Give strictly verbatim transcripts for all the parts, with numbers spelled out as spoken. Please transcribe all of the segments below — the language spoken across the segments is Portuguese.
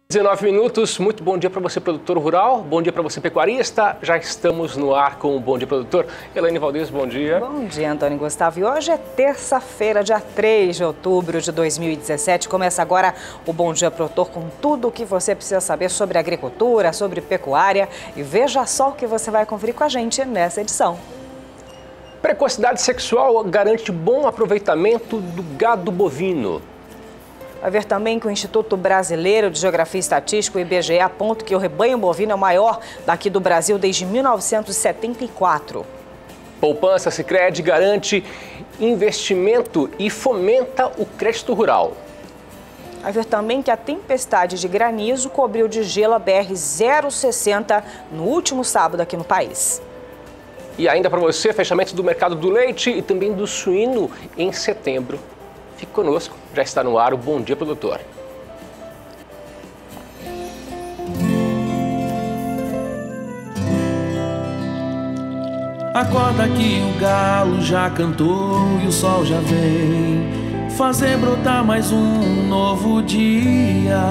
dezenove minutos, muito bom dia para você, produtor rural, bom dia para você, pecuarista. Já estamos no ar com o Bom Dia Produtor. Elaine Valdez, bom dia. Bom dia, Antônio Gustavo. E hoje é terça-feira, dia três de outubro de dois mil e dezessete. Começa agora o Bom Dia Produtor com tudo o que você precisa saber sobre agricultura, sobre pecuária. E veja só o que você vai conferir com a gente nessa edição. Precocidade sexual garante bom aproveitamento do gado bovino. Vai ver também que o Instituto Brasileiro de Geografia e Estatística, o I B G E, aponta que o rebanho bovino é o maior daqui do Brasil desde mil novecentos e setenta e quatro. Poupança Sicredi garante investimento e fomenta o crédito rural. Vai ver também que a tempestade de granizo cobriu de gelo a B R zero sessenta no último sábado aqui no país. E ainda para você, fechamento do mercado do leite e também do suíno em setembro. Fique conosco, já está no ar o Bom Dia Produtor. Acorda que o galo já cantou e o sol já vem fazer brotar mais um novo dia.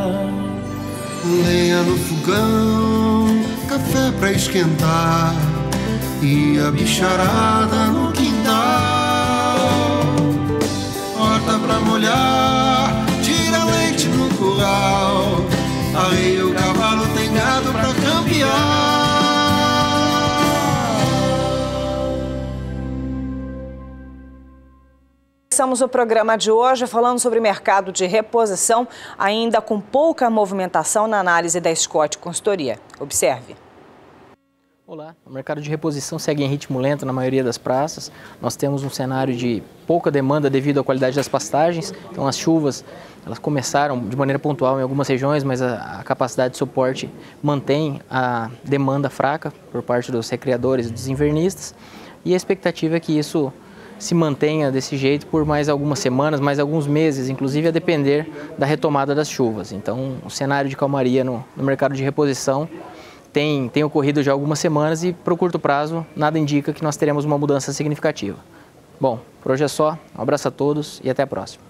Lenha no fogão, café pra esquentar e a bicharada no quintal. Horta pra molhar, tira leite no curral, arreia o cavalo, tem gado pra campear. Começamos o programa de hoje falando sobre mercado de reposição, ainda com pouca movimentação na análise da Scott Consultoria. Observe. Olá, o mercado de reposição segue em ritmo lento na maioria das praças. Nós temos um cenário de pouca demanda devido à qualidade das pastagens. Então as chuvas, elas começaram de maneira pontual em algumas regiões, mas a, a capacidade de suporte mantém a demanda fraca por parte dos recriadores e dos invernistas. E a expectativa é que isso se mantenha desse jeito por mais algumas semanas, mais alguns meses, inclusive a depender da retomada das chuvas. Então o cenário de calmaria no, no mercado de reposição Tem, tem ocorrido já há algumas semanas e, para o curto prazo, nada indica que nós teremos uma mudança significativa. Bom, por hoje é só. Um abraço a todos e até a próxima.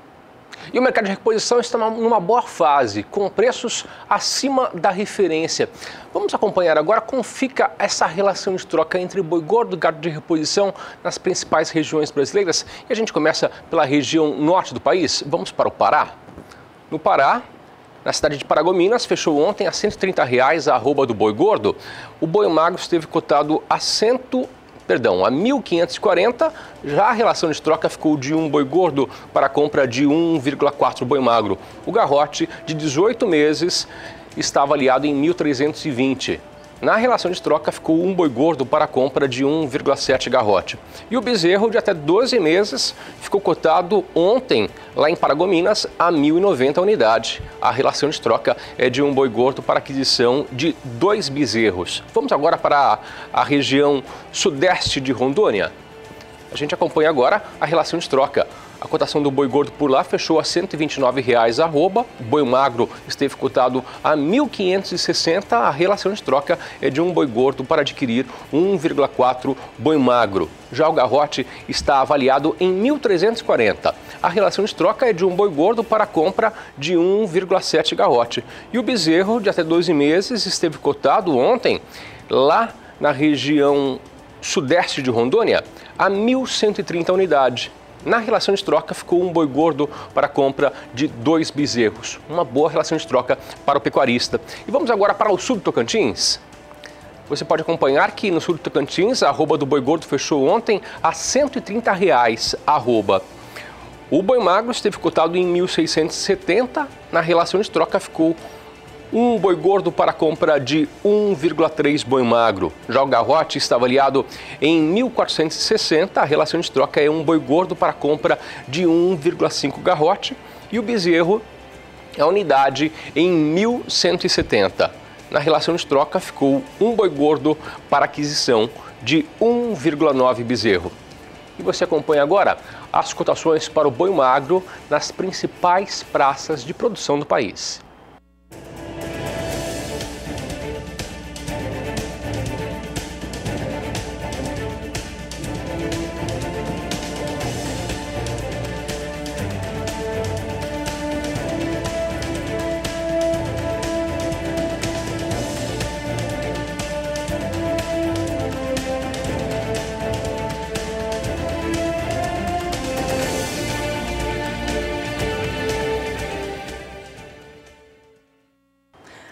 E o mercado de reposição está numa boa fase, com preços acima da referência. Vamos acompanhar agora como fica essa relação de troca entre boi gordo e gado de reposição nas principais regiões brasileiras. E a gente começa pela região norte do país. Vamos para o Pará. No Pará, na cidade de Paragominas, fechou ontem a cento e trinta reais a arroba do boi gordo. O boi magro esteve cotado a, cento, perdão, a mil quinhentos e quarenta. Já a relação de troca ficou de um boi gordo para a compra de um vírgula quatro boi magro. O garrote de dezoito meses está avaliado em mil trezentos e vinte. Na relação de troca ficou um boi gordo para a compra de um vírgula sete garrote. E o bezerro de até doze meses ficou cotado ontem, lá em Paragominas, a mil e noventa unidade. A relação de troca é de um boi gordo para aquisição de dois bezerros. Vamos agora para a região sudeste de Rondônia. A gente acompanha agora a relação de troca. A cotação do boi gordo por lá fechou a cento e vinte e nove reais a arroba. O boi magro esteve cotado a mil quinhentos e sessenta. A relação de troca é de um boi gordo para adquirir um vírgula quatro boi magro. Já o garrote está avaliado em mil trezentos e quarenta. A relação de troca é de um boi gordo para a compra de um vírgula sete garrote. E o bezerro de até doze meses esteve cotado ontem lá na região sudeste de Rondônia a mil cento e trinta unidade. Na relação de troca ficou um boi gordo para a compra de dois bezerros. Uma boa relação de troca para o pecuarista. E vamos agora para o sul do Tocantins. Você pode acompanhar que no sul do Tocantins a arroba do boi gordo fechou ontem a cento e trinta reais a arroba. O boi magro esteve cotado em mil seiscentos e setenta. Na relação de troca ficou um boi gordo para compra de um vírgula três boi magro. Já o garrote está avaliado em mil quatrocentos e sessenta. A relação de troca é um boi gordo para compra de um vírgula cinco garrote. E o bezerro, a unidade, em mil cento e setenta. Na relação de troca ficou um boi gordo para aquisição de um vírgula nove bezerro. E você acompanha agora as cotações para o boi magro nas principais praças de produção do país.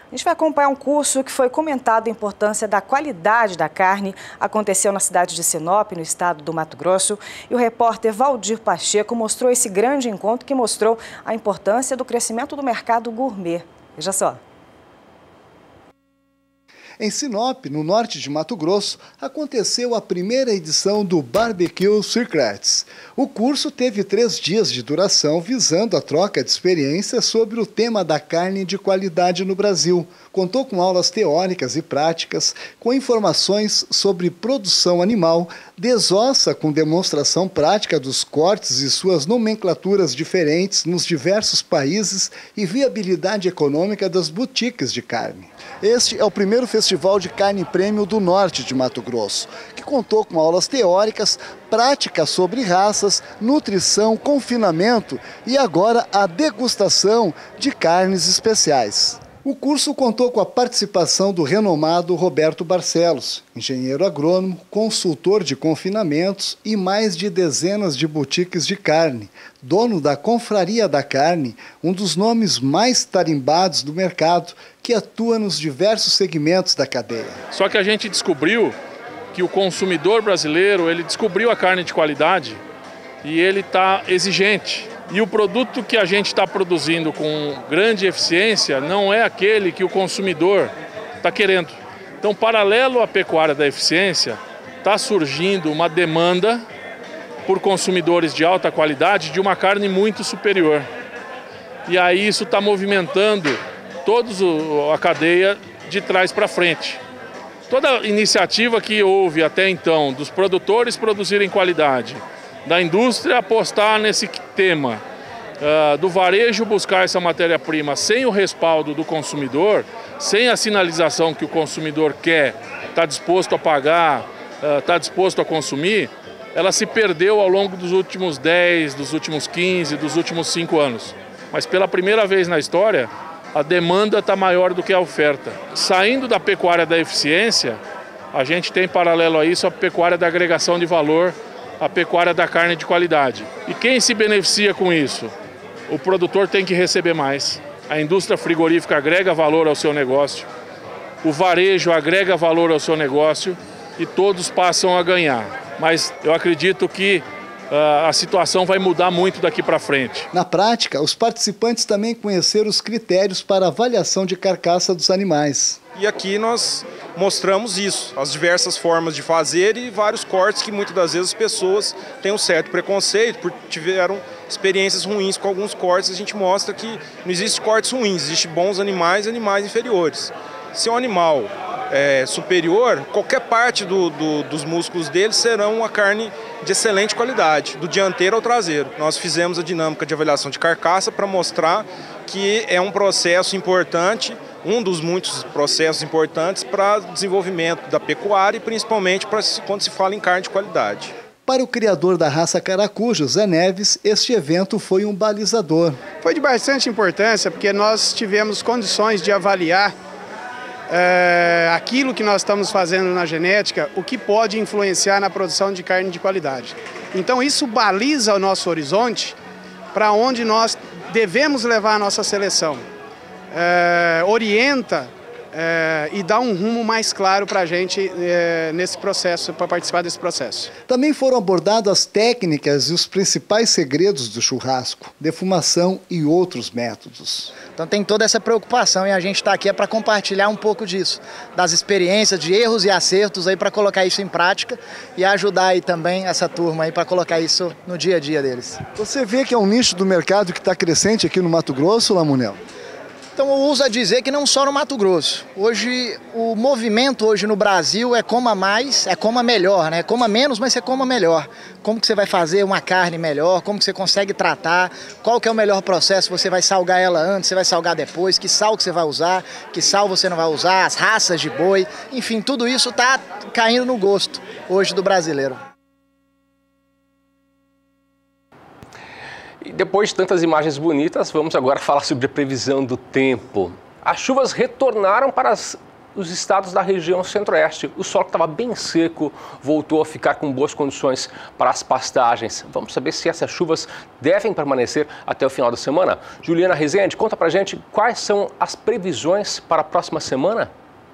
A gente vai acompanhar um curso que foi comentado a importância da qualidade da carne. Aconteceu na cidade de Sinop, no estado do Mato Grosso. E o repórter Valdir Pacheco mostrou esse grande encontro que mostrou a importância do crescimento do mercado gourmet. Veja só. Em Sinop, no norte de Mato Grosso, aconteceu a primeira edição do Barbecue Secrets. O curso teve três dias de duração, visando a troca de experiências sobre o tema da carne de qualidade no Brasil. Contou com aulas teóricas e práticas, com informações sobre produção animal, desossa com demonstração prática dos cortes e suas nomenclaturas diferentes nos diversos países e viabilidade econômica das boutiques de carne. Este é o primeiro festival de carne prêmio do norte de Mato Grosso, que contou com aulas teóricas, práticas sobre raças, nutrição, confinamento e agora a degustação de carnes especiais. O curso contou com a participação do renomado Roberto Barcelos, engenheiro agrônomo, consultor de confinamentos e mais de dezenas de boutiques de carne, dono da Confraria da Carne, um dos nomes mais tarimbados do mercado, que atua nos diversos segmentos da cadeia. Só que a gente descobriu que o consumidor brasileiro, ele descobriu a carne de qualidade e ele está exigente. E o produto que a gente está produzindo com grande eficiência não é aquele que o consumidor está querendo. Então, paralelo à pecuária da eficiência, está surgindo uma demanda por consumidores de alta qualidade de uma carne muito superior. E aí isso está movimentando toda a cadeia de trás para frente. Toda iniciativa que houve até então dos produtores produzirem qualidade, da indústria apostar nesse tema, uh, do varejo buscar essa matéria-prima sem o respaldo do consumidor, sem a sinalização que o consumidor quer, está disposto a pagar, está uh, disposto a consumir, ela se perdeu ao longo dos últimos dez, dos últimos quinze, dos últimos cinco anos. Mas pela primeira vez na história, a demanda está maior do que a oferta. Saindo da pecuária da eficiência, a gente tem paralelo a isso a pecuária da agregação de valor, a pecuária da carne de qualidade. E quem se beneficia com isso? O produtor tem que receber mais. A indústria frigorífica agrega valor ao seu negócio, o varejo agrega valor ao seu negócio e todos passam a ganhar. Mas eu acredito que uh, a situação vai mudar muito daqui para frente. Na prática, os participantes também conheceram os critérios para avaliação de carcaça dos animais. E aqui nós mostramos isso, as diversas formas de fazer e vários cortes que muitas das vezes as pessoas têm um certo preconceito, porque tiveram experiências ruins com alguns cortes. A gente mostra que não existe cortes ruins, existe bons animais e animais inferiores. Se um animal é superior, qualquer parte do, do, dos músculos dele serão uma carne de excelente qualidade, do dianteiro ao traseiro. Nós fizemos a dinâmica de avaliação de carcaça para mostrar que é um processo importante, um dos muitos processos importantes para o desenvolvimento da pecuária e principalmente para quando se fala em carne de qualidade. Para o criador da raça caracu, José Neves, este evento foi um balizador. Foi de bastante importância porque nós tivemos condições de avaliar é, aquilo que nós estamos fazendo na genética, o que pode influenciar na produção de carne de qualidade. Então isso baliza o nosso horizonte para onde nós devemos levar a nossa seleção. É, orienta é, e dá um rumo mais claro para a gente é, nesse processo, para participar desse processo. Também foram abordadas as técnicas e os principais segredos do churrasco, defumação e outros métodos. Então tem toda essa preocupação e a gente está aqui é para compartilhar um pouco disso, das experiências, de erros e acertos aí para colocar isso em prática e ajudar aí também essa turma aí para colocar isso no dia a dia deles. Você vê que é um nicho do mercado que está crescente aqui no Mato Grosso, Lamunel? Então eu uso a dizer que não só no Mato Grosso. Hoje, o movimento hoje no Brasil é coma mais, é coma melhor, né? Coma menos, mas você coma melhor. Como que você vai fazer uma carne melhor, como que você consegue tratar, qual que é o melhor processo, você vai salgar ela antes, você vai salgar depois, que sal que você vai usar, que sal você não vai usar, as raças de boi, enfim, tudo isso está caindo no gosto hoje do brasileiro. E depois de tantas imagens bonitas, vamos agora falar sobre a previsão do tempo. As chuvas retornaram para as os estados da região centro-oeste. O solo que estava bem seco voltou a ficar com boas condições para as pastagens. Vamos saber se essas chuvas devem permanecer até o final da semana. Juliana Rezende, conta pra gente quais são as previsões para a próxima semana?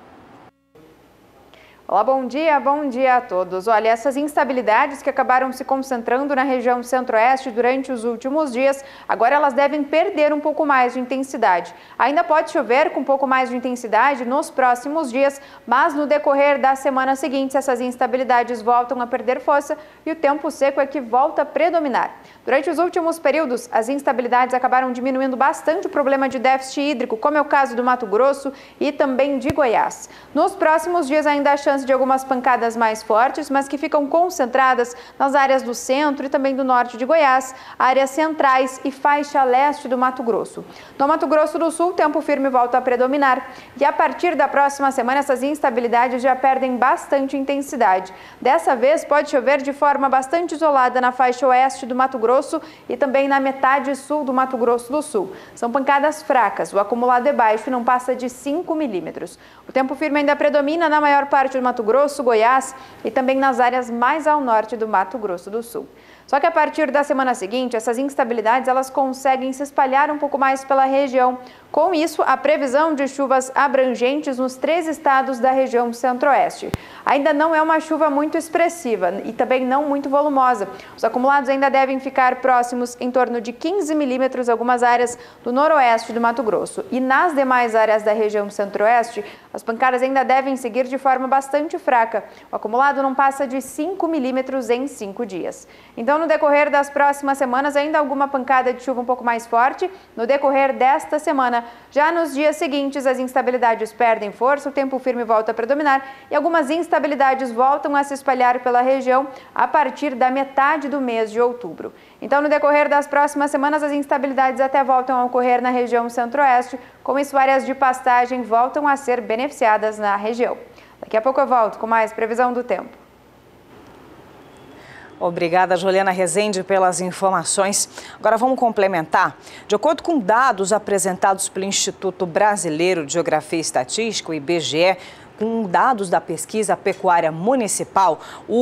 Olá, bom dia, bom dia a todos. Olha, essas instabilidades que acabaram se concentrando na região centro-oeste durante os últimos dias, agora elas devem perder um pouco mais de intensidade. Ainda pode chover com um pouco mais de intensidade nos próximos dias, mas no decorrer das semanas seguintes essas instabilidades voltam a perder força e o tempo seco é que volta a predominar. Durante os últimos períodos, as instabilidades acabaram diminuindo bastante o problema de déficit hídrico, como é o caso do Mato Grosso e também de Goiás. Nos próximos dias ainda há chance de algumas pancadas mais fortes, mas que ficam concentradas nas áreas do centro e também do norte de Goiás, áreas centrais e faixa leste do Mato Grosso. No Mato Grosso do Sul, o tempo firme volta a predominar e a partir da próxima semana essas instabilidades já perdem bastante intensidade. Dessa vez pode chover de forma bastante isolada na faixa oeste do Mato Grosso e também na metade sul do Mato Grosso do Sul. São pancadas fracas, o acumulado é baixo e não passa de cinco milímetros. O tempo firme ainda predomina na maior parte do Mato Grosso, Goiás e também nas áreas mais ao norte do Mato Grosso do Sul. Só que a partir da semana seguinte, essas instabilidades elas conseguem se espalhar um pouco mais pela região. Com isso, a previsão de chuvas abrangentes nos três estados da região centro-oeste. Ainda não é uma chuva muito expressiva e também não muito volumosa. Os acumulados ainda devem ficar próximos em torno de quinze milímetros em algumas áreas do noroeste do Mato Grosso. E nas demais áreas da região centro-oeste, as pancadas ainda devem seguir de forma bastante fraca. O acumulado não passa de cinco milímetros em cinco dias. Então, no decorrer das próximas semanas, ainda alguma pancada de chuva um pouco mais forte. No decorrer desta semana, já nos dias seguintes, as instabilidades perdem força, o tempo firme volta a predominar e algumas instabilidades voltam a se espalhar pela região a partir da metade do mês de outubro. Então, no decorrer das próximas semanas, as instabilidades até voltam a ocorrer na região centro-oeste, com isso áreas de pastagem voltam a ser beneficiadas na região. Daqui a pouco eu volto com mais previsão do tempo. Obrigada, Juliana Rezende, pelas informações. Agora vamos complementar. De acordo com dados apresentados pelo Instituto Brasileiro de Geografia e Estatística, o I B G E, com dados da pesquisa pecuária municipal,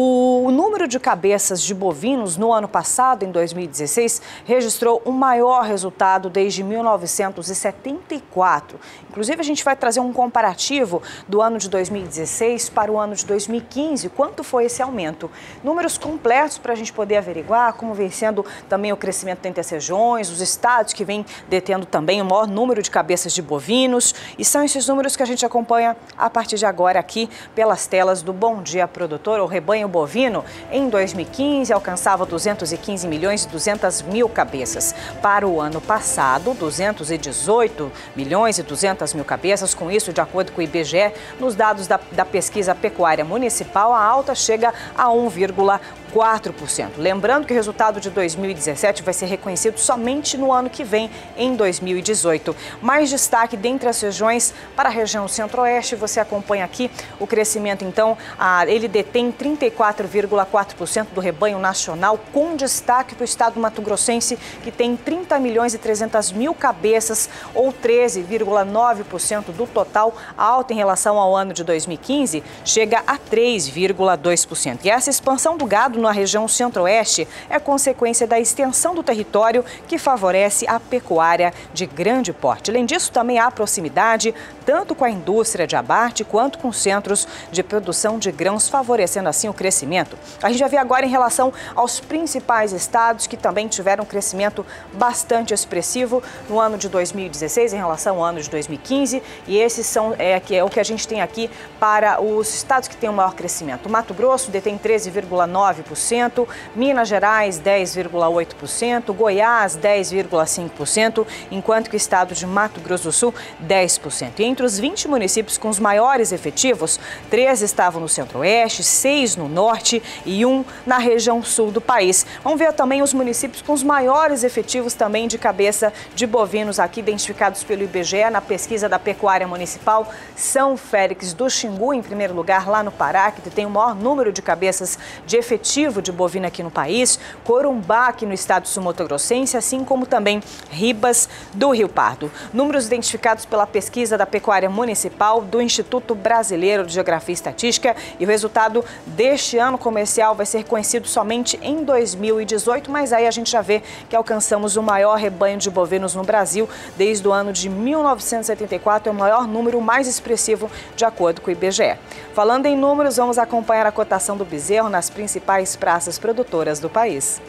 o número de cabeças de bovinos no ano passado, em dois mil e dezesseis, registrou o maior resultado desde mil novecentos e setenta e quatro. Inclusive, a gente vai trazer um comparativo do ano de dois mil e dezesseis para o ano de dois mil e quinze, quanto foi esse aumento. Números completos para a gente poder averiguar como vem sendo também o crescimento entre as regiões, os estados que vêm detendo também o maior número de cabeças de bovinos. E são esses números que a gente acompanha a partir de agora aqui pelas telas do Bom Dia Produtor. O rebanho bovino em dois mil e quinze alcançava duzentos e quinze milhões e duzentas mil cabeças. Para o ano passado, duzentos e dezoito milhões e duzentas mil cabeças. Com isso, de acordo com o I B G E, nos dados da, da pesquisa pecuária municipal, a alta chega a um vírgula quatro por cento. Lembrando que o resultado de dois mil e dezessete vai ser reconhecido somente no ano que vem, em dois mil e dezoito. Mais destaque dentre as regiões para a região centro-oeste, você acompanha aqui o crescimento, então, a, ele detém trinta e quatro vírgula quatro por cento do rebanho nacional, com destaque para o estado mato-grossense, que tem trinta milhões e trezentas mil cabeças, ou treze vírgula nove por cento do total, alta em relação ao ano de dois mil e quinze, chega a três vírgula dois por cento. E essa expansão do gado na região centro-oeste é consequência da extensão do território que favorece a pecuária de grande porte. Além disso, também há proximidade tanto com a indústria de abate quanto com centros de produção de grãos, favorecendo assim o crescimento. A gente já vê agora em relação aos principais estados que também tiveram um crescimento bastante expressivo no ano de dois mil e dezesseis em relação ao ano de dois mil e quinze, e esses são é, que é o que a gente tem aqui para os estados que têm o maior crescimento. O Mato Grosso detém treze vírgula nove por cento, Minas Gerais dez vírgula oito por cento, Goiás dez vírgula cinco por cento, enquanto que o estado de Mato Grosso do Sul dez por cento. E entre os vinte municípios com os maiores efetivos, três estavam no centro-oeste, seis no norte e um na região sul do país. Vamos ver também os municípios com os maiores efetivos também de cabeça de bovinos aqui identificados pelo I B G E na pesquisa da pecuária municipal. São Félix do Xingu, em primeiro lugar, lá no Pará, que tem o maior número de cabeças de efetivos cultivo de bovina aqui no país, Corumbá aqui no estado sul-mato-grossense, assim como também Ribas do Rio Pardo. Números identificados pela pesquisa da Pecuária Municipal do Instituto Brasileiro de Geografia e Estatística, e o resultado deste ano comercial vai ser conhecido somente em dois mil e dezoito, mas aí a gente já vê que alcançamos o maior rebanho de bovinos no Brasil desde o ano de mil novecentos e setenta e quatro, é o maior número mais expressivo de acordo com o I B G E. Falando em números, vamos acompanhar a cotação do bezerro nas principais praças produtoras do país.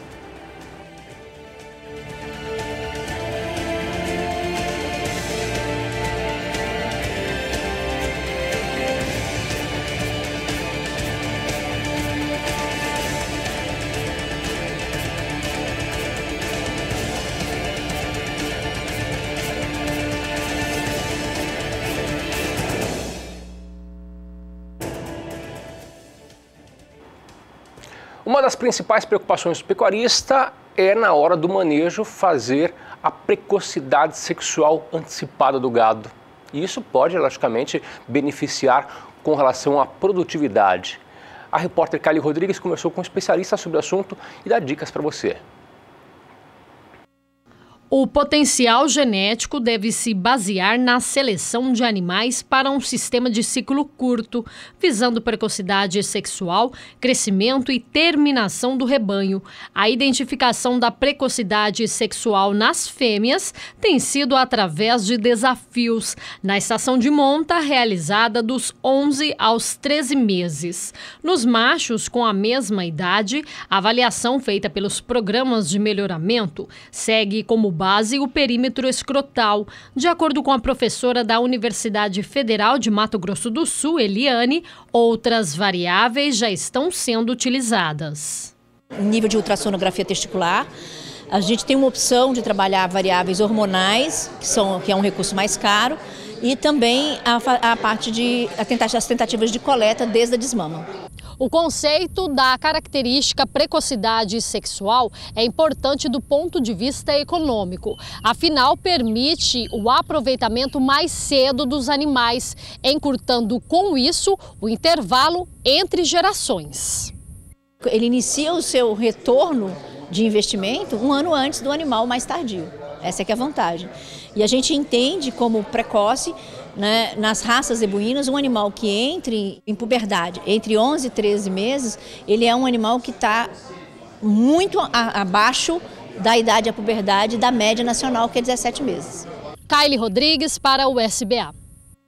Uma das principais preocupações do pecuarista é, na hora do manejo, fazer a precocidade sexual antecipada do gado. E isso pode, logicamente, beneficiar com relação à produtividade. A repórter Kylie Rodrigues conversou com um especialista sobre o assunto e dá dicas para você. O potencial genético deve se basear na seleção de animais para um sistema de ciclo curto, visando precocidade sexual, crescimento e terminação do rebanho. A identificação da precocidade sexual nas fêmeas tem sido através de desafios na estação de monta realizada dos onze aos treze meses. Nos machos com a mesma idade, a avaliação feita pelos programas de melhoramento segue como base o perímetro escrotal. De acordo com a professora da Universidade Federal de Mato Grosso do Sul, Eliane, outras variáveis já estão sendo utilizadas. Nível de ultrassonografia testicular. A gente tem uma opção de trabalhar variáveis hormonais, que, são, que é um recurso mais caro, e também a, a parte de a tenta, as tentativas de coleta desde a desmama. O conceito da característica precocidade sexual é importante do ponto de vista econômico. Afinal, permite o aproveitamento mais cedo dos animais, encurtando com isso o intervalo entre gerações. Ele inicia o seu retorno de investimento um ano antes do animal mais tardio. Essa é que é a vantagem. E a gente entende como precoce, né, nas raças zebuínas, um animal que entre em puberdade entre onze e treze meses, ele é um animal que está muito a, abaixo da idade à puberdade da média nacional, que é dezessete meses. Kylie Rodrigues para o S B A.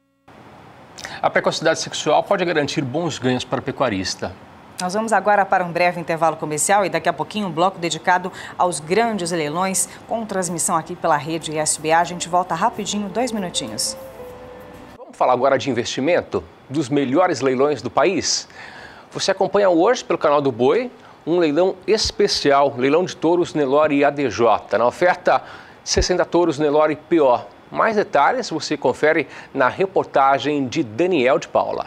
A precocidade sexual pode garantir bons ganhos para o pecuarista. Nós vamos agora para um breve intervalo comercial e daqui a pouquinho um bloco dedicado aos grandes leilões com transmissão aqui pela rede S B A. A gente volta rapidinho, dois minutinhos. Vamos falar agora de investimento, dos melhores leilões do país. Você acompanha hoje pelo canal do Boi um leilão especial, leilão de touros Nelore e A D J. Na oferta, sessenta touros Nelore P O. Mais detalhes você confere na reportagem de Daniel de Paula.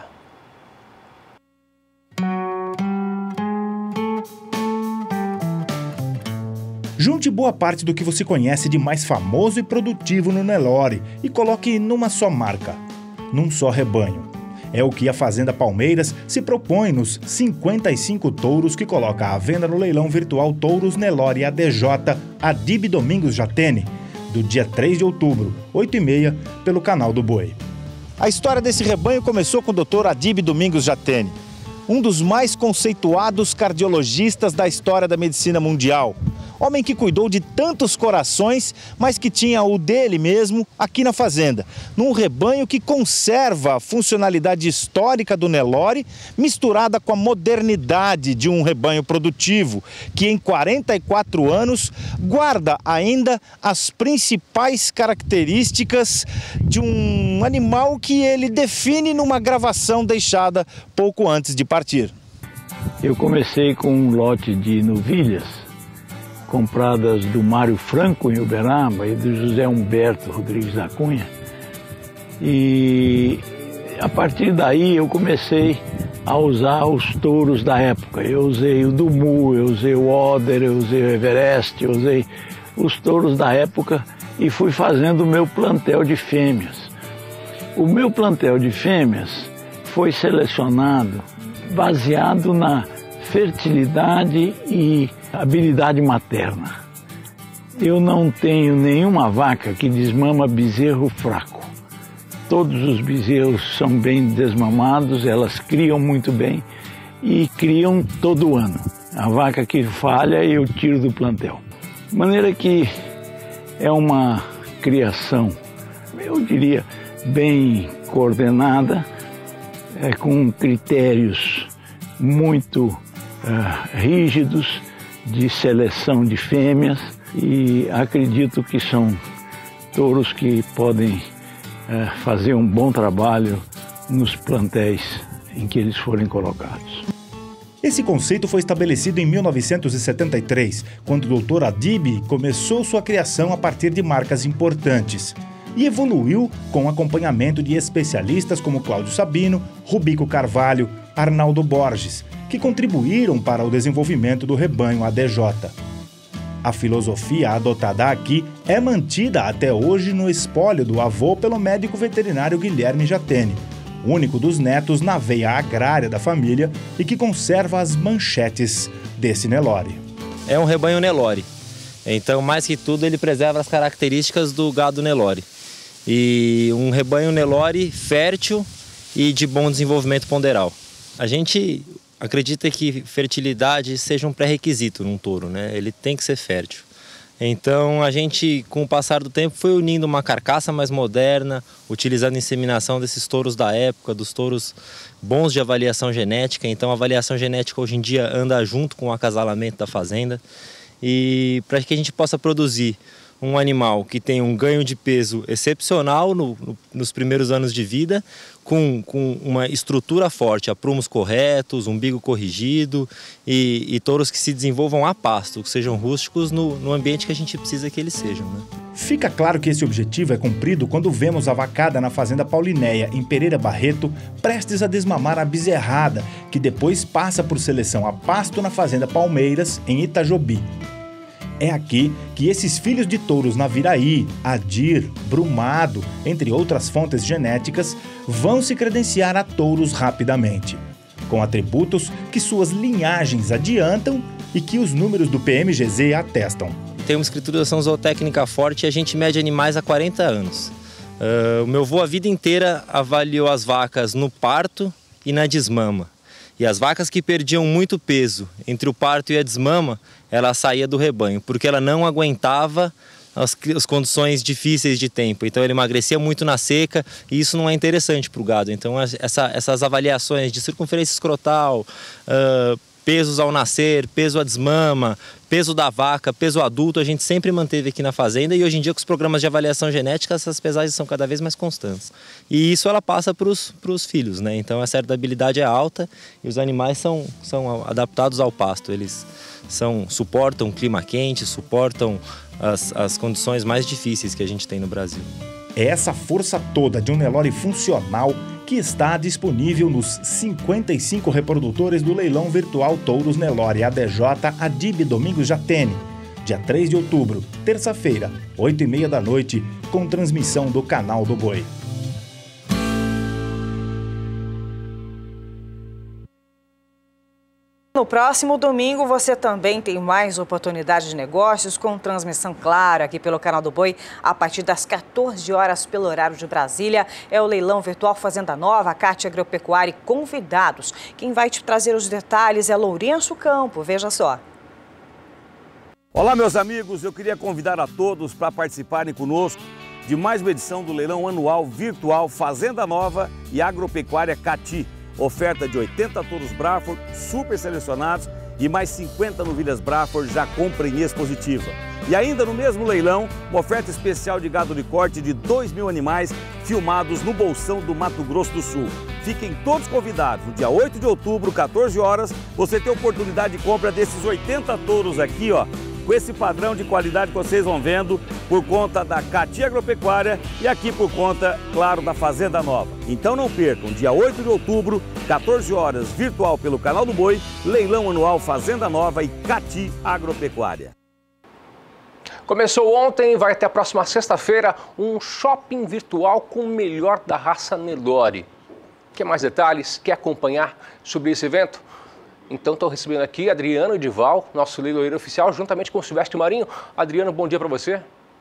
Junte boa parte do que você conhece de mais famoso e produtivo no Nelore e coloque numa só marca, num só rebanho. É o que a Fazenda Palmeiras se propõe nos cinquenta e cinco touros que coloca à venda no leilão virtual Touros Nelore A D J Adib Domingos Jatene, do dia três de outubro, oito e meia, pelo canal do Boi. A história desse rebanho começou com o doutor Adib Domingos Jatene, um dos mais conceituados cardiologistas da história da medicina mundial. Homem que cuidou de tantos corações, mas que tinha o dele mesmo aqui na fazenda, num rebanho que conserva a funcionalidade histórica do Nelore, misturada com a modernidade de um rebanho produtivo, que em quarenta e quatro anos guarda ainda as principais características de um animal que ele define numa gravação deixada pouco antes de partir. Eu comecei com um lote de novilhas, compradas do Mário Franco em Uberaba e do José Humberto Rodrigues da Cunha. E a partir daí eu comecei a usar os touros da época. Eu usei o Dumu, eu usei o Oder, eu usei o Everest, eu usei os touros da época e fui fazendo o meu plantel de fêmeas. O meu plantel de fêmeas foi selecionado baseado na fertilidade e habilidade materna. Eu não tenho nenhuma vaca que desmama bezerro fraco. Todos os bezerros são bem desmamados, elas criam muito bem e criam todo ano. A vaca que falha eu tiro do plantel. De maneira que é uma criação, eu diria, bem coordenada, é, com critérios muito uh, rígidos de seleção de fêmeas, e acredito que são touros que podem uh, fazer um bom trabalho nos plantéis em que eles forem colocados. Esse conceito foi estabelecido em mil novecentos e setenta e três, quando o doutor Adib começou sua criação a partir de marcas importantes e evoluiu com acompanhamento de especialistas como Cláudio Sabino, Rubico Carvalho, Arnaldo Borges, que contribuíram para o desenvolvimento do rebanho A D J. A filosofia adotada aqui é mantida até hoje no espólio do avô pelo médico veterinário Guilherme Jatene, único dos netos na veia agrária da família e que conserva as manchetes desse Nelore. É um rebanho Nelore, então mais que tudo ele preserva as características do gado Nelore. E um rebanho Nelore fértil e de bom desenvolvimento ponderal. A gente acredita que fertilidade seja um pré-requisito num touro, né? Ele tem que ser fértil. Então a gente, com o passar do tempo, foi unindo uma carcaça mais moderna, utilizando a inseminação desses touros da época, dos touros bons de avaliação genética. Então a avaliação genética hoje em dia anda junto com o acasalamento da fazenda. E para que a gente possa produzir um animal que tem um ganho de peso excepcional no, no, nos primeiros anos de vida, com, com uma estrutura forte, aprumos corretos, umbigo corrigido e, e touros que se desenvolvam a pasto, que sejam rústicos no, no ambiente que a gente precisa que eles sejam, né? Fica claro que esse objetivo é cumprido quando vemos a vacada na fazenda Paulinéia, em Pereira Barreto, prestes a desmamar a bezerrada, que depois passa por seleção a pasto na fazenda Palmeiras, em Itajobi. É aqui que esses filhos de touros Naviraí, Adir, Brumado, entre outras fontes genéticas, vão se credenciar a touros rapidamente, com atributos que suas linhagens adiantam e que os números do P M G Z atestam. Tem uma escrituração zootécnica forte e a gente mede animais há quarenta anos. Uh, o meu avô a vida inteira avaliou as vacas no parto e na desmama. E as vacas que perdiam muito peso entre o parto e a desmama, ela saía do rebanho, porque ela não aguentava as, as condições difíceis de tempo. Então ele emagrecia muito na seca e isso não é interessante para o gado. Então essa, essas avaliações de circunferência escrotal, uh, pesos ao nascer, peso à desmama, peso da vaca, peso adulto, a gente sempre manteve aqui na fazenda e hoje em dia com os programas de avaliação genética essas pesagens são cada vez mais constantes. E isso ela passa para os filhos, né? Então essa herdabilidade é alta e os animais são, são adaptados ao pasto. Eles são, suportam clima quente, suportam as, as condições mais difíceis que a gente tem no Brasil. É essa força toda de um Nelore funcional que está disponível nos cinquenta e cinco reprodutores do leilão virtual Touros Nelore A D J Adib Domingos Jatene, dia três de outubro, terça-feira, oito e meia da noite, com transmissão do Canal do Boi. No próximo domingo você também tem mais oportunidade de negócios com transmissão clara aqui pelo Canal do Boi a partir das quatorze horas pelo horário de Brasília. É o leilão virtual Fazenda Nova, Cate Agropecuária e convidados. Quem vai te trazer os detalhes é Lourenço Campo, veja só. Olá meus amigos, eu queria convidar a todos para participarem conosco de mais uma edição do leilão anual virtual Fazenda Nova e Agropecuária Cati. Oferta de oitenta touros Braford super selecionados e mais cinquenta novilhas Braford já compra em expositiva. E ainda no mesmo leilão, uma oferta especial de gado de corte de dois mil animais filmados no Bolsão do Mato Grosso do Sul. Fiquem todos convidados. No dia oito de outubro, quatorze horas, você tem a oportunidade de compra desses oitenta touros aqui, ó, com esse padrão de qualidade que vocês vão vendo por conta da Cati Agropecuária e aqui por conta, claro, da Fazenda Nova. Então não percam, dia oito de outubro, quatorze horas, virtual pelo Canal do Boi, leilão anual Fazenda Nova e Cati Agropecuária. Começou ontem, vai até a próxima sexta-feira, um shopping virtual com o melhor da raça Nelore. Quer mais detalhes? Quer acompanhar sobre esse evento? Então estou recebendo aqui Adriano Edival, nosso leiloeiro oficial, juntamente com o Silvestre Marinho. Adriano, bom dia para você.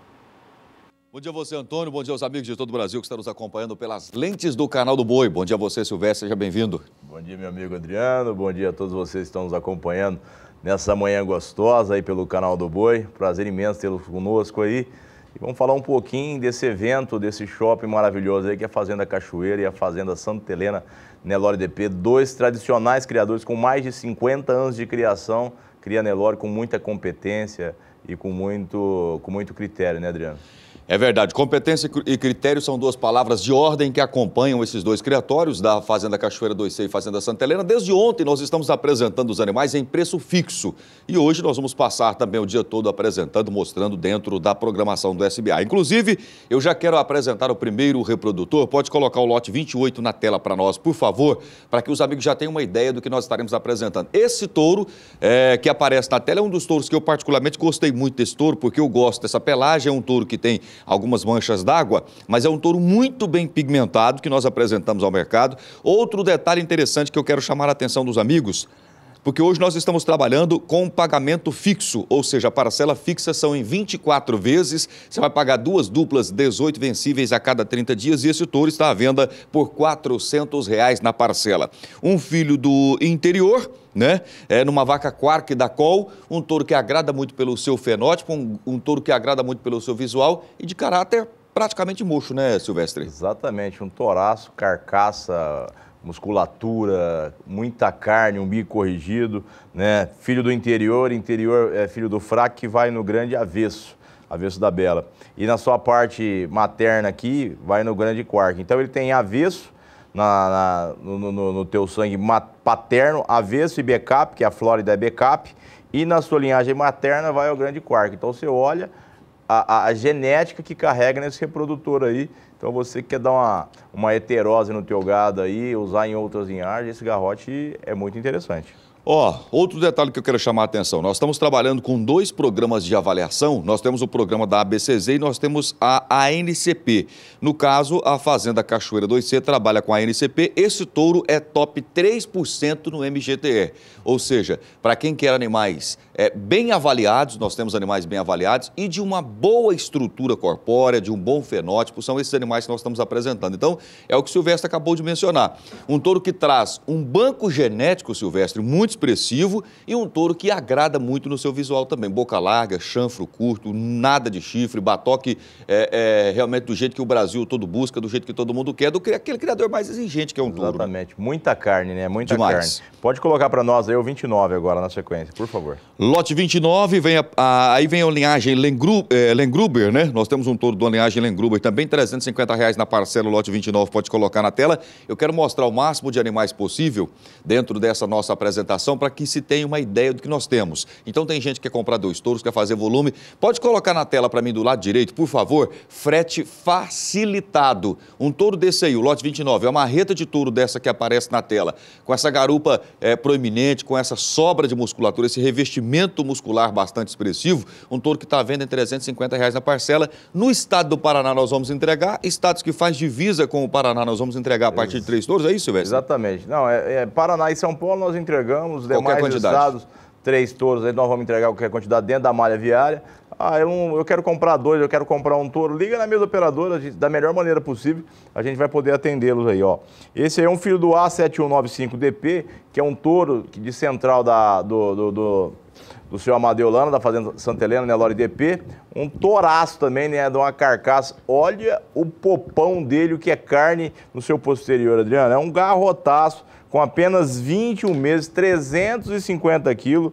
Bom dia a você, Antônio. Bom dia aos amigos de todo o Brasil que estão nos acompanhando pelas lentes do Canal do Boi. Bom dia a você, Silvestre. Seja bem-vindo. Bom dia, meu amigo Adriano. Bom dia a todos vocês que estão nos acompanhando nessa manhã gostosa aí pelo Canal do Boi. Prazer imenso tê-los conosco aí. E vamos falar um pouquinho desse evento, desse shopping maravilhoso aí que é a Fazenda Cachoeira e a Fazenda Santa Helena Nelore D P. Dois tradicionais criadores com mais de cinquenta anos de criação. Cria Nelore com muita competência e com muito, com muito critério, né, Adriano? É verdade. Competência e critério são duas palavras de ordem que acompanham esses dois criatórios da Fazenda Cachoeira dois C e Fazenda Santa Helena. Desde ontem nós estamos apresentando os animais em preço fixo. E hoje nós vamos passar também o dia todo apresentando, mostrando dentro da programação do S B A. Inclusive, eu já quero apresentar o primeiro reprodutor. Pode colocar o lote vinte e oito na tela para nós, por favor, para que os amigos já tenham uma ideia do que nós estaremos apresentando. Esse touro é, que aparece na tela é um dos touros que eu particularmente gostei muito desse touro, porque eu gosto dessa pelagem. É um touro que tem algumas manchas d'água, mas é um touro muito bem pigmentado que nós apresentamos ao mercado. Outro detalhe interessante que eu quero chamar a atenção dos amigos, porque hoje nós estamos trabalhando com pagamento fixo, ou seja, a parcela fixa são em vinte e quatro vezes, você vai pagar duas duplas, dezoito vencíveis a cada trinta dias, e esse touro está à venda por quatrocentos reais na parcela. Um filho do interior, né? É, numa vaca Quark da Col, um touro que agrada muito pelo seu fenótipo, um, um touro que agrada muito pelo seu visual e de caráter praticamente murcho, né, Silvestre? Exatamente, um touraço, carcaça, musculatura, muita carne, um bico corrigido, né? Filho do interior, interior é filho do fraco que vai no grande avesso, avesso da Bela. E na sua parte materna aqui, vai no grande Quark. Então ele tem avesso, Na, na, no, no, no teu sangue paterno, avesso e backup, que a Flórida é backup, e na sua linhagem materna vai o grande Quark. Então você olha a, a, a genética que carrega nesse reprodutor aí. Então você que quer dar uma, uma heterose no teu gado aí, usar em outras linhagens, esse garrote é muito interessante. Ó, oh, outro detalhe que eu quero chamar a atenção, nós estamos trabalhando com dois programas de avaliação, nós temos o programa da A B C Z e nós temos a A N C P. No caso, a Fazenda Cachoeira dois C trabalha com a A N C P, esse touro é top três por cento no M G T E, ou seja, para quem quer animais é, bem avaliados, nós temos animais bem avaliados e de uma boa estrutura corpórea, de um bom fenótipo, são esses animais que nós estamos apresentando. Então, é o que o Silvestre acabou de mencionar, um touro que traz um banco genético, Silvestre, muito expressivo e um touro que agrada muito no seu visual também. Boca larga, chanfro curto, nada de chifre, batoque é, é, realmente do jeito que o Brasil todo busca, do jeito que todo mundo quer, do que aquele criador mais exigente que é um touro. Exatamente. Muita carne, né? Muita Demais. carne. Pode colocar para nós aí o vinte e nove agora na sequência, por favor. Lote vinte e nove, vem a, a, aí vem a linhagem Lengru, é, Lengruber, né? Nós temos um touro da linhagem Lengruber, também trezentos e cinquenta reais na parcela, lote vinte e nove, pode colocar na tela. Eu quero mostrar o máximo de animais possível dentro dessa nossa apresentação, para que se tenha uma ideia do que nós temos. Então tem gente que quer comprar dois touros, quer fazer volume. Pode colocar na tela para mim do lado direito, por favor, frete facilitado. Um touro desse aí, o lote vinte e nove, é uma marreta de touro dessa que aparece na tela, com essa garupa é, proeminente, com essa sobra de musculatura, esse revestimento muscular bastante expressivo, um touro que está vendo em trezentos e cinquenta reais na parcela. No estado do Paraná nós vamos entregar, estados que faz divisa com o Paraná nós vamos entregar a partir de três touros, é isso, Silvestre? Exatamente. Não, é, é Paraná e São Paulo nós entregamos, os demais estados, três touros, aí nós vamos entregar qualquer quantidade dentro da malha viária. Ah, eu, não, eu quero comprar dois, eu quero comprar um touro, liga na mesma operadora, gente, da melhor maneira possível, a gente vai poder atendê-los aí, ó. Esse aí é um filho do A sete um nove cinco D P, que é um touro de central da, do, do, do, do senhor Amadeu Lana, da Fazenda Santa Helena, Nelore D P, um touraço também, né, de uma carcaça. Olha o popão dele, o que é carne no seu posterior, Adriano, é um garrotaço, com apenas vinte e um meses, trezentos e cinquenta quilos,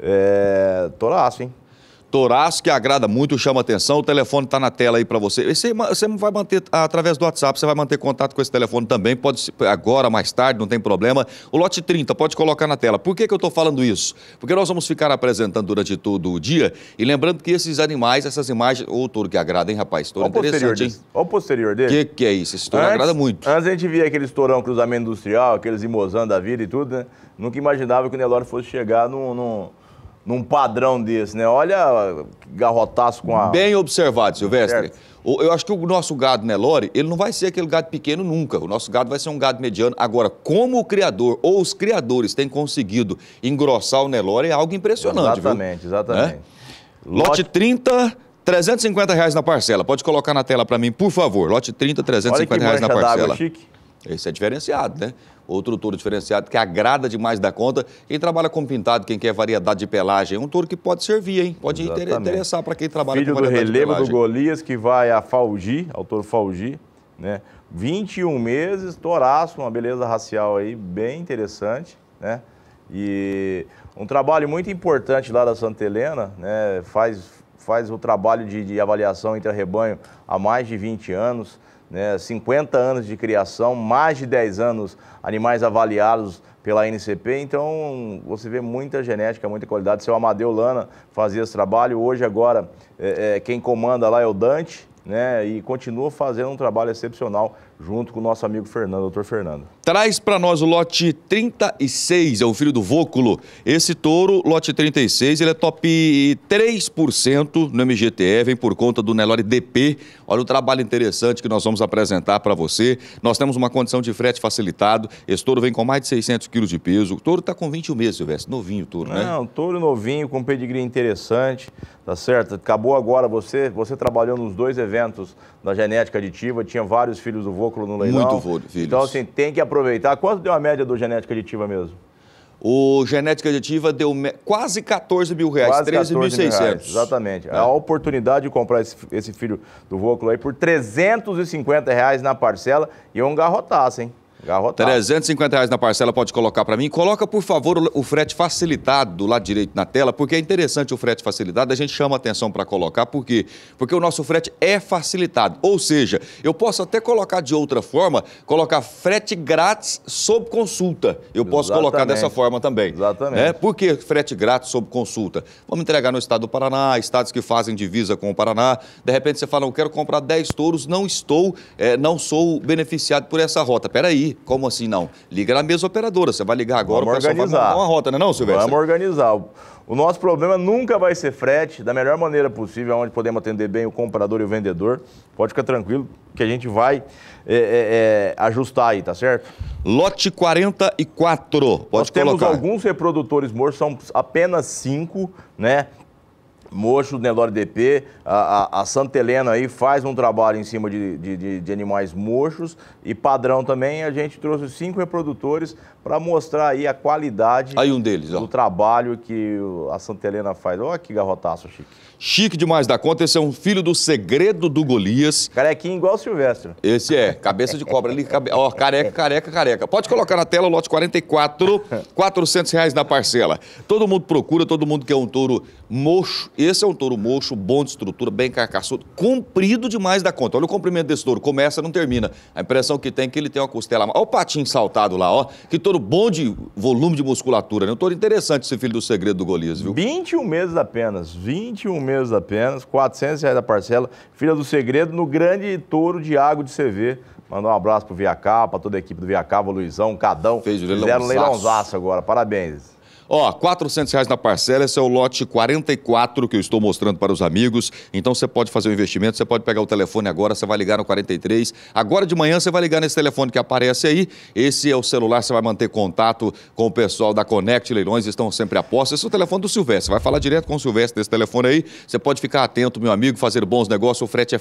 é, touraço, hein? Touraço que agrada muito, chama atenção, o telefone está na tela aí para você. Você vai manter, através do WhatsApp, você vai manter contato com esse telefone também, pode ser agora, mais tarde, não tem problema. O lote trinta, pode colocar na tela. Por que que eu estou falando isso? Porque nós vamos ficar apresentando durante todo o dia e lembrando que esses animais, essas imagens... Ô, touro que agrada, hein, rapaz? Touro interessante, hein? Olha o posterior dele. O que que é isso? Esse touro antes, agrada muito. Antes a gente via aqueles tourão cruzamento industrial, aqueles imosando da vida e tudo, né? Nunca imaginava que o Nelore fosse chegar no... no... num padrão desse, né? Olha, garrotaço com a... Bem observado, Silvestre. Certo. Eu acho que o nosso gado Nelore, ele não vai ser aquele gado pequeno nunca. O nosso gado vai ser um gado mediano. Agora, como o criador ou os criadores têm conseguido engrossar o Nelore, é algo impressionante, Exatamente, viu? exatamente. É? Lote trinta, trezentos e cinquenta reais na parcela. Pode colocar na tela para mim, por favor. Lote trinta, trezentos e cinquenta reais na parcela. Chique. Esse é diferenciado, né? Outro touro diferenciado que agrada demais da conta. Quem trabalha com pintado, quem quer variedade de pelagem, é um touro que pode servir, hein? Pode Exatamente. interessar para quem trabalha Filho com variedade de pelagem. Filho do relevo do Golias, que vai a Falgi, ao touro Falgi, né? vinte e um meses, touraço, uma beleza racial aí, bem interessante, né? E um trabalho muito importante lá da Santa Helena, né? Faz, faz o trabalho de, de avaliação entre rebanho há mais de vinte anos, né, cinquenta anos de criação, mais de dez anos animais avaliados pela N C P, então você vê muita genética, muita qualidade. Seu Amadeu Lana fazia esse trabalho, hoje agora é, é, quem comanda lá é o Dante, né, e continua fazendo um trabalho excepcional junto com o nosso amigo Fernando, doutor Fernando. Traz para nós o lote trinta e seis, é o filho do Vôculo. Esse touro, lote trinta e seis, ele é top três por cento no M G T E, vem por conta do Nelore D P. Olha o trabalho interessante que nós vamos apresentar para você. Nós temos uma condição de frete facilitado. Esse touro vem com mais de seiscentos quilos de peso. O touro está com vinte e um meses, Silvestre. Novinho o touro, né? Não, touro novinho, com pedigree interessante, tá certo? Acabou agora, você, você trabalhou nos dois eventos da genética aditiva, tinha vários filhos do Vôculo no leilão. Muito filhos. Então, assim, tem que aproveitar. Quanto deu a média do genética aditiva mesmo? O genética aditiva deu quase quatorze mil reais, treze mil e seiscentos. Exatamente. É. A oportunidade de comprar esse, esse filho do Vôculo aí por trezentos e cinquenta reais na parcela e um garrotaço, hein? Garrotado. trezentos e cinquenta reais na parcela, pode colocar para mim. Coloca, por favor, o, o frete facilitado do lado direito na tela, porque é interessante o frete facilitado, a gente chama atenção para colocar, por quê? Porque o nosso frete é facilitado, ou seja, eu posso até colocar de outra forma, colocar frete grátis sob consulta. Eu posso Exatamente. colocar dessa forma também. Exatamente. Né? Por que frete grátis sob consulta? Vamos entregar no estado do Paraná, estados que fazem divisa com o Paraná, de repente você fala, eu quero comprar dez touros, não estou, é, não sou beneficiado por essa rota. Peraí. Como assim não? Liga na mesma operadora, você vai ligar agora, Vamos o pessoal organizar. vai montar uma rota, não é não, Silvestre? Vamos organizar. O nosso problema nunca vai ser frete, da melhor maneira possível, onde podemos atender bem o comprador e o vendedor. Pode ficar tranquilo que a gente vai é, é, é, ajustar aí, tá certo? Lote quarenta e quatro, pode Nós temos colocar. alguns reprodutores mochos, são apenas cinco, né? Mocho, Nelore D P, a, a, a Santa Helena aí faz um trabalho em cima de, de, de animais mochos e padrão também. A gente trouxe cinco reprodutores para mostrar aí a qualidade aí um deles, ó. do trabalho que a Santa Helena faz. Olha que garrotaço, Chique. Chique demais da conta, esse é um filho do Segredo do Golias. Carequinho igual o Silvestre. Esse é, cabeça de cobra ali, cabe... ó, careca, careca, careca. Pode colocar na tela o lote quarenta e quatro, quatrocentos reais na parcela. Todo mundo procura, todo mundo quer um touro mocho. Esse é um touro mocho, bom de estrutura, bem carcaçudo, comprido demais da conta. Olha o comprimento desse touro, começa, não termina. A impressão que tem é que ele tem uma costela... Olha o patinho saltado lá, ó. Que touro bom de volume de musculatura, né? Um touro interessante esse filho do Segredo do Golias, viu? vinte e um meses apenas, vinte e um meses apenas, quatrocentos reais da parcela. Filha do Segredo no grande touro de água de C V. Mandar um abraço pro Viacá, pra toda a equipe do Viacá, o Luizão, Cadão. Fez o Fizeram um leilãozaço agora, parabéns. Ó, quatrocentos reais na parcela, esse é o lote quarenta e quatro que eu estou mostrando para os amigos. Então você pode fazer um investimento, você pode pegar o telefone agora, você vai ligar no quarenta e três. Agora de manhã você vai ligar nesse telefone que aparece aí. Esse é o celular, você vai manter contato com o pessoal da Connect Leilões, estão sempre a posse. Esse é o telefone do Silvestre, você vai falar direto com o Silvestre desse telefone aí. Você pode ficar atento, meu amigo, fazer bons negócios. O frete é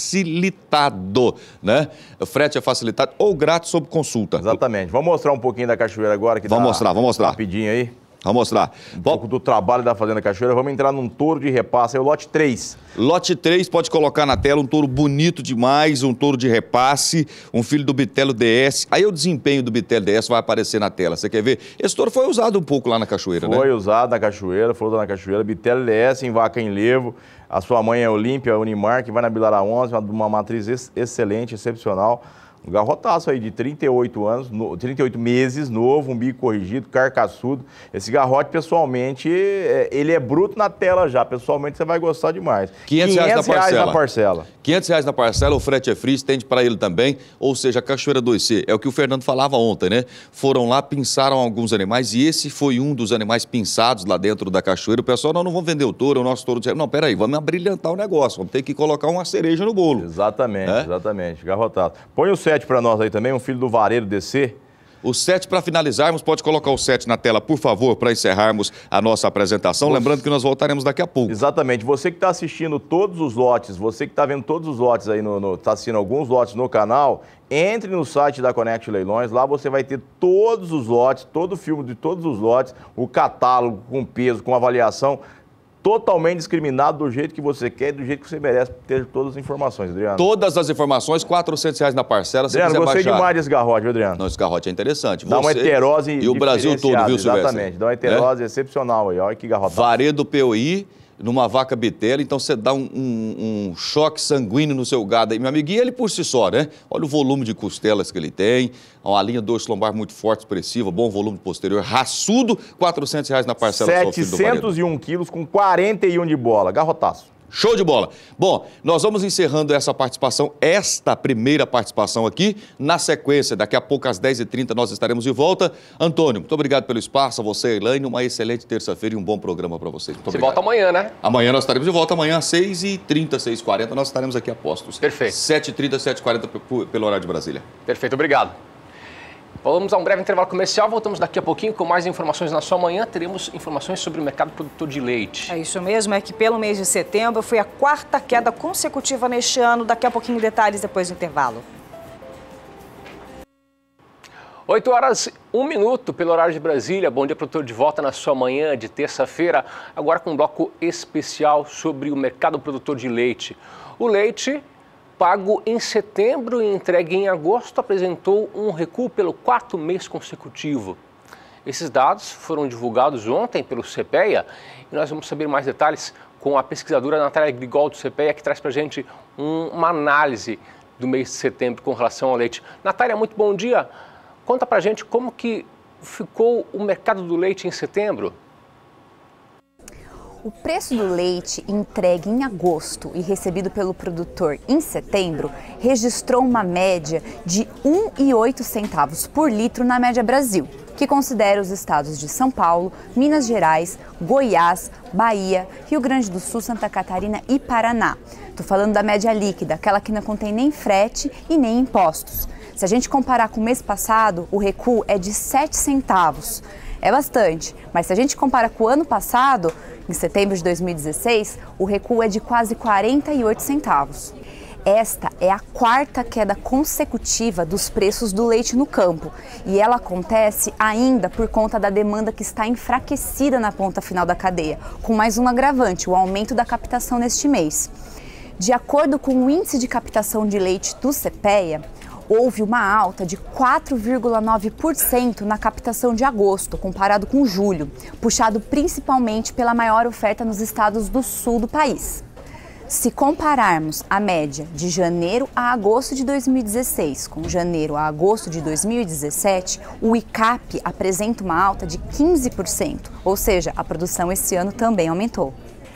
facilitado, né? O frete é facilitado ou grátis sob consulta. Exatamente. Vamos mostrar um pouquinho da cachoeira agora? Que vamos tá mostrar, vamos mostrar. Rapidinho aí. Vamos mostrar. Um pouco do trabalho da Fazenda Cachoeira. Vamos entrar num touro de repasse, é o lote três. Lote três, pode colocar na tela, um touro bonito demais, um touro de repasse, um filho do Bitelo D S. Aí o desempenho do Bitelo D S vai aparecer na tela, você quer ver? Esse touro foi usado um pouco lá na Cachoeira, foi né? Foi usado na Cachoeira, foi usado na Cachoeira. Bitelo D S em vaca em levo. A sua mãe é Olímpia Unimar, que vai na Bilara onze, uma matriz ex excelente, excepcional. Um garrotaço aí de trinta e oito anos, no, trinta e oito meses, novo, um bico corrigido, carcaçudo. Esse garrote, pessoalmente, é, ele é bruto na tela já. Pessoalmente, você vai gostar demais. quinhentos reais na parcela. reais na parcela. quinhentos reais na parcela, o frete é free, estende para ele também. Ou seja, a Cachoeira dois C, é o que o Fernando falava ontem, né? Foram lá, pinçaram alguns animais e esse foi um dos animais pinçados lá dentro da cachoeira. O pessoal, nós não vamos vender o touro, o nosso touro... Não, peraí, vamos abrilhantar o negócio, vamos ter que colocar uma cereja no bolo. Exatamente, é? exatamente, garrotado. Põe o sete para nós aí também, um filho do vareiro D C. O sete, para finalizarmos, pode colocar o sete na tela, por favor, para encerrarmos a nossa apresentação. Você... Lembrando que nós voltaremos daqui a pouco. Exatamente. Você que está assistindo todos os lotes, você que está vendo todos os lotes aí, no, no, tá assistindo alguns lotes no canal, entre no site da Connect Leilões, lá você vai ter todos os lotes, todo o filme de todos os lotes, o catálogo com peso, com avaliação, totalmente discriminado do jeito que você quer e do jeito que você merece ter todas as informações, Adriano. Todas as informações, quatrocentos reais na parcela, se Adriano, quiser gostei baixar. demais desse garrote, viu, Adriano? Não, esse garrote é interessante. Dá você... uma heterose e o Brasil todo, viu, Silvestre? Exatamente, dá uma heterose é? excepcional aí, olha que garrote. Varedo P O I, numa vaca bitela, então você dá um, um, um choque sanguíneo no seu gado aí, meu amigo, e ele por si só, né? Olha o volume de costelas que ele tem, uma linha dorso lombar muito forte, expressiva, bom volume posterior, raçudo, quatrocentos reais na parcela. setecentos e um quilos com quarenta e um de bola, garrotaço. Show de bola. Bom, nós vamos encerrando essa participação, esta primeira participação aqui. Na sequência, daqui a pouco às dez e trinta nós estaremos de volta. Antônio, muito obrigado pelo espaço, a você, Elaine, uma excelente terça-feira e um bom programa para vocês. Muito Você obrigado. volta amanhã, né? Amanhã nós estaremos de volta, amanhã às seis e trinta, seis e quarenta, nós estaremos aqui a postos. Perfeito. sete e trinta, sete e quarenta pelo horário de Brasília. Perfeito, obrigado. Vamos a um breve intervalo comercial, voltamos daqui a pouquinho com mais informações na sua manhã. Teremos informações sobre o mercado produtor de leite. É isso mesmo, é que pelo mês de setembro foi a quarta queda consecutiva neste ano. Daqui a pouquinho detalhes depois do intervalo. oito horas, um minuto pelo horário de Brasília. Bom dia, produtor, de volta na sua manhã de terça-feira. Agora com um bloco especial sobre o mercado produtor de leite. O leite pago em setembro e entregue em agosto apresentou um recuo pelo quarto mês consecutivo. Esses dados foram divulgados ontem pelo CEPEA e nós vamos saber mais detalhes com a pesquisadora Natália Grigol do CEPEA, que traz para a gente um, uma análise do mês de setembro com relação ao leite. Natália, muito bom dia. Conta para a gente como que ficou o mercado do leite em setembro. O preço do leite entregue em agosto e recebido pelo produtor em setembro registrou uma média de um real e oito centavos por litro na média Brasil, que considera os estados de São Paulo, Minas Gerais, Goiás, Bahia, Rio Grande do Sul, Santa Catarina e Paraná. Estou falando da média líquida, aquela que não contém nem frete e nem impostos. Se a gente comparar com o mês passado, o recuo é de sete centavos. É bastante, mas se a gente compara com o ano passado, em setembro de dois mil e dezesseis, o recuo é de quase quarenta e oito centavos. Esta é a quarta queda consecutiva dos preços do leite no campo e ela acontece ainda por conta da demanda que está enfraquecida na ponta final da cadeia, com mais um agravante, o aumento da captação neste mês. De acordo com o índice de captação de leite do CEPEA, houve uma alta de quatro vírgula nove por cento na captação de agosto, comparado com julho, puxado principalmente pela maior oferta nos estados do sul do país. Se compararmos a média de janeiro a agosto de dois mil e dezesseis com janeiro a agosto de dois mil e dezessete, o I C A P apresenta uma alta de quinze por cento, ou seja, a produção esse ano também aumentou.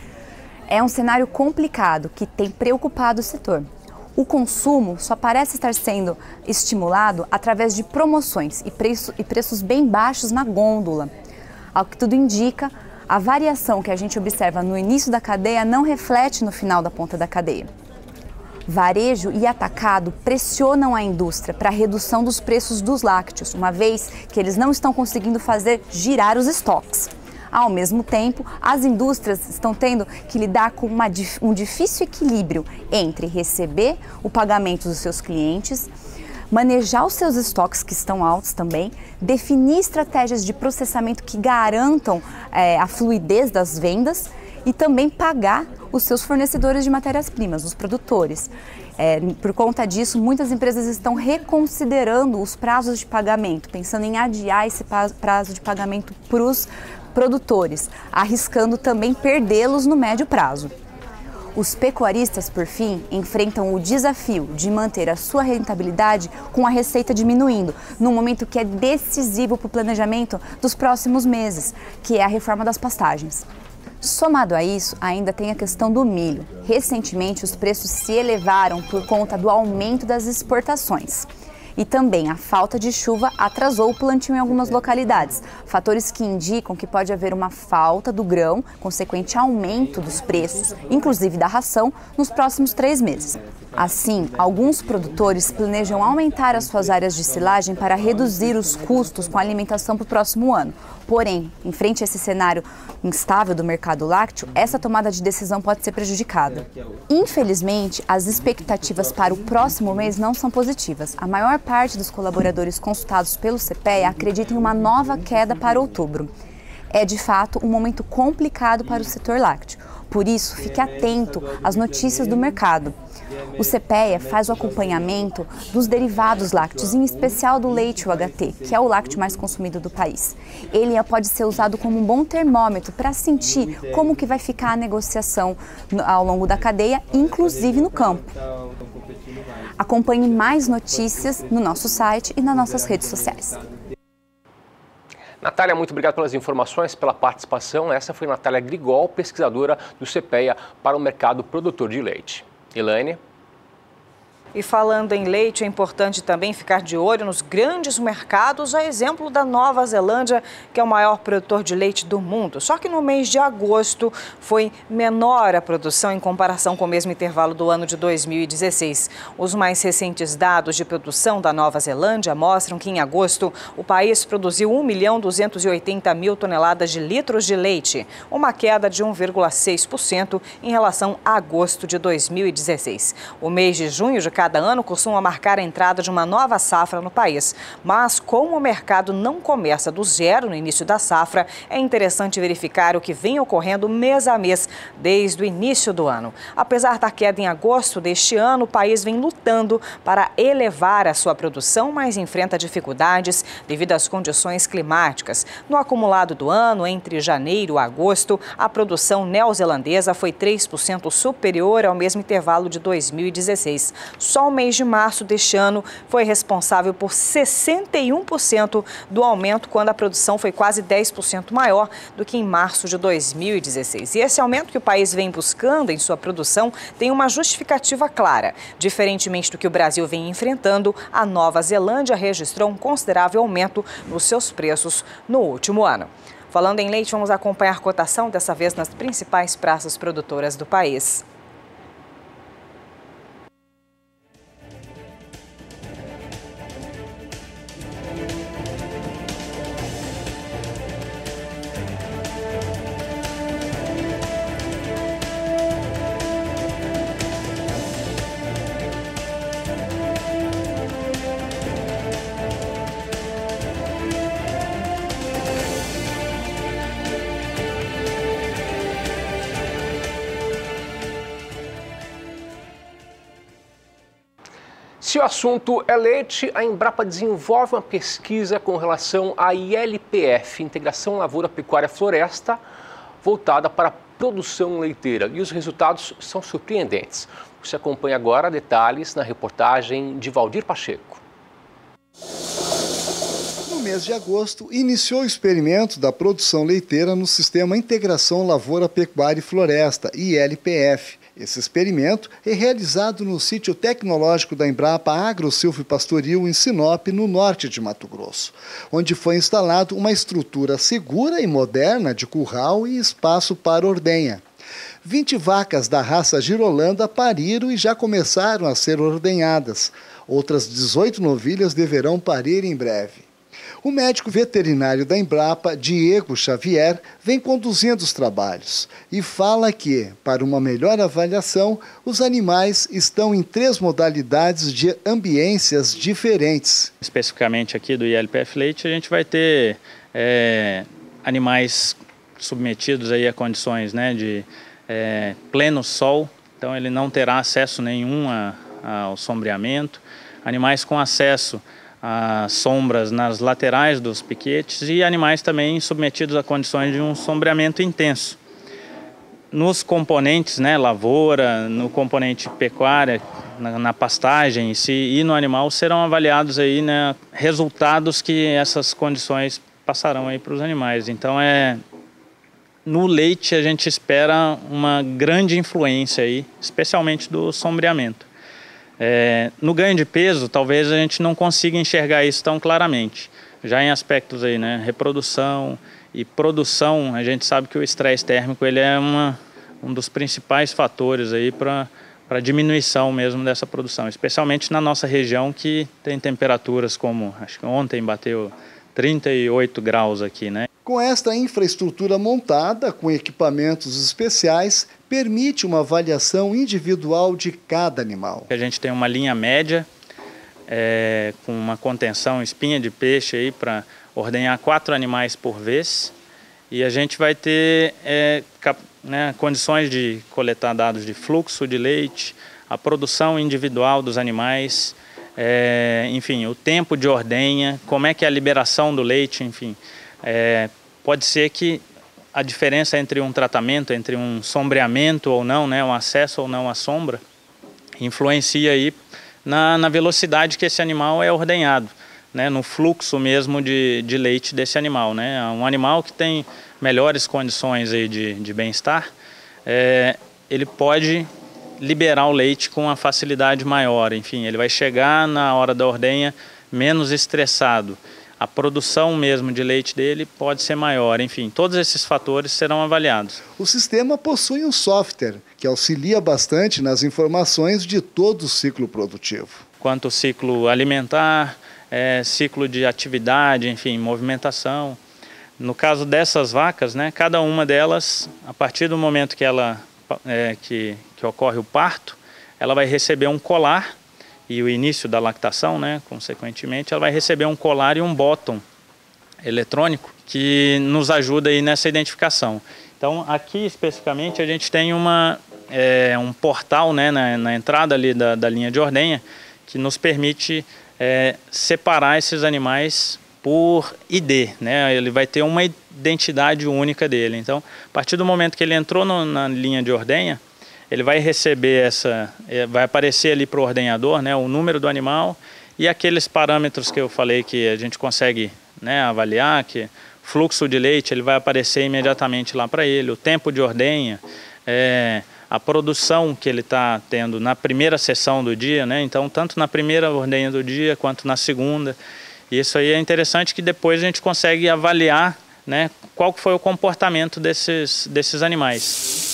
É um cenário complicado que tem preocupado o setor. O consumo só parece estar sendo estimulado através de promoções e, preço, e preços bem baixos na gôndola. Ao que tudo indica, a variação que a gente observa no início da cadeia não reflete no final da ponta da cadeia. Varejo e atacado pressionam a indústria para a redução dos preços dos lácteos, uma vez que eles não estão conseguindo fazer girar os estoques. Ao mesmo tempo, as indústrias estão tendo que lidar com uma, um difícil equilíbrio entre receber o pagamento dos seus clientes, manejar os seus estoques que estão altos também, definir estratégias de processamento que garantam é, a fluidez das vendas e também pagar os seus fornecedores de matérias-primas, os produtores. É, por conta disso, muitas empresas estão reconsiderando os prazos de pagamento, pensando em adiar esse prazo de pagamento para os produtores, arriscando também perdê-los no médio prazo. Os pecuaristas, por fim, enfrentam o desafio de manter a sua rentabilidade com a receita diminuindo, num momento que é decisivo para o planejamento dos próximos meses, que é a reforma das pastagens. Somado a isso, ainda tem a questão do milho. Recentemente, os preços se elevaram por conta do aumento das exportações. E também a falta de chuva atrasou o plantio em algumas localidades, fatores que indicam que pode haver uma falta do grão, consequente aumento dos preços, inclusive da ração, nos próximos três meses. Assim, alguns produtores planejam aumentar as suas áreas de silagem para reduzir os custos com a alimentação para o próximo ano. Porém, em frente a esse cenário instável do mercado lácteo, essa tomada de decisão pode ser prejudicada. Infelizmente, as expectativas para o próximo mês não são positivas. A maior parte dos colaboradores consultados pelo C P E A acredita em uma nova queda para outubro. É, de fato, um momento complicado para o setor lácteo. Por isso, fique atento às notícias do mercado. O C P E A faz o acompanhamento dos derivados lácteos, em especial do leite U H T, que é o lácteo mais consumido do país. Ele pode ser usado como um bom termômetro para sentir como que vai ficar a negociação ao longo da cadeia, inclusive no campo. Acompanhe mais notícias no nosso site e nas nossas redes sociais. Natália, muito obrigado pelas informações, pela participação. Essa foi Natália Grigol, pesquisadora do C P E A para o mercado produtor de leite. Elaine? E falando em leite, é importante também ficar de olho nos grandes mercados, a exemplo da Nova Zelândia, que é o maior produtor de leite do mundo. Só que no mês de agosto foi menor a produção em comparação com o mesmo intervalo do ano de dois mil e dezesseis. Os mais recentes dados de produção da Nova Zelândia mostram que em agosto o país produziu um milhão duzentos e oitenta mil toneladas de litros de leite, uma queda de um vírgula seis por cento em relação a agosto de dois mil e dezesseis. O mês de junho de cada ano costuma marcar a entrada de uma nova safra no país. Mas como o mercado não começa do zero no início da safra, é interessante verificar o que vem ocorrendo mês a mês desde o início do ano. Apesar da queda em agosto deste ano, o país vem lutando para elevar a sua produção, mas enfrenta dificuldades devido às condições climáticas. No acumulado do ano, entre janeiro e agosto, a produção neozelandesa foi três por cento superior ao mesmo intervalo de dois mil e dezesseis. Só o mês de março deste ano foi responsável por sessenta e um por cento do aumento, quando a produção foi quase dez por cento maior do que em março de dois mil e dezesseis. E esse aumento que o país vem buscando em sua produção tem uma justificativa clara. Diferentemente do que o Brasil vem enfrentando, a Nova Zelândia registrou um considerável aumento nos seus preços no último ano. Falando em leite, vamos acompanhar a cotação, dessa vez nas principais praças produtoras do país. Se o assunto é leite, a Embrapa desenvolve uma pesquisa com relação à I L P F, Integração Lavoura Pecuária Floresta, voltada para a produção leiteira. E os resultados são surpreendentes. Você acompanha agora detalhes na reportagem de Valdir Pacheco. No mês de agosto, iniciou o experimento da produção leiteira no Sistema Integração Lavoura Pecuária e Floresta, I L P F. Esse experimento é realizado no sítio tecnológico da Embrapa Agro Silvio Pastoril, em Sinop, no norte de Mato Grosso, onde foi instalado uma estrutura segura e moderna de curral e espaço para ordenha. vinte vacas da raça Girolanda pariram e já começaram a ser ordenhadas. Outras dezoito novilhas deverão parir em breve. O médico veterinário da Embrapa, Diego Xavier, vem conduzindo os trabalhos e fala que, para uma melhor avaliação, os animais estão em três modalidades de ambiências diferentes. Especificamente aqui do I L P F Leite, a gente vai ter é, animais submetidos aí a condições, né, de é, pleno sol, então ele não terá acesso nenhum a, ao sombreamento. Animais com acesso a sombras nas laterais dos piquetes e animais também submetidos a condições de um sombreamento intenso. nos componentes, né, lavoura, no componente pecuária, na, na pastagem em si e no animal, serão avaliados aí, né, resultados que essas condições passarão aí para os animais. Então, é, no leite a gente espera uma grande influência aí, especialmente do sombreamento. É, no ganho de peso, talvez a gente não consiga enxergar isso tão claramente. Já em aspectos aí, né, reprodução e produção, a gente sabe que o estresse térmico ele é uma, um dos principais fatores aí para para diminuição mesmo dessa produção, especialmente na nossa região que tem temperaturas como, acho que ontem bateu trinta e oito graus aqui, né? Com esta infraestrutura montada, com equipamentos especiais, permite uma avaliação individual de cada animal. A gente tem uma linha média, é, com uma contenção, espinha de peixe aí para ordenhar quatro animais por vez. E a gente vai ter é, cap, né, condições de coletar dados de fluxo de leite, a produção individual dos animais, é, enfim, o tempo de ordenha, como é que é a liberação do leite, enfim. É, pode ser que a diferença entre um tratamento, entre um sombreamento ou não, né, um acesso ou não à sombra, influencia aí na, na velocidade que esse animal é ordenhado, né, no fluxo mesmo de, de leite desse animal, né. Um animal que tem melhores condições aí de, de bem-estar, é, ele pode liberar o leite com uma facilidade maior, enfim, ele vai chegar na hora da ordenha menos estressado. A produção mesmo de leite dele pode ser maior, enfim, todos esses fatores serão avaliados. O sistema possui um software que auxilia bastante nas informações de todo o ciclo produtivo. Quanto ao ciclo alimentar, é, ciclo de atividade, enfim, movimentação. No caso dessas vacas, né, cada uma delas, a partir do momento que, ela, é, que, que ocorre o parto, ela vai receber um colar, e o início da lactação, né, consequentemente, ela vai receber um colar e um bottom eletrônico que nos ajuda aí nessa identificação. Então, aqui especificamente a gente tem uma, é, um portal, né, na, na entrada ali da, da linha de ordenha que nos permite é, separar esses animais por I D, né? Ele vai ter uma identidade única dele. Então, a partir do momento que ele entrou no, na linha de ordenha, ele vai receber essa, vai aparecer ali para o ordenhador, né, o número do animal e aqueles parâmetros que eu falei que a gente consegue, né, avaliar, que fluxo de leite ele vai aparecer imediatamente lá para ele, o tempo de ordenha, é, a produção que ele está tendo na primeira sessão do dia, né, então tanto na primeira ordenha do dia quanto na segunda. Isso aí é interessante que depois a gente consegue avaliar, né, qual foi o comportamento desses, desses animais.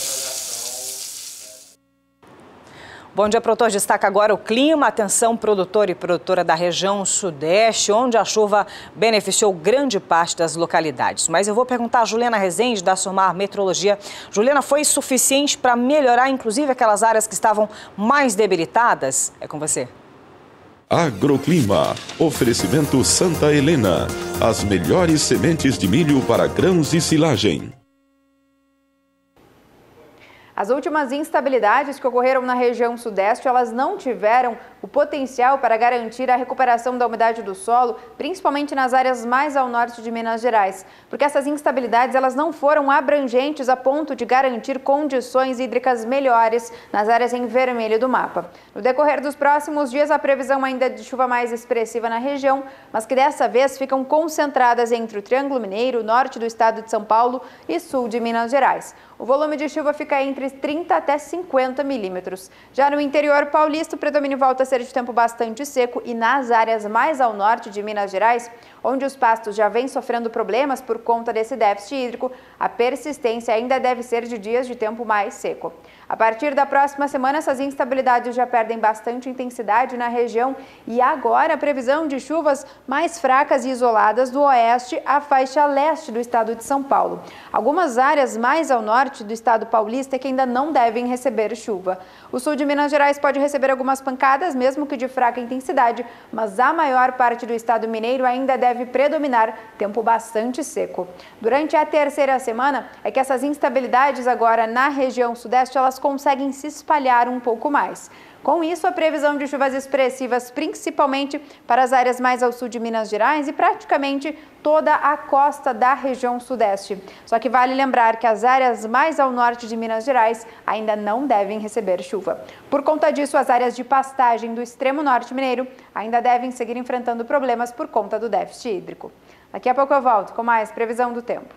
Bom dia, produtor. Destaca agora o clima. Atenção, produtor e produtora da região sudeste, onde a chuva beneficiou grande parte das localidades. Mas eu vou perguntar a Juliana Rezende, da Somar Metrologia. Juliana, foi suficiente para melhorar, inclusive, aquelas áreas que estavam mais debilitadas? É com você. Agroclima. Oferecimento Santa Helena. As melhores sementes de milho para grãos e silagem. As últimas instabilidades que ocorreram na região sudeste, elas não tiveram o potencial para garantir a recuperação da umidade do solo, principalmente nas áreas mais ao norte de Minas Gerais, porque essas instabilidades elas não foram abrangentes a ponto de garantir condições hídricas melhores nas áreas em vermelho do mapa. No decorrer dos próximos dias, a previsão ainda é de chuva mais expressiva na região, mas que dessa vez ficam concentradas entre o Triângulo Mineiro, norte do estado de São Paulo e sul de Minas Gerais. O volume de chuva fica entre trinta até cinquenta milímetros. Já no interior paulista, o predomínio volta a ser de tempo bastante seco e nas áreas mais ao norte de Minas Gerais, onde os pastos já vêm sofrendo problemas por conta desse déficit hídrico, a persistência ainda deve ser de dias de tempo mais seco. A partir da próxima semana, essas instabilidades já perdem bastante intensidade na região e agora a previsão de chuvas mais fracas e isoladas do oeste à faixa leste do estado de São Paulo. Algumas áreas mais ao norte do estado paulista que ainda não devem receber chuva. O sul de Minas Gerais pode receber algumas pancadas, mesmo que de fraca intensidade, mas a maior parte do estado mineiro ainda deve predominar tempo bastante seco. Durante a terceira semana é que essas instabilidades agora na região sudeste elas conseguem se espalhar um pouco mais. Com isso, a previsão de chuvas expressivas, principalmente para as áreas mais ao sul de Minas Gerais e praticamente toda a costa da região sudeste. Só que vale lembrar que as áreas mais ao norte de Minas Gerais ainda não devem receber chuva. Por conta disso, as áreas de pastagem do extremo norte mineiro ainda devem seguir enfrentando problemas por conta do déficit hídrico. Daqui a pouco eu volto com mais previsão do tempo.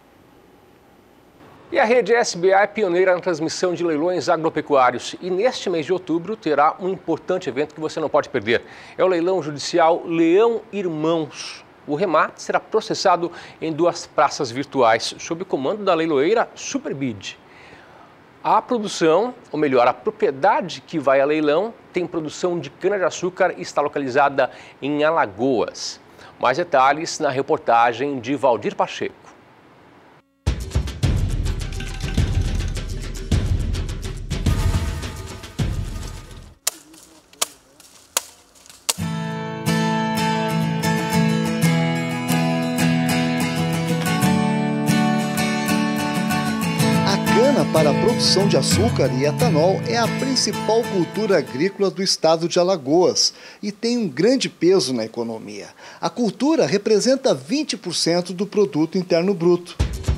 E a rede S B A é pioneira na transmissão de leilões agropecuários e neste mês de outubro terá um importante evento que você não pode perder. É o leilão judicial Leão Irmãos. O remate será processado em duas praças virtuais, sob o comando da leiloeira Superbid. A produção, ou melhor, a propriedade que vai a leilão, tem produção de cana-de-açúcar e está localizada em Alagoas. Mais detalhes na reportagem de Valdir Pacheco. Para a produção de açúcar e etanol é a principal cultura agrícola do estado de Alagoas e tem um grande peso na economia. A cultura representa vinte por cento do produto interno bruto.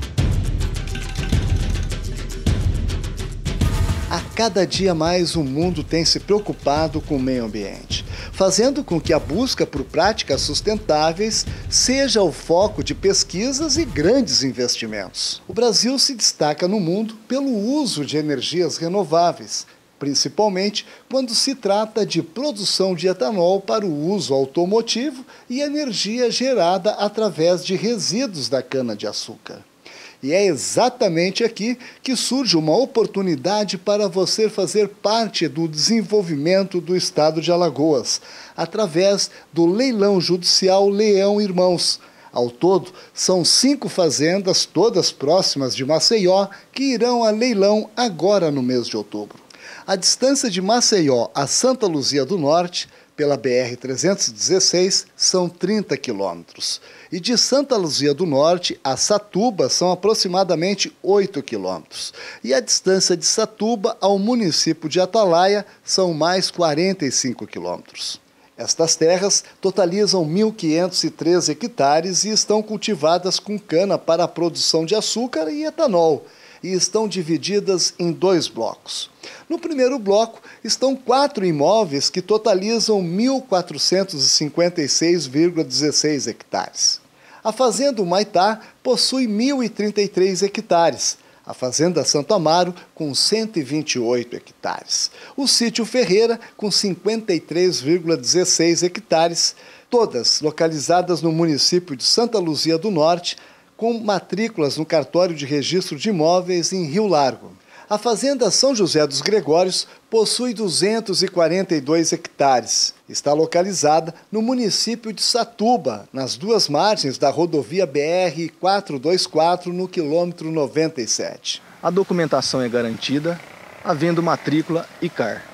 A cada dia mais o mundo tem se preocupado com o meio ambiente, fazendo com que a busca por práticas sustentáveis seja o foco de pesquisas e grandes investimentos. O Brasil se destaca no mundo pelo uso de energias renováveis, principalmente quando se trata de produção de etanol para o uso automotivo e energia gerada através de resíduos da cana-de-açúcar. E é exatamente aqui que surge uma oportunidade para você fazer parte do desenvolvimento do estado de Alagoas, através do leilão judicial Leão Irmãos. Ao todo, são cinco fazendas, todas próximas de Maceió, que irão a leilão agora no mês de outubro. A distância de Maceió a Santa Luzia do Norte, pela B R trezentos e dezesseis, são trinta quilômetros. E de Santa Luzia do Norte a Satuba são aproximadamente oito quilômetros. E a distância de Satuba ao município de Atalaia são mais quarenta e cinco quilômetros. Estas terras totalizam mil quinhentos e treze hectares e estão cultivadas com cana para a produção de açúcar e etanol, e estão divididas em dois blocos. No primeiro bloco estão quatro imóveis que totalizam mil quatrocentos e cinquenta e seis vírgula dezesseis hectares. A Fazenda Humaitá possui mil e trinta e três hectares, a Fazenda Santo Amaro com cento e vinte e oito hectares, o Sítio Ferreira com cinquenta e três vírgula dezesseis hectares, todas localizadas no município de Santa Luzia do Norte, com matrículas no cartório de registro de imóveis em Rio Largo. A Fazenda São José dos Gregórios possui duzentos e quarenta e dois hectares. Está localizada no município de Satuba, nas duas margens da rodovia B R quatrocentos e vinte e quatro, no quilômetro noventa e sete. A documentação é garantida, havendo matrícula e C A R.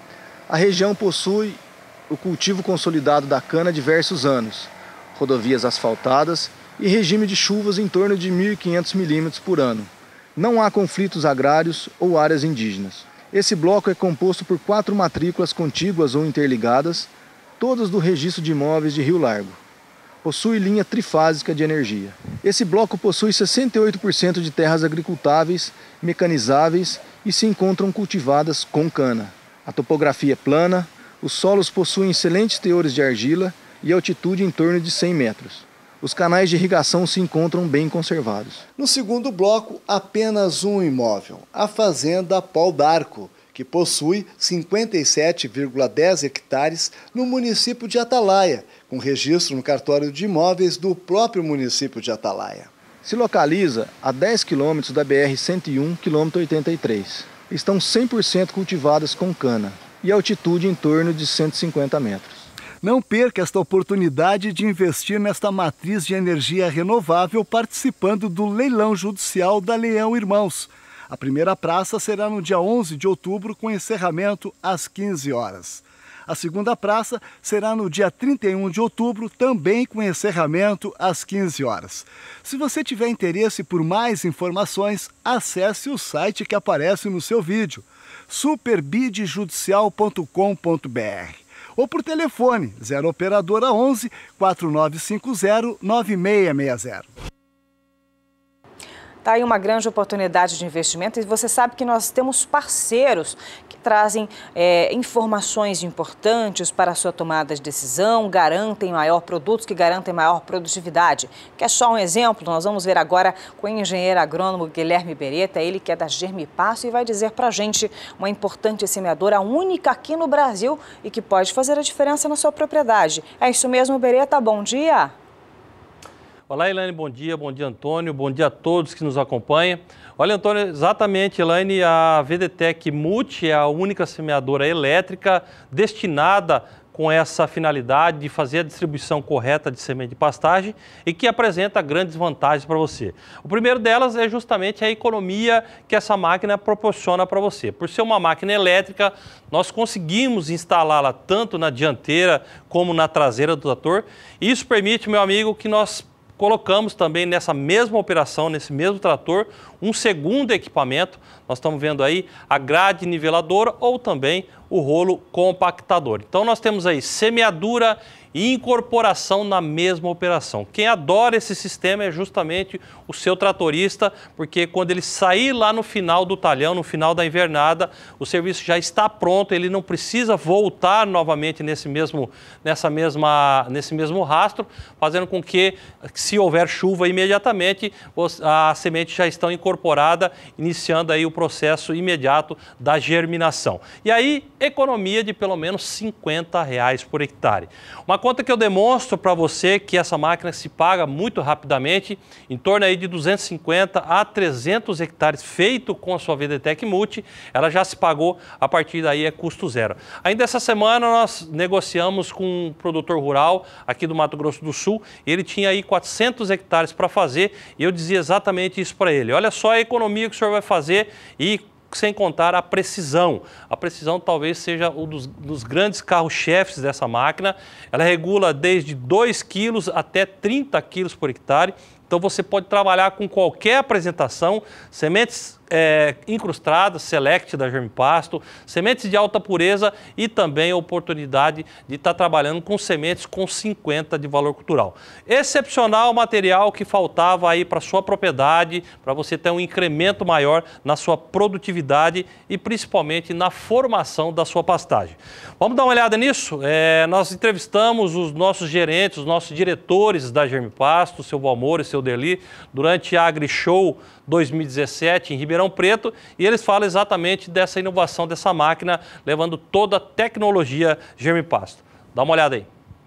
A região possui o cultivo consolidado da cana há diversos anos, rodovias asfaltadas e regime de chuvas em torno de mil e quinhentos milímetros por ano. Não há conflitos agrários ou áreas indígenas. Esse bloco é composto por quatro matrículas contíguas ou interligadas, todas do registro de imóveis de Rio Largo. Possui linha trifásica de energia. Esse bloco possui sessenta e oito por cento de terras agricultáveis, mecanizáveis e se encontram cultivadas com cana. A topografia é plana, os solos possuem excelentes teores de argila e altitude em torno de cem metros. Os canais de irrigação se encontram bem conservados. No segundo bloco, apenas um imóvel, a Fazenda Pau d'Arco, que possui cinquenta e sete vírgula dez hectares no município de Atalaia, com registro no cartório de imóveis do próprio município de Atalaia. Se localiza a dez quilômetros da B R cento e um, quilômetro oitenta e três. Estão cem por cento cultivadas com cana e altitude em torno de cento e cinquenta metros. Não perca esta oportunidade de investir nesta matriz de energia renovável participando do leilão judicial da Leão Irmãos. A primeira praça será no dia onze de outubro, com encerramento às quinze horas. A segunda praça será no dia trinta e um de outubro, também com encerramento às quinze horas. Se você tiver interesse por mais informações, acesse o site que aparece no seu vídeo. superbid judicial ponto com ponto br ou por telefone zero operadora onze, quatro nove cinco zero, nove seis seis zero. Está aí uma grande oportunidade de investimento e você sabe que nós temos parceiros que trazem é, informações importantes para a sua tomada de decisão, garantem maior produtos que garantem maior produtividade. Quer só um exemplo? Nós vamos ver agora com o engenheiro agrônomo Guilherme Beretta, ele que é da Germipasto e vai dizer para a gente uma importante semeadora única aqui no Brasil e que pode fazer a diferença na sua propriedade. É isso mesmo, Beretta? Bom dia! Olá, Elaine, bom dia, bom dia, Antônio, bom dia a todos que nos acompanham. Olha, Antônio, exatamente, Elaine, a VDTEC Multi é a única semeadora elétrica destinada com essa finalidade de fazer a distribuição correta de semente de pastagem e que apresenta grandes vantagens para você. O primeiro delas é justamente a economia que essa máquina proporciona para você. Por ser uma máquina elétrica, nós conseguimos instalá-la tanto na dianteira como na traseira do trator. Isso permite, meu amigo, que nós colocamos também nessa mesma operação, nesse mesmo trator, um segundo equipamento. Nós estamos vendo aí a grade niveladora ou também o rolo compactador. Então nós temos aí semeadura e incorporação na mesma operação. Quem adora esse sistema é justamente o seu tratorista, porque quando ele sair lá no final do talhão, no final da invernada, o serviço já está pronto, ele não precisa voltar novamente nesse mesmo, nessa mesma, nesse mesmo rastro, fazendo com que, se houver chuva imediatamente, a semente já está incorporada, iniciando aí o processo imediato da germinação. E aí, economia de pelo menos cinquenta reais por hectare. Uma conta que eu demonstro para você que essa máquina se paga muito rapidamente, em torno aí de duzentos e cinquenta a trezentos hectares feito com a sua VDTEC Multi, ela já se pagou, a partir daí é custo zero. Ainda essa semana nós negociamos com um produtor rural aqui do Mato Grosso do Sul, ele tinha aí quatrocentos hectares para fazer e eu dizia exatamente isso para ele. Olha só a economia que o senhor vai fazer e sem contar a precisão. A precisão talvez seja um dos, dos grandes carros-chefes dessa máquina. Ela regula desde dois quilos até trinta quilos por hectare. Então você pode trabalhar com qualquer apresentação, sementes é, incrustadas, Select da Germipasto, sementes de alta pureza e também a oportunidade de estar trabalhando com sementes com cinquenta de valor cultural. Excepcional material que faltava aí para sua propriedade, para você ter um incremento maior na sua produtividade e principalmente na formação da sua pastagem. Vamos dar uma olhada nisso? É, nós entrevistamos os nossos gerentes, os nossos diretores da Germipasto, o seu Valmor e o seu Derli, durante a AgriShow dois mil e dezessete em Ribeirão Preto, e eles falam exatamente dessa inovação dessa máquina, levando toda a tecnologia Germipasto. Dá uma olhada aí.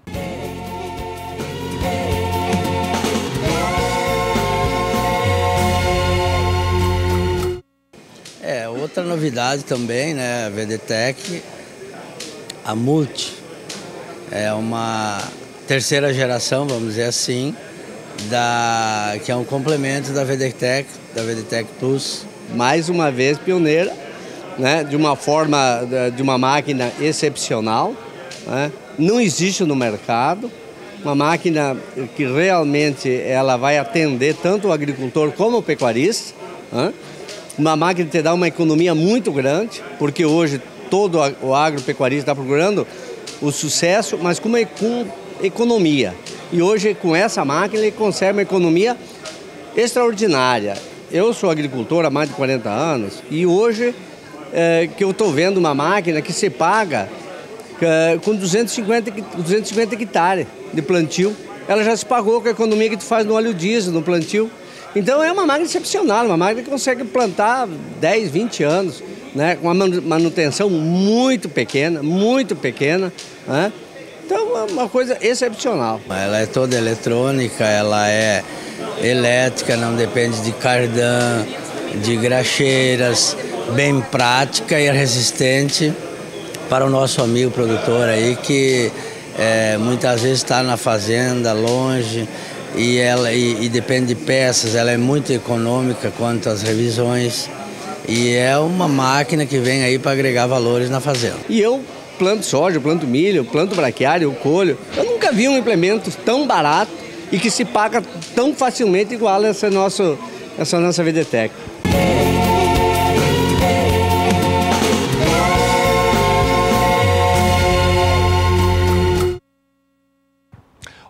É, outra novidade também, né, a VDTEC, a Multi, é uma terceira geração, vamos dizer assim, Da, que é um complemento da VDTEC, da VDTEC Plus. Mais uma vez pioneira, né, de uma forma, de uma máquina excepcional, né, não existe no mercado, uma máquina que realmente ela vai atender tanto o agricultor como o pecuarista, né, uma máquina que te dá uma economia muito grande, porque hoje todo o agropecuarista está procurando o sucesso, mas com, uma, com economia. E hoje, com essa máquina, ele consegue uma economia extraordinária. Eu sou agricultor há mais de quarenta anos e hoje é, que eu estou vendo uma máquina que se paga é, com duzentos e cinquenta hectares de plantio. Ela já se pagou com a economia que tu faz no óleo diesel, no plantio. Então é uma máquina excepcional, uma máquina que consegue plantar dez, vinte anos, né, com uma manutenção muito pequena, muito pequena, né? Então é uma coisa excepcional. Ela é toda eletrônica, ela é elétrica, não depende de cardan, de graxeiras, bem prática e resistente para o nosso amigo produtor aí que é, muitas vezes está na fazenda, longe, e, ela, e, e depende de peças, ela é muito econômica quanto às revisões e é uma máquina que vem aí para agregar valores na fazenda. E eu planto soja, planto milho, planto braquiário, colho. Eu nunca vi um implemento tão barato e que se paga tão facilmente igual essa nossa, essa nossa VDTEC.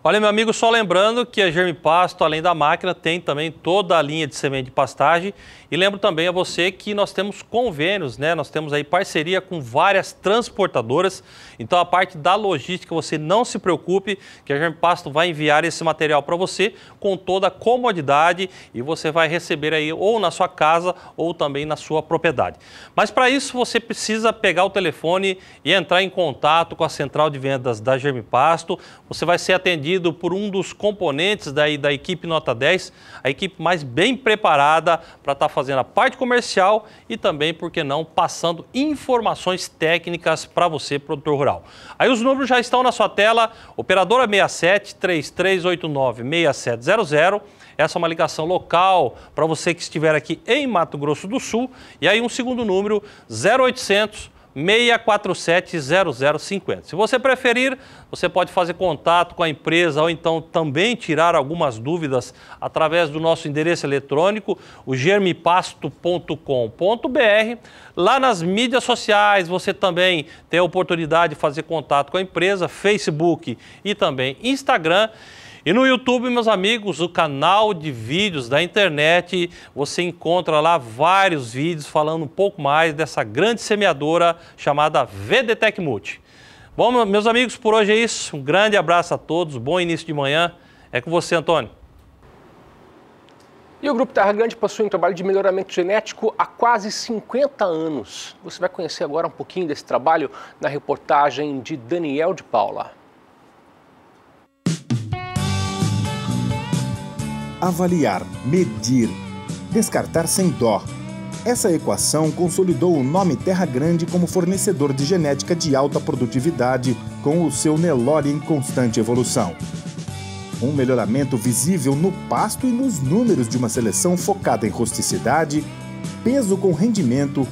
Olha, meu amigo, só lembrando que a Germipasto, além da máquina, tem também toda a linha de semente de pastagem. E lembro também a você que nós temos convênios, né? Nós temos aí parceria com várias transportadoras. Então, a parte da logística, você não se preocupe, que a Germipasto vai enviar esse material para você com toda a comodidade e você vai receber aí ou na sua casa ou também na sua propriedade. Mas para isso, você precisa pegar o telefone e entrar em contato com a central de vendas da Germipasto. Você vai ser atendido por um dos componentes da, da equipe Nota dez, a equipe mais bem preparada para estar fazendo a parte comercial e também, por que não, passando informações técnicas para você, produtor rural. Aí os números já estão na sua tela, operadora seis sete, três três oito nove, seis sete zero zero. Essa é uma ligação local para você que estiver aqui em Mato Grosso do Sul. E aí um segundo número, zero oitocentos, seis quatro sete, zero zero cinco zero. Se você preferir, você pode fazer contato com a empresa ou então também tirar algumas dúvidas através do nosso endereço eletrônico, o germipasto ponto com ponto br. Lá nas mídias sociais você também tem a oportunidade de fazer contato com a empresa, Facebook e também Instagram. E no YouTube, meus amigos, o canal de vídeos da internet, você encontra lá vários vídeos falando um pouco mais dessa grande semeadora chamada VDTech Multi. Bom, meus amigos, por hoje é isso. Um grande abraço a todos, bom início de manhã. É com você, Antônio. E o Grupo Terra Grande possui um trabalho de melhoramento genético há quase cinquenta anos. Você vai conhecer agora um pouquinho desse trabalho na reportagem de Daniel de Paula. Avaliar, medir, descartar sem dó. Essa equação consolidou o nome Terra Grande como fornecedor de genética de alta produtividade com o seu Nelore em constante evolução. Um melhoramento visível no pasto e nos números de uma seleção focada em rusticidade, peso com rendimento,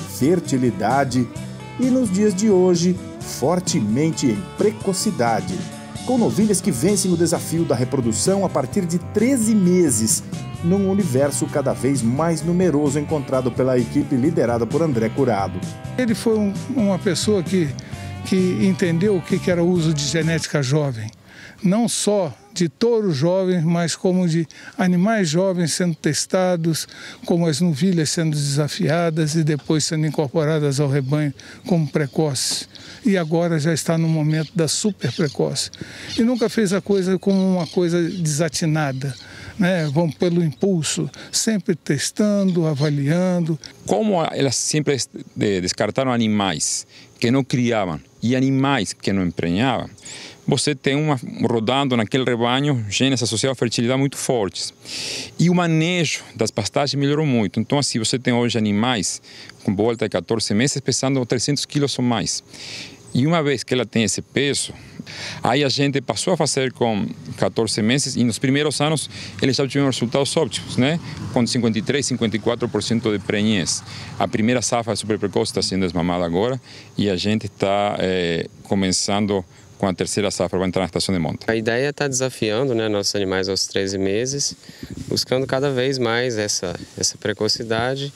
fertilidade e, nos dias de hoje, fortemente em precocidade. Com novilhas que vencem o desafio da reprodução a partir de treze meses, num universo cada vez mais numeroso encontrado pela equipe liderada por André Curado. Ele foi um, uma pessoa que, que entendeu o que era o uso de genética jovem. Não só de touros jovens, mas como de animais jovens sendo testados, como as novilhas sendo desafiadas e depois sendo incorporadas ao rebanho como precoces. E agora já está no momento da super precoce. E nunca fez a coisa como uma coisa desatinada, né? Vamos pelo impulso, sempre testando, avaliando. Como elas sempre descartaram animais que não criavam e animais que não emprenhavam, você tem uma, rodando naquele rebanho genes associados à fertilidade muito fortes. E o manejo das pastagens melhorou muito. Então, assim, você tem hoje animais com volta de quatorze meses pesando trezentos quilos ou mais. E uma vez que ela tem esse peso, aí a gente passou a fazer com quatorze meses e nos primeiros anos eles já tiveram resultados ótimos, né? Com cinquenta e três, cinquenta e quatro por cento de prenhez. A primeira safra super precoce está sendo desmamada agora e a gente está é, começando com a terceira safra, vai entrar na estação de monta. A ideia é estar desafiando, né, nossos animais aos treze meses, buscando cada vez mais essa, essa precocidade,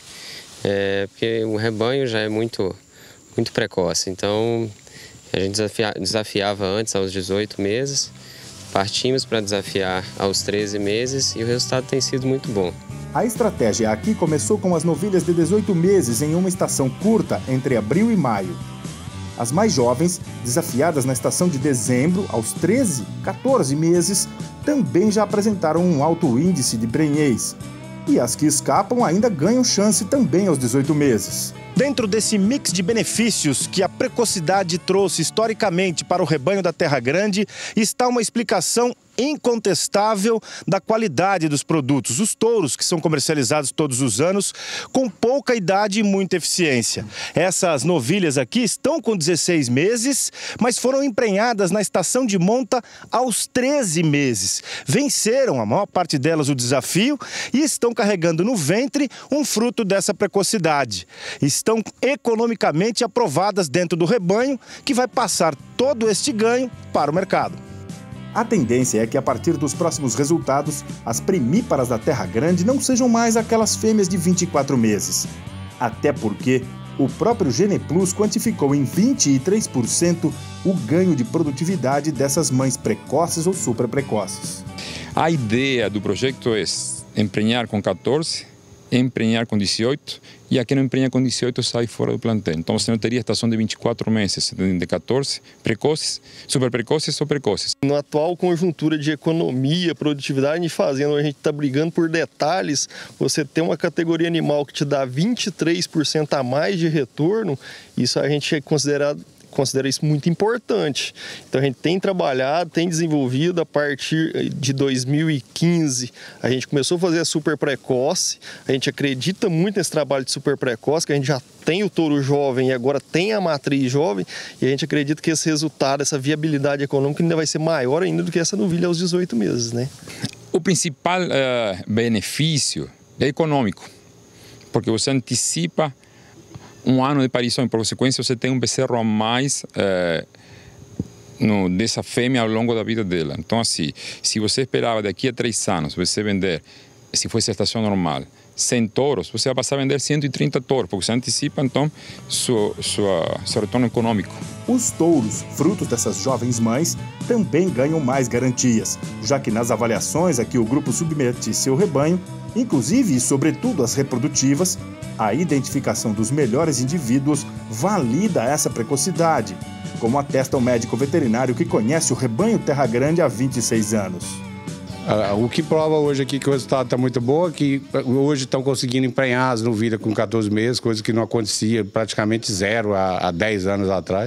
é, porque o rebanho já é muito, muito precoce. Então, a gente desafia, desafiava antes aos dezoito meses, partimos para desafiar aos treze meses e o resultado tem sido muito bom. A estratégia aqui começou com as novilhas de dezoito meses em uma estação curta entre abril e maio. As mais jovens, desafiadas na estação de dezembro, aos treze, quatorze meses, também já apresentaram um alto índice de prenhez. E as que escapam ainda ganham chance também aos dezoito meses. Dentro desse mix de benefícios que a precocidade trouxe historicamente para o rebanho da Terra Grande, está uma explicação incontestável da qualidade dos produtos. Os touros, que são comercializados todos os anos, com pouca idade e muita eficiência. Essas novilhas aqui estão com dezesseis meses, mas foram emprenhadas na estação de monta aos treze meses. Venceram, a maior parte delas, o desafio e estão carregando no ventre um fruto dessa precocidade. Estão economicamente aprovadas dentro do rebanho, que vai passar todo este ganho para o mercado. A tendência é que, a partir dos próximos resultados, as primíparas da Terra Grande não sejam mais aquelas fêmeas de vinte e quatro meses. Até porque o próprio Geneplus quantificou em vinte e três por cento o ganho de produtividade dessas mães precoces ou super precoces. A ideia do projeto é emprenhar com quatorze, emprenhar com dezoito, e a quem não emprenha com dezoito sai fora do plantel. Então você não teria estação de vinte e quatro meses, de quatorze, precoces, super precoces ou precoces. Na atual conjuntura de economia, produtividade e fazenda, a gente está brigando por detalhes, você tem uma categoria animal que te dá vinte e três por cento a mais de retorno, isso a gente é considerado considera isso muito importante. Então a gente tem trabalhado, tem desenvolvido a partir de dois mil e quinze. A gente começou a fazer a super precoce, a gente acredita muito nesse trabalho de super precoce, que a gente já tem o touro jovem e agora tem a matriz jovem, e a gente acredita que esse resultado, essa viabilidade econômica ainda vai ser maior ainda do que essa novilha aos dezoito meses, né? O principal uh, benefício é econômico, porque você antecipa um ano de parição, por consequência você tem um bezerro a mais é, no, dessa fêmea ao longo da vida dela. Então assim, se você esperava daqui a três anos você vender, se fosse a estação normal, cem touros, você vai passar a vender cento e trinta touros, porque você antecipa então sua, sua, seu retorno econômico. Os touros, frutos dessas jovens mães, também ganham mais garantias, já que nas avaliações a que o grupo submete seu rebanho, inclusive e sobretudo as reprodutivas, a identificação dos melhores indivíduos valida essa precocidade, como atesta o médico veterinário que conhece o rebanho Terra Grande há vinte e seis anos. O que prova hoje aqui que o resultado está muito bom é que hoje estão conseguindo emprenhar as novilhas com quatorze meses, coisa que não acontecia praticamente zero há, há dez anos atrás.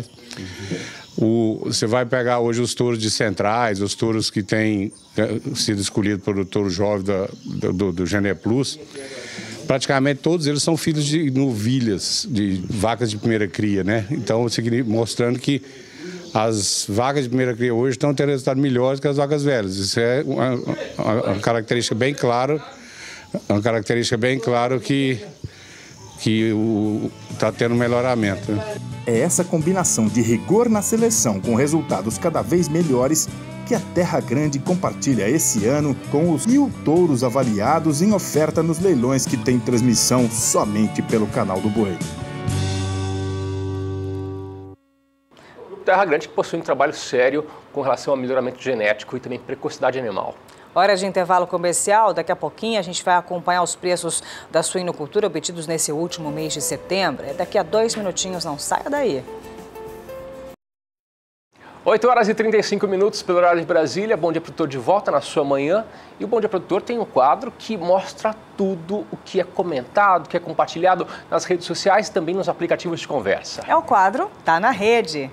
O, você vai pegar hoje os touros de centrais, os touros que têm sido escolhidos pelo touro jovem da, do, do Geneplus, praticamente todos eles são filhos de novilhas, de vacas de primeira cria, né? Então, mostrando que as vacas de primeira cria hoje estão tendo resultados melhores que as vacas velhas. Isso é uma, uma, uma característica bem clara, uma característica bem clara que que está tendo melhoramento. É essa combinação de rigor na seleção com resultados cada vez melhores que a Terra Grande compartilha esse ano com os mil touros avaliados em oferta nos leilões que tem transmissão somente pelo canal do Boi. Terra Grande que possui um trabalho sério com relação ao melhoramento genético e também precocidade animal. Hora de intervalo comercial, daqui a pouquinho a gente vai acompanhar os preços da suinocultura obtidos nesse último mês de setembro. É daqui a dois minutinhos, não saia daí. oito horas e trinta e cinco minutos pelo horário de Brasília. Bom Dia Produtor de volta na sua manhã. E o Bom Dia Produtor tem um quadro que mostra tudo o que é comentado, o que é compartilhado nas redes sociais e também nos aplicativos de conversa. É o quadro Tá na Rede.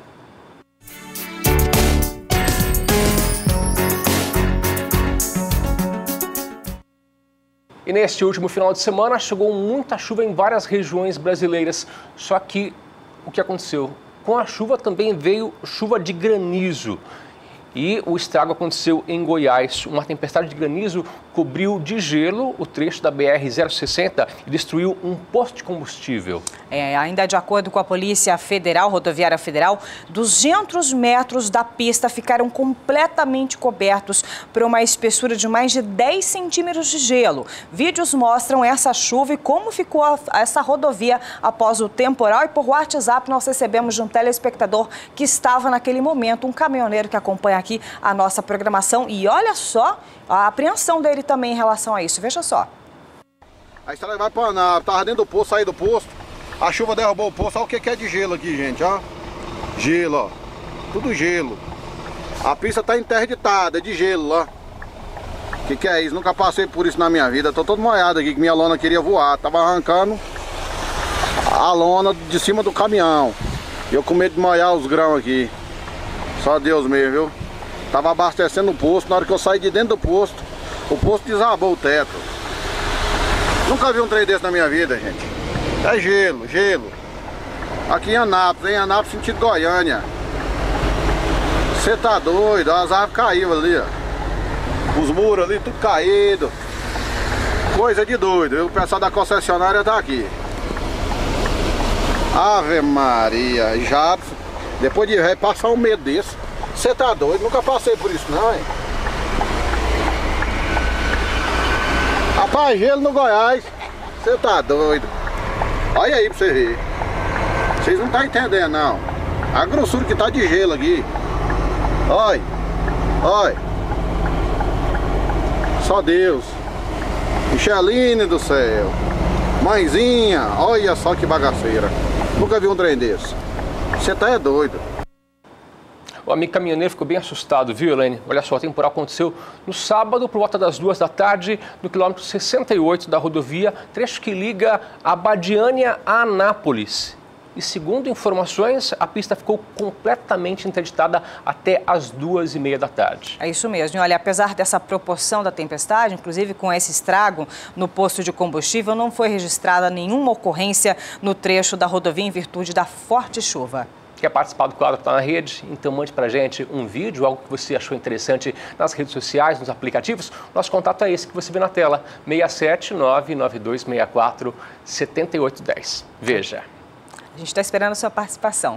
E neste último final de semana chegou muita chuva em várias regiões brasileiras. Só que o que aconteceu? Com a chuva também veio chuva de granizo. E o estrago aconteceu em Goiás. Uma tempestade de granizo cobriu de gelo o trecho da B R zero sessenta e destruiu um posto de combustível. É, ainda de acordo com a Polícia Federal, Rodoviária Federal, duzentos metros da pista ficaram completamente cobertos por uma espessura de mais de dez centímetros de gelo. Vídeos mostram essa chuva e como ficou a, essa rodovia após o temporal. E por WhatsApp nós recebemos de um telespectador que estava naquele momento, um caminhoneiro que acompanha aqui a nossa programação. E olha só a apreensão dele também em relação a isso. Veja só. A estrada vai para Anápolis, tava dentro do posto, saí do posto. A chuva derrubou o posto. Olha o que é de gelo aqui, gente, ó. Gelo, ó. Tudo gelo. A pista tá interditada, é de gelo, ó. O que que é isso? Nunca passei por isso na minha vida. Tô todo molhado aqui, que minha lona queria voar. Tava arrancando a lona de cima do caminhão. E eu com medo de molhar os grãos aqui. Só Deus mesmo, viu? Tava abastecendo o posto, na hora que eu saí de dentro do posto, o posto desabou o teto. Nunca vi um trem desse na minha vida, gente. É gelo, gelo. Aqui em Anápolis, em Anápolis, sentido Goiânia. Você tá doido, as árvores caíram ali, ó. Os muros ali, tudo caído. Coisa de doido, o pessoal da concessionária tá aqui. Ave Maria, já depois de velho, passar um medo desse. Você tá doido? Nunca passei por isso não, hein? Rapaz, gelo no Goiás. Você tá doido? Olha aí pra você ver. Vocês não estão entendendo, não. A grossura que tá de gelo aqui. Olha, olha. Só Deus. Micheline do céu. Mãezinha, olha só que bagaceira. Nunca vi um trem desse. Você tá é doido. O amigo caminhoneiro ficou bem assustado, viu, Elaine? Olha só, o temporal aconteceu no sábado, por volta das duas da tarde, no quilômetro sessenta e oito da rodovia, trecho que liga a Badiânia a Anápolis. E segundo informações, a pista ficou completamente interditada até as duas e meia da tarde. É isso mesmo. E olha, apesar dessa proporção da tempestade, inclusive com esse estrago no posto de combustível, não foi registrada nenhuma ocorrência no trecho da rodovia em virtude da forte chuva. Quer participar do quadro que está na rede? Então mande para a gente um vídeo, algo que você achou interessante nas redes sociais, nos aplicativos. Nosso contato é esse que você vê na tela, seis sete nove nove dois seis quatro sete oito um zero. Veja. A gente está esperando a sua participação.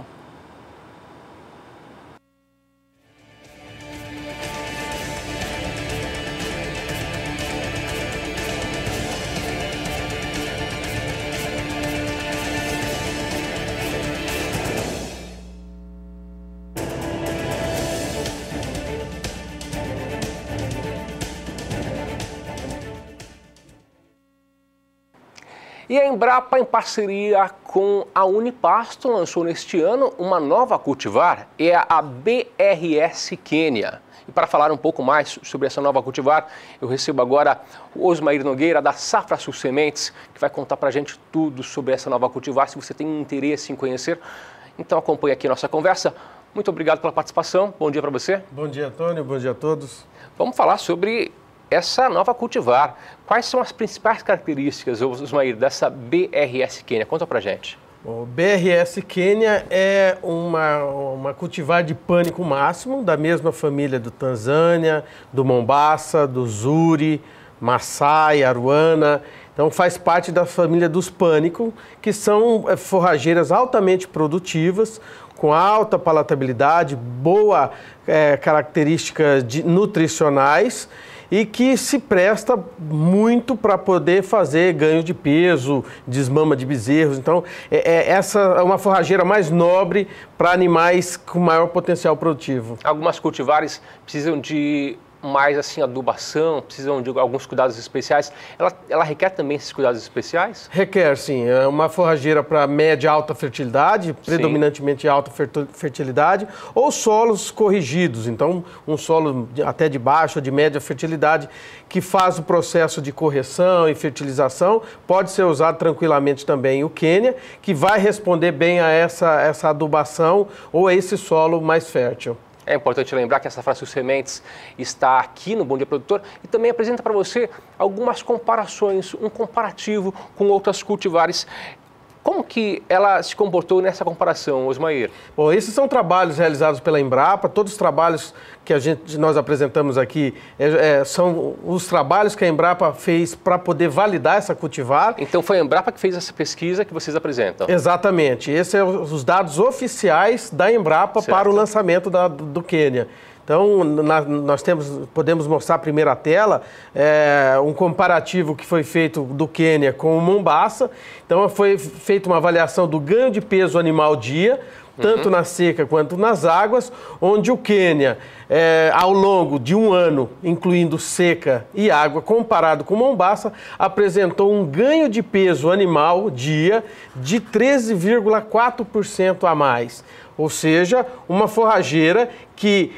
E a Embrapa, em parceria com a Unipasto, lançou neste ano uma nova cultivar, é a B R S Quênia. E para falar um pouco mais sobre essa nova cultivar, eu recebo agora o Osmair Nogueira, da Safra Sul Sementes, que vai contar para a gente tudo sobre essa nova cultivar. Se você tem interesse em conhecer, então acompanhe aqui a nossa conversa. Muito obrigado pela participação. Bom dia para você. Bom dia, Antônio. Bom dia a todos. Vamos falar sobre essa nova cultivar. Quais são as principais características, Osmair, dessa B R S Quênia? Conta pra gente. O B R S Quênia é uma, uma cultivar de pânico máximo, da mesma família do Tanzânia, do Mombasa, do Zuri, Maasai, Aruana. Então faz parte da família dos pânico, que são forrageiras altamente produtivas, com alta palatabilidade, boa é, características de, nutricionais, e que se presta muito para poder fazer ganho de peso, desmama de bezerros. Então, é, é, essa é uma forrageira mais nobre para animais com maior potencial produtivo. Algumas cultivares precisam de mais assim adubação, precisam de alguns cuidados especiais. Ela, ela requer também esses cuidados especiais? Requer, sim. É uma forrageira para média e alta fertilidade, predominantemente sim. alta fertilidade, ou solos corrigidos. Então, um solo até de baixa ou de média fertilidade, que faz o processo de correção e fertilização, pode ser usado tranquilamente também o Quênia, que vai responder bem a essa, essa adubação ou a esse solo mais fértil. É importante lembrar que a Safra Sul Sementes está aqui no Bom Dia Produtor e também apresenta para você algumas comparações, um comparativo com outras cultivares. Como que ela se comportou nessa comparação, Osmair? Bom, esses são trabalhos realizados pela Embrapa. Todos os trabalhos que a gente, nós apresentamos aqui é, é, são os trabalhos que a Embrapa fez para poder validar essa cultivar. Então foi a Embrapa que fez essa pesquisa que vocês apresentam? Exatamente. Esses são os dados oficiais da Embrapa certo. Para o lançamento da, do Quênia. Então, na, nós temos, podemos mostrar a primeira tela, é, um comparativo que foi feito do Quênia com o Mombasa. Então, foi feita uma avaliação do ganho de peso animal dia, tanto uhum. na seca quanto nas águas, onde o Quênia, é, ao longo de um ano, incluindo seca e água, comparado com o Mombasa, apresentou um ganho de peso animal dia de treze vírgula quatro por cento a mais. Ou seja, uma forrageira que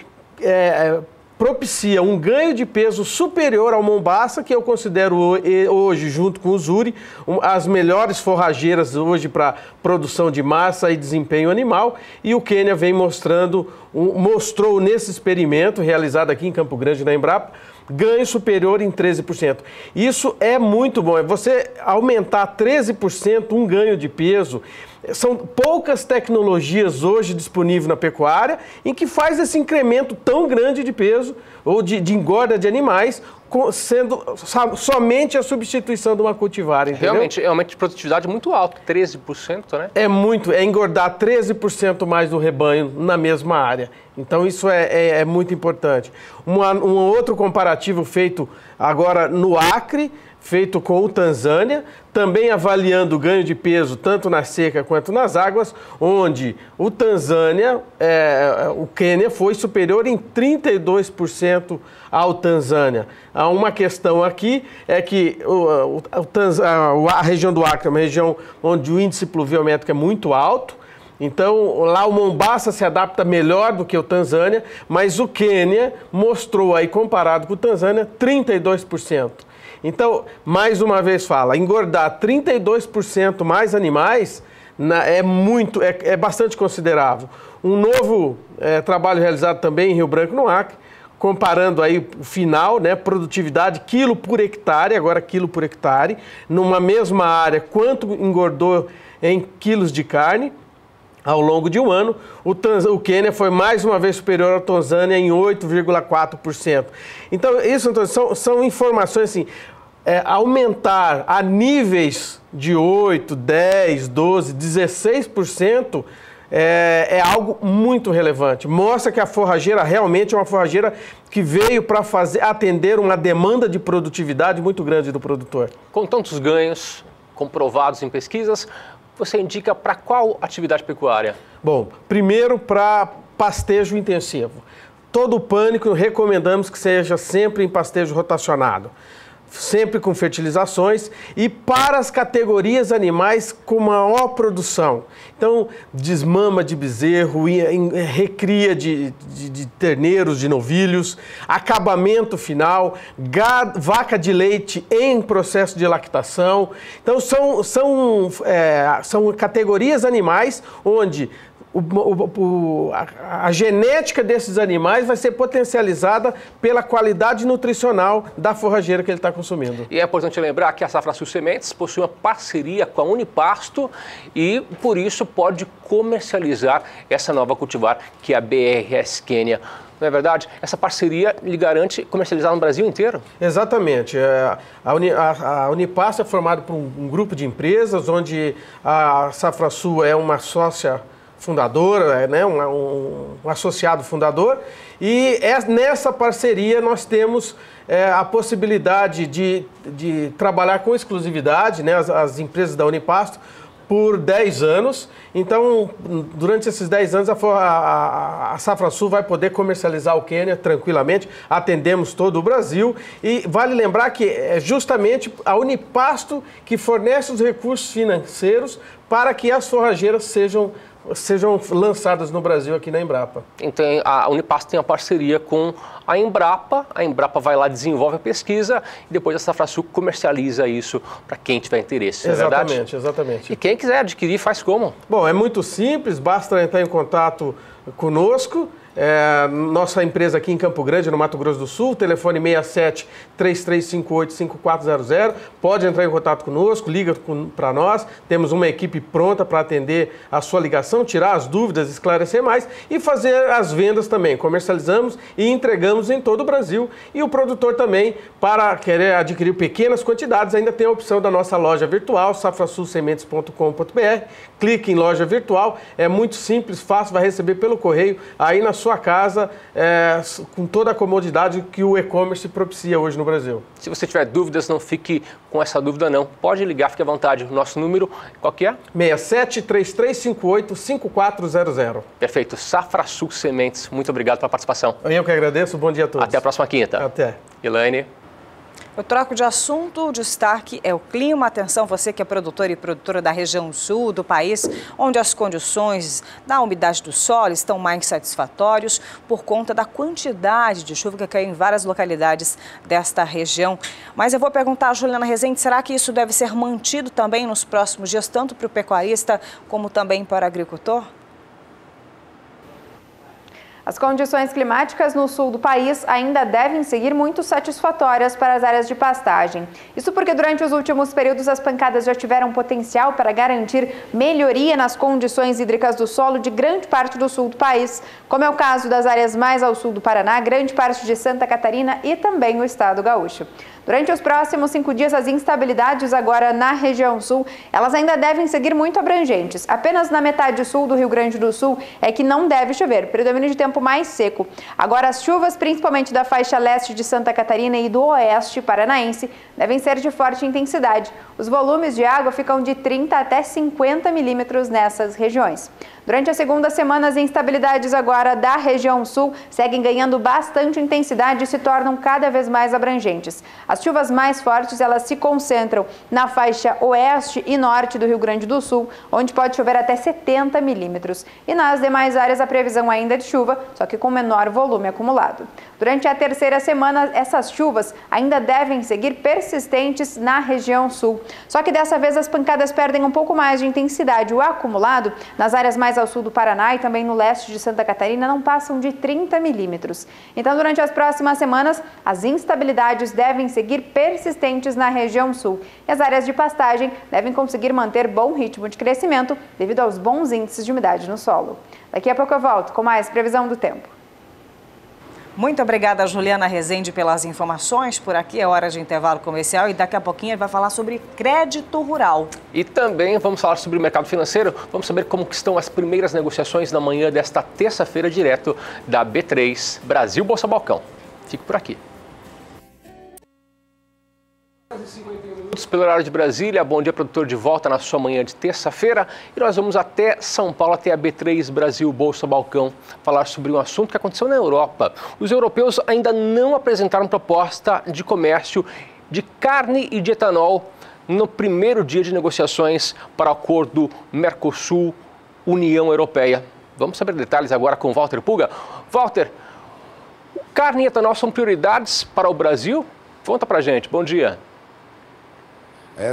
É, propicia um ganho de peso superior ao Mombasa, que eu considero hoje, junto com o Zuri, as melhores forrageiras hoje para produção de massa e desempenho animal, e o Quênia vem mostrando, mostrou nesse experimento realizado aqui em Campo Grande, na Embrapa, ganho superior em treze por cento. Isso é muito bom, é você aumentar treze por cento um ganho de peso. São poucas tecnologias hoje disponíveis na pecuária em que faz esse incremento tão grande de peso ou de, de engorda de animais, sendo somente a substituição de uma cultivar, entendeu? Realmente, é um aumento de produtividade muito alto, treze por cento, né? É muito, é engordar treze por cento mais do rebanho na mesma área. Então isso é, é, é muito importante. Uma, um outro comparativo feito agora no Acre, feito com o Tanzânia, também avaliando o ganho de peso tanto na seca quanto nas águas, onde o Tanzânia, é, o Quênia foi superior em trinta e dois por cento ao Tanzânia. Há uma questão aqui, é que o, o, o, a região do Acre é uma região onde o índice pluviométrico é muito alto, então lá o Mombasa se adapta melhor do que o Tanzânia, mas o Quênia mostrou aí, comparado com o Tanzânia, trinta e dois por cento. Então, mais uma vez fala, engordar trinta e dois por cento mais animais na, é muito, é, é bastante considerável. Um novo é, trabalho realizado também em Rio Branco, no Acre, comparando aí o final, né, produtividade quilo por hectare, agora quilo por hectare, numa mesma área, quanto engordou em quilos de carne ao longo de um ano. O, Tanz, o Quênia foi mais uma vez superior ao Tanzânia em oito vírgula quatro por cento. Então, isso então, são, são informações assim, é, aumentar a níveis de oito, dez, doze, dezesseis por cento é, é algo muito relevante. Mostra que a forrageira realmente é uma forrageira que veio para fazer atender uma demanda de produtividade muito grande do produtor. Com tantos ganhos comprovados em pesquisas, você indica para qual atividade pecuária? Bom, primeiro para pastejo intensivo. Todo o pânico recomendamos que seja sempre em pastejo rotacionado, sempre com fertilizações e para as categorias animais com maior produção. Então, desmama de bezerro, recria de, de, de terneiros, de novilhos, acabamento final, gado, vaca de leite em processo de lactação. Então, são, são, é, são categorias animais onde O, o, o, a, a genética desses animais vai ser potencializada pela qualidade nutricional da forrageira que ele está consumindo. E é importante lembrar que a Safrasul Sementes possui uma parceria com a Unipasto e, por isso, pode comercializar essa nova cultivar, que é a B R S Quênia. Não é verdade? Essa parceria lhe garante comercializar no Brasil inteiro? Exatamente. A, Uni, a, a Unipasto é formada por um, um grupo de empresas, onde a Safrasul é uma sócia fundadora, né, um, um, um associado fundador, e é, nessa parceria nós temos é, a possibilidade de, de trabalhar com exclusividade, né, as, as empresas da Unipasto, por dez anos. Então, durante esses dez anos, a, a, a Safrasul vai poder comercializar o Quênia tranquilamente, atendemos todo o Brasil, e vale lembrar que é justamente a Unipasto que fornece os recursos financeiros para que as forrageiras sejam sejam lançadas no Brasil aqui na Embrapa. Então, a Unipasto tem uma parceria com a Embrapa, a Embrapa vai lá, desenvolve a pesquisa e depois a Safrasul comercializa isso para quem tiver interesse, não é verdade? Exatamente, exatamente. E quem quiser adquirir, faz como? Bom, é muito simples, basta entrar em contato conosco. É, nossa empresa aqui em Campo Grande, no Mato Grosso do Sul, telefone seis sete, três três cinco oito, cinco quatro zero zero. Pode entrar em contato conosco, liga para nós. Temos uma equipe pronta para atender a sua ligação, tirar as dúvidas, esclarecer mais e fazer as vendas também. Comercializamos e entregamos em todo o Brasil. E o produtor também, para querer adquirir pequenas quantidades, ainda tem a opção da nossa loja virtual, safrasul sementes ponto com ponto br. Clique em loja virtual, é muito simples, fácil, vai receber pelo correio aí na sua casa, é, com toda a comodidade que o e-commerce propicia hoje no Brasil. Se você tiver dúvidas, não fique com essa dúvida não. Pode ligar, fique à vontade. O nosso número, qual que é? seis sete, três três cinco oito, cinco quatro zero zero. Perfeito. Safrasul Sementes, muito obrigado pela participação. Eu que agradeço, bom dia a todos. Até a próxima quinta. Até. Elaine. Eu troco de assunto, o destaque é o clima. Atenção, você que é produtor e produtora da região sul do país, onde as condições da umidade do solo estão mais satisfatórios por conta da quantidade de chuva que caiu em várias localidades desta região. Mas eu vou perguntar a Juliana Rezende, será que isso deve ser mantido também nos próximos dias, tanto para o pecuarista como também para o agricultor? As condições climáticas no sul do país ainda devem seguir muito satisfatórias para as áreas de pastagem. Isso porque durante os últimos períodos as pancadas já tiveram potencial para garantir melhoria nas condições hídricas do solo de grande parte do sul do país, como é o caso das áreas mais ao sul do Paraná, grande parte de Santa Catarina e também o estado gaúcho. Durante os próximos cinco dias, as instabilidades agora na região sul, elas ainda devem seguir muito abrangentes. Apenas na metade sul do Rio Grande do Sul é que não deve chover. Predomínio de tempo tempo mais seco. Agora, as chuvas, principalmente da faixa leste de Santa Catarina e do oeste paranaense, devem ser de forte intensidade. Os volumes de água ficam de trinta até cinquenta milímetros nessas regiões. Durante a segunda semana, as instabilidades agora da região sul seguem ganhando bastante intensidade e se tornam cada vez mais abrangentes. As chuvas mais fortes, elas se concentram na faixa oeste e norte do Rio Grande do Sul, onde pode chover até setenta milímetros. E nas demais áreas, a previsão ainda é de chuva, só que com menor volume acumulado. Durante a terceira semana, essas chuvas ainda devem seguir persistentes na região sul. Só que dessa vez as pancadas perdem um pouco mais de intensidade. O acumulado nas áreas mais ao sul do Paraná e também no leste de Santa Catarina não passam de trinta milímetros. Então, durante as próximas semanas, as instabilidades devem seguir persistentes na região sul. E as áreas de pastagem devem conseguir manter bom ritmo de crescimento devido aos bons índices de umidade no solo. Daqui a pouco eu volto com mais previsão do tempo. Muito obrigada, Juliana Rezende, pelas informações. Por aqui é hora de intervalo comercial e daqui a pouquinho ele vai falar sobre crédito rural. E também vamos falar sobre o mercado financeiro. Vamos saber como que estão as primeiras negociações na manhã desta terça-feira, direto da B três Brasil Bolsa Balcão. Fico por aqui. Pelo horário de Brasília, bom dia, produtor, de volta na sua manhã de terça-feira e nós vamos até São Paulo, até a B três Brasil Bolsa Balcão, falar sobre um assunto que aconteceu na Europa. Os europeus ainda não apresentaram proposta de comércio de carne e de etanol no primeiro dia de negociações para o acordo Mercosul-União Europeia. Vamos saber detalhes agora com Walter Puga. Walter, carne e etanol são prioridades para o Brasil? Conta pra gente, bom dia. É,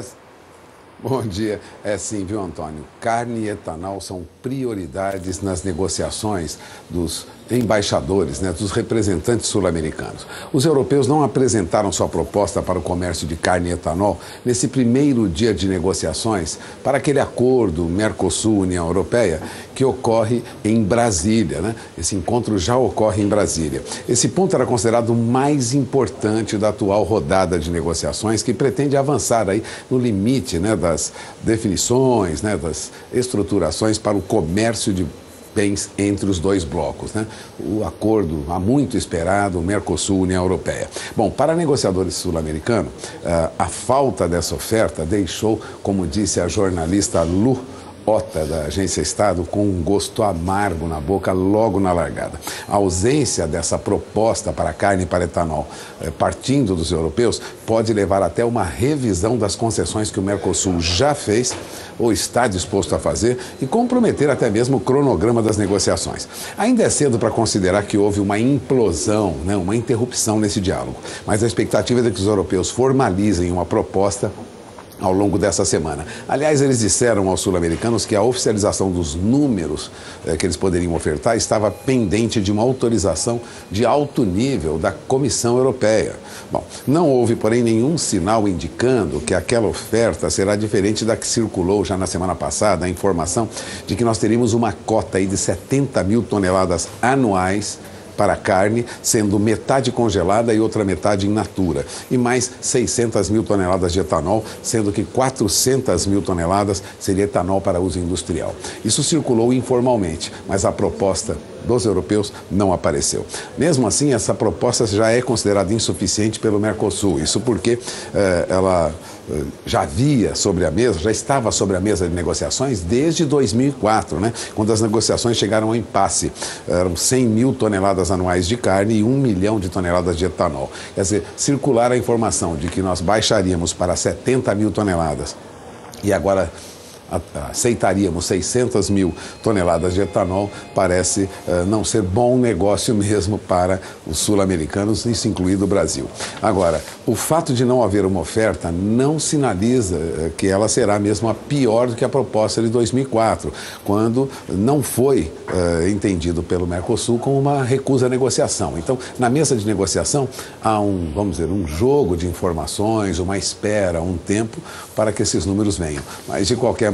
bom dia. É sim, viu, Antônio? Carne e etanol são prioridades nas negociações dos embaixadores, né, dos representantes sul-americanos. Os europeus não apresentaram sua proposta para o comércio de carne e etanol nesse primeiro dia de negociações para aquele acordo Mercosul-União Europeia que ocorre em Brasília, né? Esse encontro já ocorre em Brasília. Esse ponto era considerado o mais importante da atual rodada de negociações que pretende avançar aí no limite, né, das definições, né, das estruturações para o comércio de bens entre os dois blocos, né? O acordo há muito esperado, Mercosul-União Europeia. Bom, para negociadores sul-americanos, a falta dessa oferta deixou, como disse a jornalista Lu Ota, da Agência Estado, com um gosto amargo na boca logo na largada. A ausência dessa proposta para carne e para etanol, partindo dos europeus, pode levar até uma revisão das concessões que o Mercosul já fez ou está disposto a fazer e comprometer até mesmo o cronograma das negociações. Ainda é cedo para considerar que houve uma implosão, né, uma interrupção nesse diálogo, mas a expectativa é de que os europeus formalizem uma proposta ao longo dessa semana. Aliás, eles disseram aos sul-americanos que a oficialização dos números eh, que eles poderiam ofertar estava pendente de uma autorização de alto nível da Comissão Europeia. Bom, não houve, porém, nenhum sinal indicando que aquela oferta será diferente da que circulou já na semana passada, a informação de que nós teríamos uma cota aí de setenta mil toneladas anuais para a carne, sendo metade congelada e outra metade in natura, e mais seiscentas mil toneladas de etanol, sendo que quatrocentas mil toneladas seria etanol para uso industrial. Isso circulou informalmente, mas a proposta dos europeus não apareceu. Mesmo assim, essa proposta já é considerada insuficiente pelo Mercosul, isso porque eh, ela eh, já havia sobre a mesa, já estava sobre a mesa de negociações desde dois mil e quatro, né, quando as negociações chegaram ao impasse. Eram cem mil toneladas anuais de carne e um milhão de toneladas de etanol. Quer dizer, circular a informação de que nós baixaríamos para setenta mil toneladas e agora aceitaríamos seiscentas mil toneladas de etanol, parece uh, não ser bom negócio mesmo para os sul-americanos, isso incluído o Brasil. Agora, o fato de não haver uma oferta não sinaliza uh, que ela será mesmo a pior do que a proposta de dois mil e quatro, quando não foi uh, entendido pelo Mercosul como uma recusa à negociação. Então, na mesa de negociação, há um, vamos dizer, um jogo de informações, uma espera, um tempo para que esses números venham. Mas, de qualquer maneira,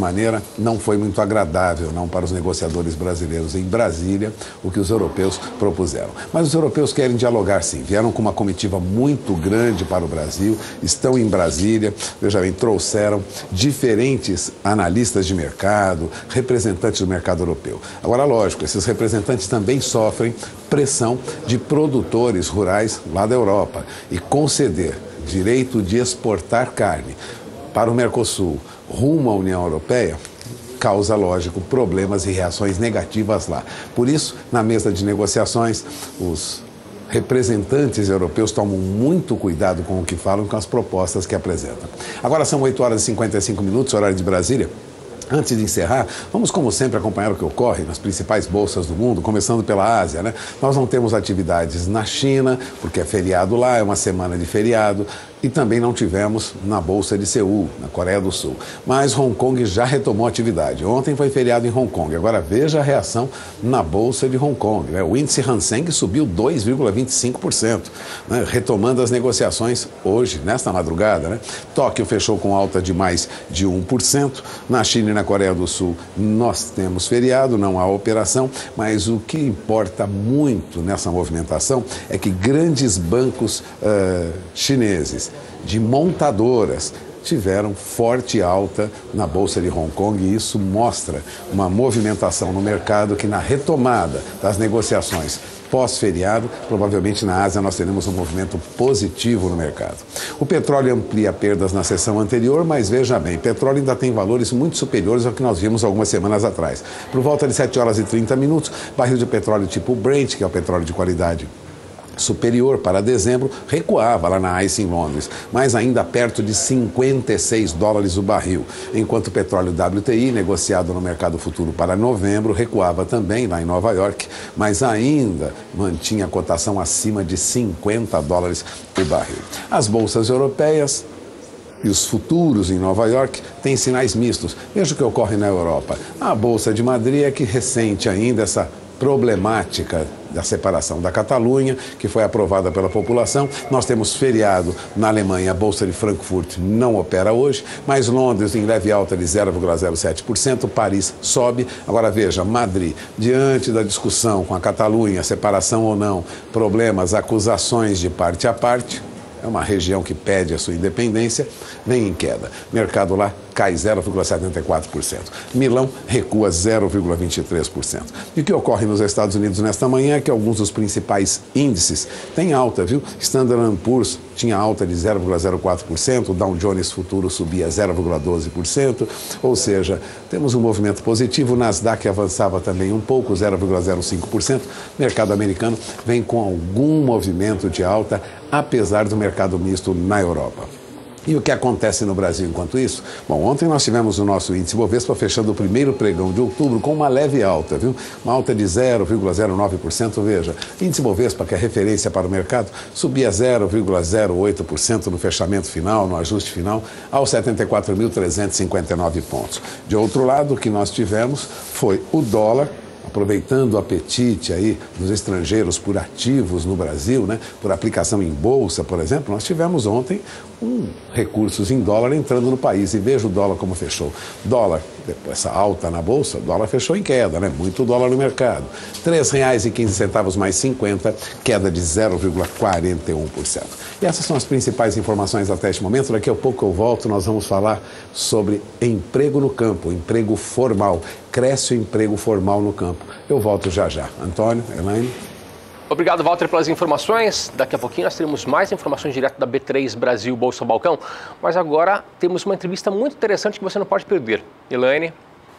maneira, não foi muito agradável não para os negociadores brasileiros em Brasília, o que os europeus propuseram. Mas os europeus querem dialogar sim, vieram com uma comitiva muito grande para o Brasil, estão em Brasília, veja bem, trouxeram diferentes analistas de mercado, representantes do mercado europeu. Agora, lógico, esses representantes também sofrem pressão de produtores rurais lá da Europa e conceder direito de exportar carne para o Mercosul rumo à União Europeia causa, lógico, problemas e reações negativas lá. Por isso, na mesa de negociações, os representantes europeus tomam muito cuidado com o que falam, com as propostas que apresentam. Agora são oito horas e cinquenta e cinco minutos, horário de Brasília. Antes de encerrar, vamos como sempre acompanhar o que ocorre nas principais bolsas do mundo, começando pela Ásia, né? Nós não temos atividades na China, porque é feriado lá, é uma semana de feriado, e também não tivemos na Bolsa de Seul, na Coreia do Sul. Mas Hong Kong já retomou atividade. Ontem foi feriado em Hong Kong. Agora veja a reação na Bolsa de Hong Kong, né? O índice Hang Seng subiu dois vírgula vinte e cinco por cento, né? Retomando as negociações hoje, nesta madrugada, né? Tóquio fechou com alta de mais de um por cento. Na China e na Coreia do Sul nós temos feriado, não há operação, mas o que importa muito nessa movimentação é que grandes bancos uh, chineses de montadoras tiveram forte alta na Bolsa de Hong Kong e isso mostra uma movimentação no mercado que na retomada das negociações pós-feriado, provavelmente na Ásia nós teremos um movimento positivo no mercado. O petróleo amplia perdas na sessão anterior, mas veja bem, petróleo ainda tem valores muito superiores ao que nós vimos algumas semanas atrás. Por volta de sete horas e trinta minutos, barril de petróleo tipo Brent, que é o petróleo de qualidade superior para dezembro, recuava lá na ICE em Londres, mas ainda perto de cinquenta e seis dólares o barril, enquanto o petróleo W T I, negociado no mercado futuro para novembro, recuava também lá em Nova York, mas ainda mantinha a cotação acima de cinquenta dólares o barril. As bolsas europeias e os futuros em Nova York têm sinais mistos. Veja o que ocorre na Europa. A Bolsa de Madrid é que ressente ainda essa problemática da separação da Catalunha, que foi aprovada pela população. Nós temos feriado na Alemanha, a Bolsa de Frankfurt não opera hoje, mas Londres em leve alta de zero vírgula zero sete por cento, Paris sobe. Agora veja, Madrid, diante da discussão com a Catalunha, separação ou não, problemas, acusações de parte a parte, é uma região que pede a sua independência, vem em queda. Mercado lá cai zero vírgula setenta e quatro por cento. Milão recua zero vírgula vinte e três por cento. E o que ocorre nos Estados Unidos nesta manhã é que alguns dos principais índices têm alta, viu? Standard and Poor's tinha alta de zero vírgula zero quatro por cento, o Dow Jones Futuro subia zero vírgula doze por cento, ou seja, temos um movimento positivo. O Nasdaq avançava também um pouco, zero vírgula zero cinco por cento. O mercado americano vem com algum movimento de alta, apesar do mercado misto na Europa. E o que acontece no Brasil enquanto isso? Bom, ontem nós tivemos o nosso índice Bovespa fechando o primeiro pregão de outubro com uma leve alta, viu? Uma alta de zero vírgula zero nove por cento, veja. Índice Bovespa, que é referência para o mercado, subia zero vírgula zero oito por cento no fechamento final, no ajuste final, aos setenta e quatro mil trezentos e cinquenta e nove pontos. De outro lado, o que nós tivemos foi o dólar, aproveitando o apetite aí dos estrangeiros por ativos no Brasil, né, por aplicação em bolsa, por exemplo, nós tivemos ontem um recursos em dólar entrando no país. E veja o dólar como fechou. Dólar, depois essa alta na bolsa, dólar fechou em queda, né? Muito dólar no mercado. três reais e quinze centavos mais cinquenta, queda de zero vírgula quarenta e um por cento. E essas são as principais informações até este momento. Daqui a pouco eu volto, nós vamos falar sobre emprego no campo, emprego formal. Cresce o emprego formal no campo. Eu volto já já. Antônio, Elaine. Obrigado, Walter, pelas informações. Daqui a pouquinho nós teremos mais informações direto da B três Brasil Bolsa Balcão. Mas agora temos uma entrevista muito interessante que você não pode perder. Elaine.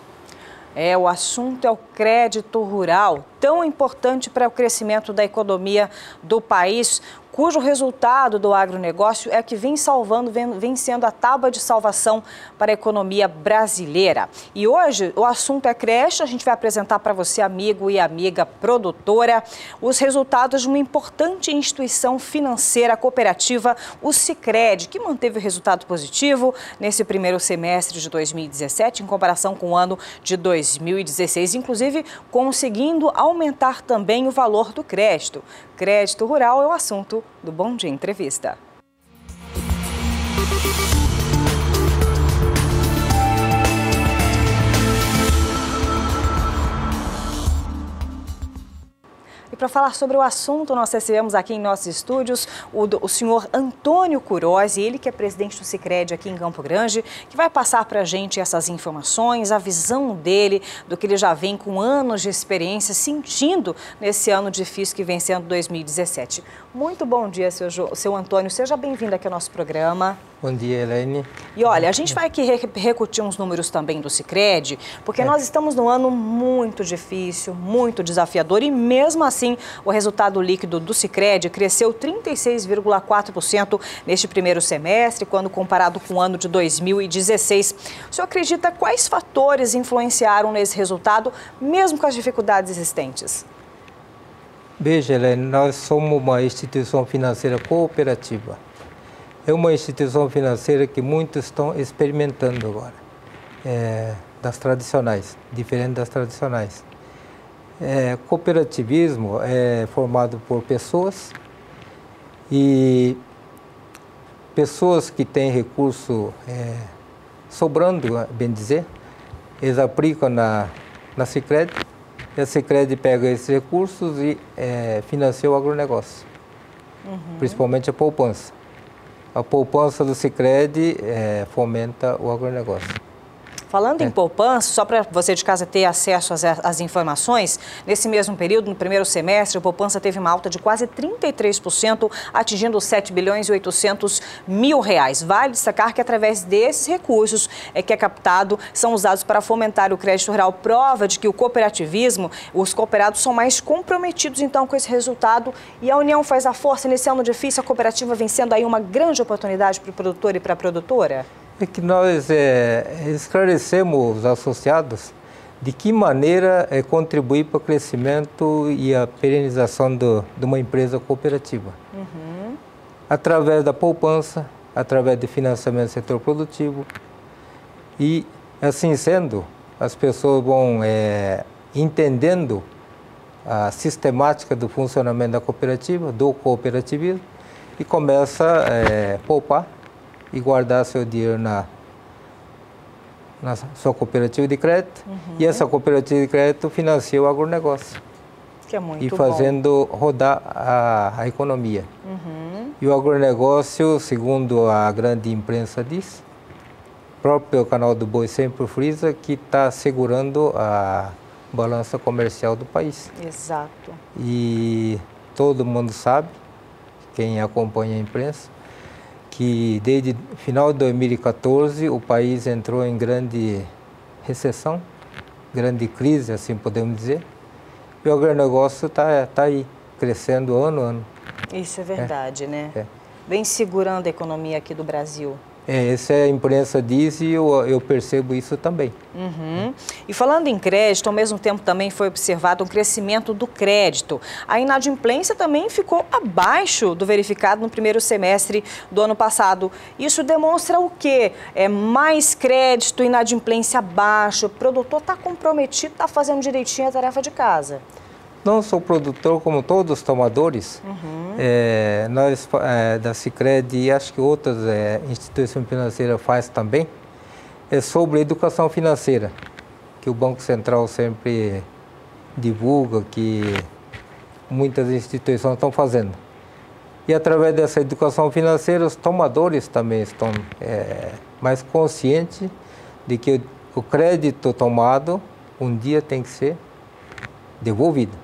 É, o assunto é o crédito rural, tão importante para o crescimento da economia do país, cujo resultado do agronegócio é que vem salvando, vem, vem sendo a tábua de salvação para a economia brasileira. E hoje o assunto é creche, a gente vai apresentar para você, amigo e amiga produtora, os resultados de uma importante instituição financeira cooperativa, o Sicredi, que manteve o resultado positivo nesse primeiro semestre de dois mil e dezessete, em comparação com o ano de dois mil e dezesseis, inclusive conseguindo aumentar também o valor do crédito. Crédito rural é o assunto do Bom Dia Entrevista. E para falar sobre o assunto, nós recebemos aqui em nossos estúdios o, o senhor Antônio Curosi, ele que é presidente do Sicredi aqui em Campo Grande, que vai passar para a gente essas informações, a visão dele, do que ele já vem com anos de experiência, sentindo nesse ano difícil que vem sendo dois mil e dezessete. Muito bom dia, seu, seu Antônio. Seja bem-vindo aqui ao nosso programa. Bom dia, Elaine. E olha, a gente vai aqui repercutir uns números também do Sicredi, porque é. nós estamos num ano muito difícil, muito desafiador e mesmo assim o resultado líquido do Sicredi cresceu trinta e seis vírgula quatro por cento neste primeiro semestre, quando comparado com o ano de dois mil e dezesseis. O senhor acredita quais fatores influenciaram nesse resultado, mesmo com as dificuldades existentes? Veja, Elaine, nós somos uma instituição financeira cooperativa. É uma instituição financeira que muitos estão experimentando agora, é, das tradicionais, diferente das tradicionais. É, cooperativismo é formado por pessoas e pessoas que têm recurso é, sobrando, bem dizer, eles aplicam na, na Sicredi, e a Sicredi pega esses recursos e é, financia o agronegócio, uhum. principalmente a poupança. A poupança do Sicredi é, fomenta o agronegócio. Falando é. em poupança, só para você de casa ter acesso às, às informações, nesse mesmo período, no primeiro semestre, a poupança teve uma alta de quase trinta e três por cento, atingindo sete bilhões e oitocentos mil reais. Vale destacar que através desses recursos é que é captado, são usados para fomentar o crédito rural, prova de que o cooperativismo, os cooperados são mais comprometidos então com esse resultado e a união faz a força. Nesse ano difícil, a cooperativa vem sendo aí uma grande oportunidade para o produtor e para a produtora? É que nós é, esclarecemos os associados de que maneira é, contribuir para o crescimento e a perenização do, de uma empresa cooperativa. Uhum. Através da poupança, através de financiamento do setor produtivo. E, assim sendo, as pessoas vão é, entendendo a sistemática do funcionamento da cooperativa, do cooperativismo, e começa a é, poupar e guardar seu dinheiro na, na sua cooperativa de crédito. Uhum. E essa cooperativa de crédito financia o agronegócio. Que é muito e fazendo bom. rodar a, a economia. Uhum. E o agronegócio, segundo a grande imprensa diz, o próprio canal do Boi sempre frisa que está segurando a balança comercial do país. Exato. E todo mundo sabe, quem acompanha a imprensa, que desde final de dois mil e quatorze o país entrou em grande recessão, grande crise, assim podemos dizer, e o agronegócio está tá aí, crescendo ano a ano. Isso é verdade, é. né? É. Vem segurando a economia aqui do Brasil. É, essa é a imprensa diz e eu, eu percebo isso também. Uhum. E falando em crédito, ao mesmo tempo também foi observado um crescimento do crédito. A inadimplência também ficou abaixo do verificado no primeiro semestre do ano passado. Isso demonstra o quê? É mais crédito, inadimplência baixa, o produtor está comprometido, está fazendo direitinho a tarefa de casa. Não sou produtor como todos os tomadores, uhum. é, nós é, da Sicredi e acho que outras é, instituições financeiras fazem também, é sobre educação financeira, que o Banco Central sempre divulga, que muitas instituições estão fazendo. E através dessa educação financeira, os tomadores também estão é, mais conscientes de que o, o crédito tomado um dia tem que ser devolvido.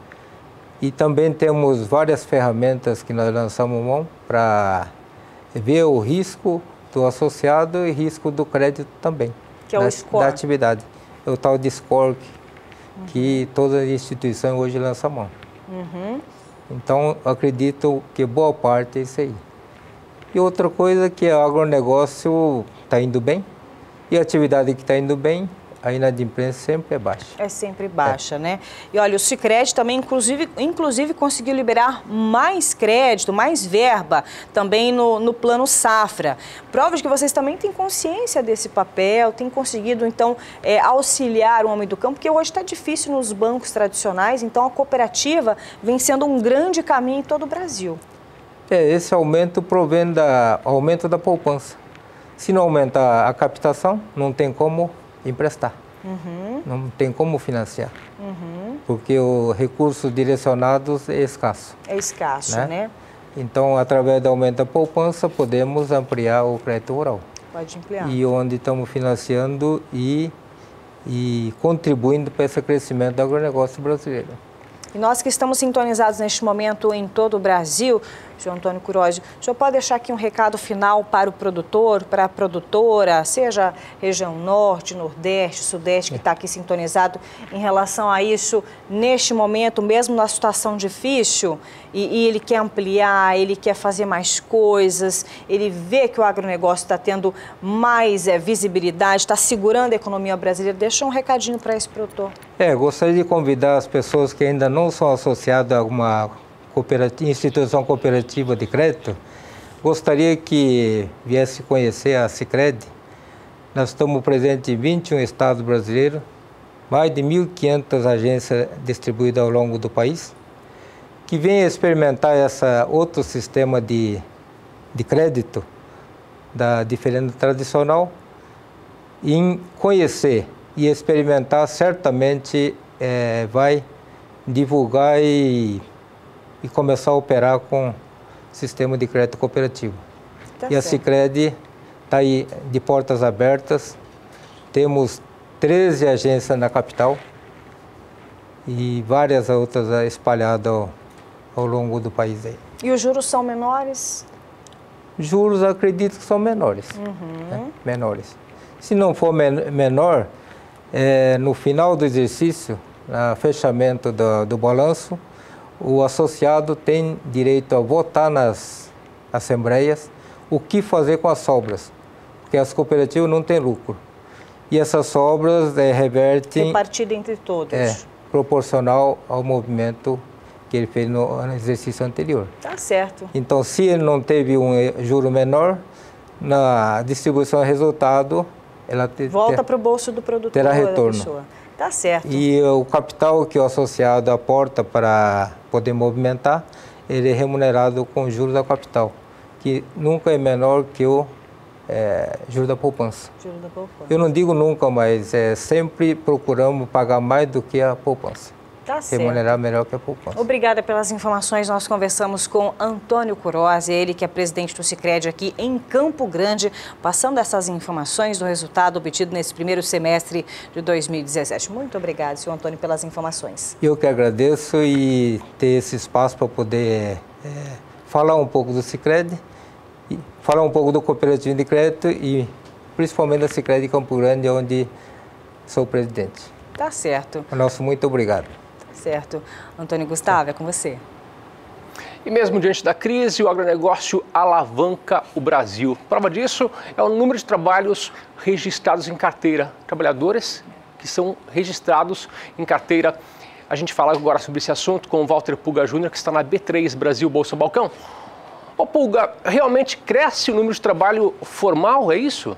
E também temos várias ferramentas que nós lançamos mão para ver o risco do associado e risco do crédito também. Que é o da, score. Da atividade. É o tal de score uhum. que todas as instituições hoje lançam mão. Uhum. Então, acredito que boa parte é isso aí. E outra coisa que o agronegócio está indo bem, e a atividade que está indo bem, a inadimplência sempre é baixa. É sempre baixa, é. né? E olha, o Sicredi também, inclusive, inclusive, conseguiu liberar mais crédito, mais verba, também no, no plano safra. Prova de que vocês também têm consciência desse papel, têm conseguido, então, é, auxiliar o homem do campo, porque hoje está difícil nos bancos tradicionais, então a cooperativa vem sendo um grande caminho em todo o Brasil. É, esse aumento provém do aumento da poupança. Se não aumenta a captação, não tem como emprestar. Uhum. Não tem como financiar. Uhum. uhum. porque o recurso direcionados é escasso. É escasso, né? né? Então, através do aumento da poupança, podemos ampliar o crédito rural. Pode ampliar. E onde estamos financiando e, e contribuindo para esse crescimento do agronegócio brasileiro. E nós que estamos sintonizados neste momento em todo o Brasil, João Antônio Kurosi, o senhor pode deixar aqui um recado final para o produtor, para a produtora, seja região norte, nordeste, sudeste, que está aqui sintonizado em relação a isso, neste momento, mesmo na situação difícil, e, e ele quer ampliar, ele quer fazer mais coisas, ele vê que o agronegócio está tendo mais é, visibilidade, está segurando a economia brasileira. Deixa um recadinho para esse produtor. É, gostaria de convidar as pessoas que ainda não são associadas a alguma cooperativa, instituição cooperativa de crédito, gostaria que viesse conhecer a Sicredi. Nós estamos presentes em vinte e um estados brasileiros, mais de mil e quinhentas agências distribuídas ao longo do país, que venha experimentar esse outro sistema de, de crédito da diferente tradicional, em conhecer e experimentar, certamente é, vai divulgar e, e começar a operar com sistema de crédito cooperativo. Tá e certo. A Sicredi está aí de portas abertas, temos treze agências na capital e várias outras espalhadas ao, ao longo do país. Aí. E os juros são menores? Juros, acredito que são menores. Uhum. Né? Menores. Se não for men menor, é, no final do exercício, no fechamento do, do balanço, o associado tem direito a votar nas assembleias o que fazer com as sobras, porque as cooperativas não têm lucro. E essas sobras é, revertem... Repartida entre todos. É, proporcional ao movimento que ele fez no, no exercício anterior. Tá certo. Então, se ele não teve um juro menor, na distribuição de resultado, ela te, volta para o bolso do produtor. Terá retorno. Tá certo. E o capital que o associado aporta para poder movimentar, ele é remunerado com juros da capital, que nunca é menor que o é, juros da poupança. Juros da poupança. Eu não digo nunca, mas é, sempre procuramos pagar mais do que a poupança. Tá certo. Remunerar melhor que a poupança. Obrigada pelas informações. Nós conversamos com Antônio Kurosi, ele que é presidente do Sicredi aqui em Campo Grande, passando essas informações do resultado obtido nesse primeiro semestre de dois mil e dezessete. Muito obrigado, senhor Antônio, pelas informações. Eu que agradeço e ter esse espaço para poder é, falar um pouco do Sicredi, e falar um pouco do cooperativo de crédito e principalmente da Sicredi de Campo Grande, onde sou presidente. Tá certo. Nosso muito obrigado. Certo. Antônio Gustavo, é com você. E mesmo diante da crise, o agronegócio alavanca o Brasil. Prova disso é o número de trabalhos registrados em carteira. Trabalhadores que são registrados em carteira. A gente fala agora sobre esse assunto com o Walter Pulga Júnior, que está na B três Brasil Bolsa Balcão. Ô Pulga, realmente cresce o número de trabalho formal, é isso?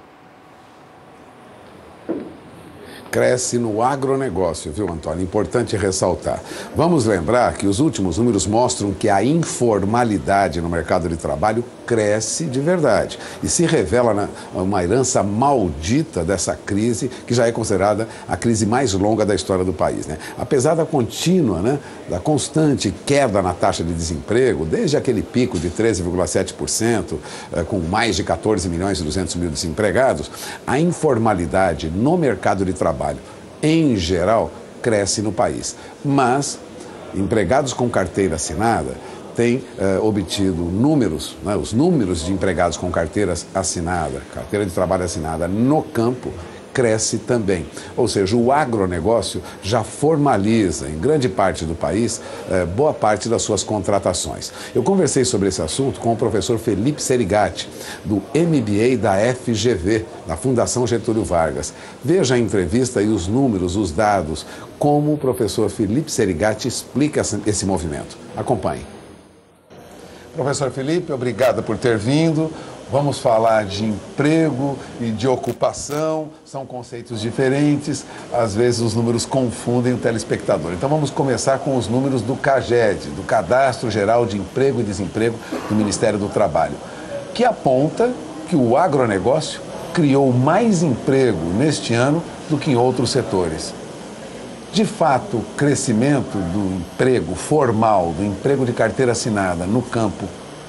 Cresce no agronegócio, viu, Antônio? Importante ressaltar. Vamos lembrar que os últimos números mostram que a informalidade no mercado de trabalho cresce de verdade e se revela uma herança maldita dessa crise, que já é considerada a crise mais longa da história do país, né? Apesar da contínua, né, da constante queda na taxa de desemprego, desde aquele pico de treze vírgula sete por cento, com mais de quatorze milhões e duzentos mil desempregados, a informalidade no mercado de trabalho em geral, cresce no país. Mas empregados com carteira assinada têm eh, obtido números, né, os números de empregados com carteiras assinada, carteira de trabalho assinada no campo, cresce também. Ou seja, o agronegócio já formaliza, em grande parte do país, eh, boa parte das suas contratações. Eu conversei sobre esse assunto com o professor Felipe Serigati, do M B A da F G V, da Fundação Getúlio Vargas. Veja a entrevista e os números, os dados, como o professor Felipe Serigati explica esse movimento. Acompanhe. Professor Felipe, obrigado por ter vindo. Vamos falar de emprego e de ocupação, são conceitos diferentes, às vezes os números confundem o telespectador. Então vamos começar com os números do CAGED, do Cadastro Geral de Emprego e Desemprego do Ministério do Trabalho, que aponta que o agronegócio criou mais emprego neste ano do que em outros setores. De fato, o crescimento do emprego formal, do emprego de carteira assinada no campo,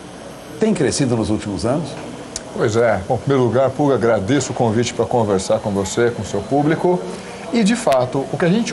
tem crescido nos últimos anos? Pois é. Bom, em primeiro lugar, Puga, agradeço o convite para conversar com você, com o seu público. E, de fato, o que a gente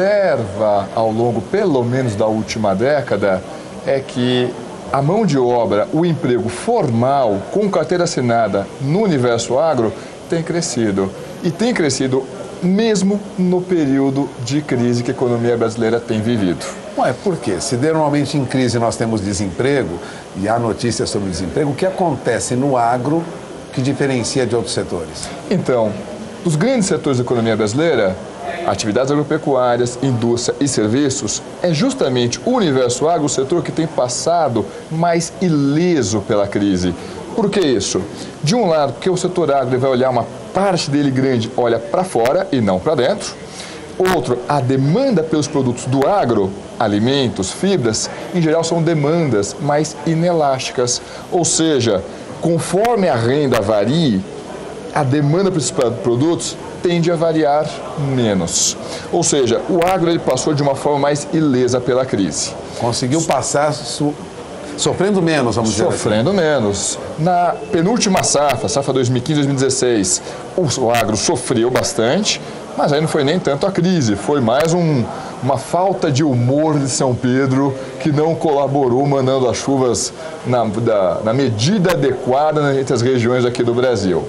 observa ao longo, pelo menos, da última década, é que a mão de obra, o emprego formal com carteira assinada no universo agro tem crescido. E tem crescido mesmo no período de crise que a economia brasileira tem vivido. Ué, por quê? Se normalmente em crise nós temos desemprego e há notícias sobre desemprego, o que acontece no agro que diferencia de outros setores? Então, os grandes setores da economia brasileira, atividades agropecuárias, indústria e serviços, é justamente o universo agro o setor que tem passado mais ileso pela crise. Por que isso? De um lado, porque o setor agro vai olhar uma parte dele grande, olha para fora e não para dentro. Outro, a demanda pelos produtos do agro, alimentos, fibras, em geral são demandas mais inelásticas. Ou seja, conforme a renda varie, a demanda por esses produtos tende a variar menos. Ou seja, o agro ele passou de uma forma mais ilesa pela crise. Conseguiu passar so, sofrendo menos, vamos dizer Sofrendo assim. menos. Na penúltima safra, safra dois mil e quinze, dois mil e dezesseis, o agro sofreu bastante, mas aí não foi nem tanto a crise, foi mais um, uma falta de humor de São Pedro que não colaborou mandando as chuvas na, da, na medida adequada entre as regiões aqui do Brasil.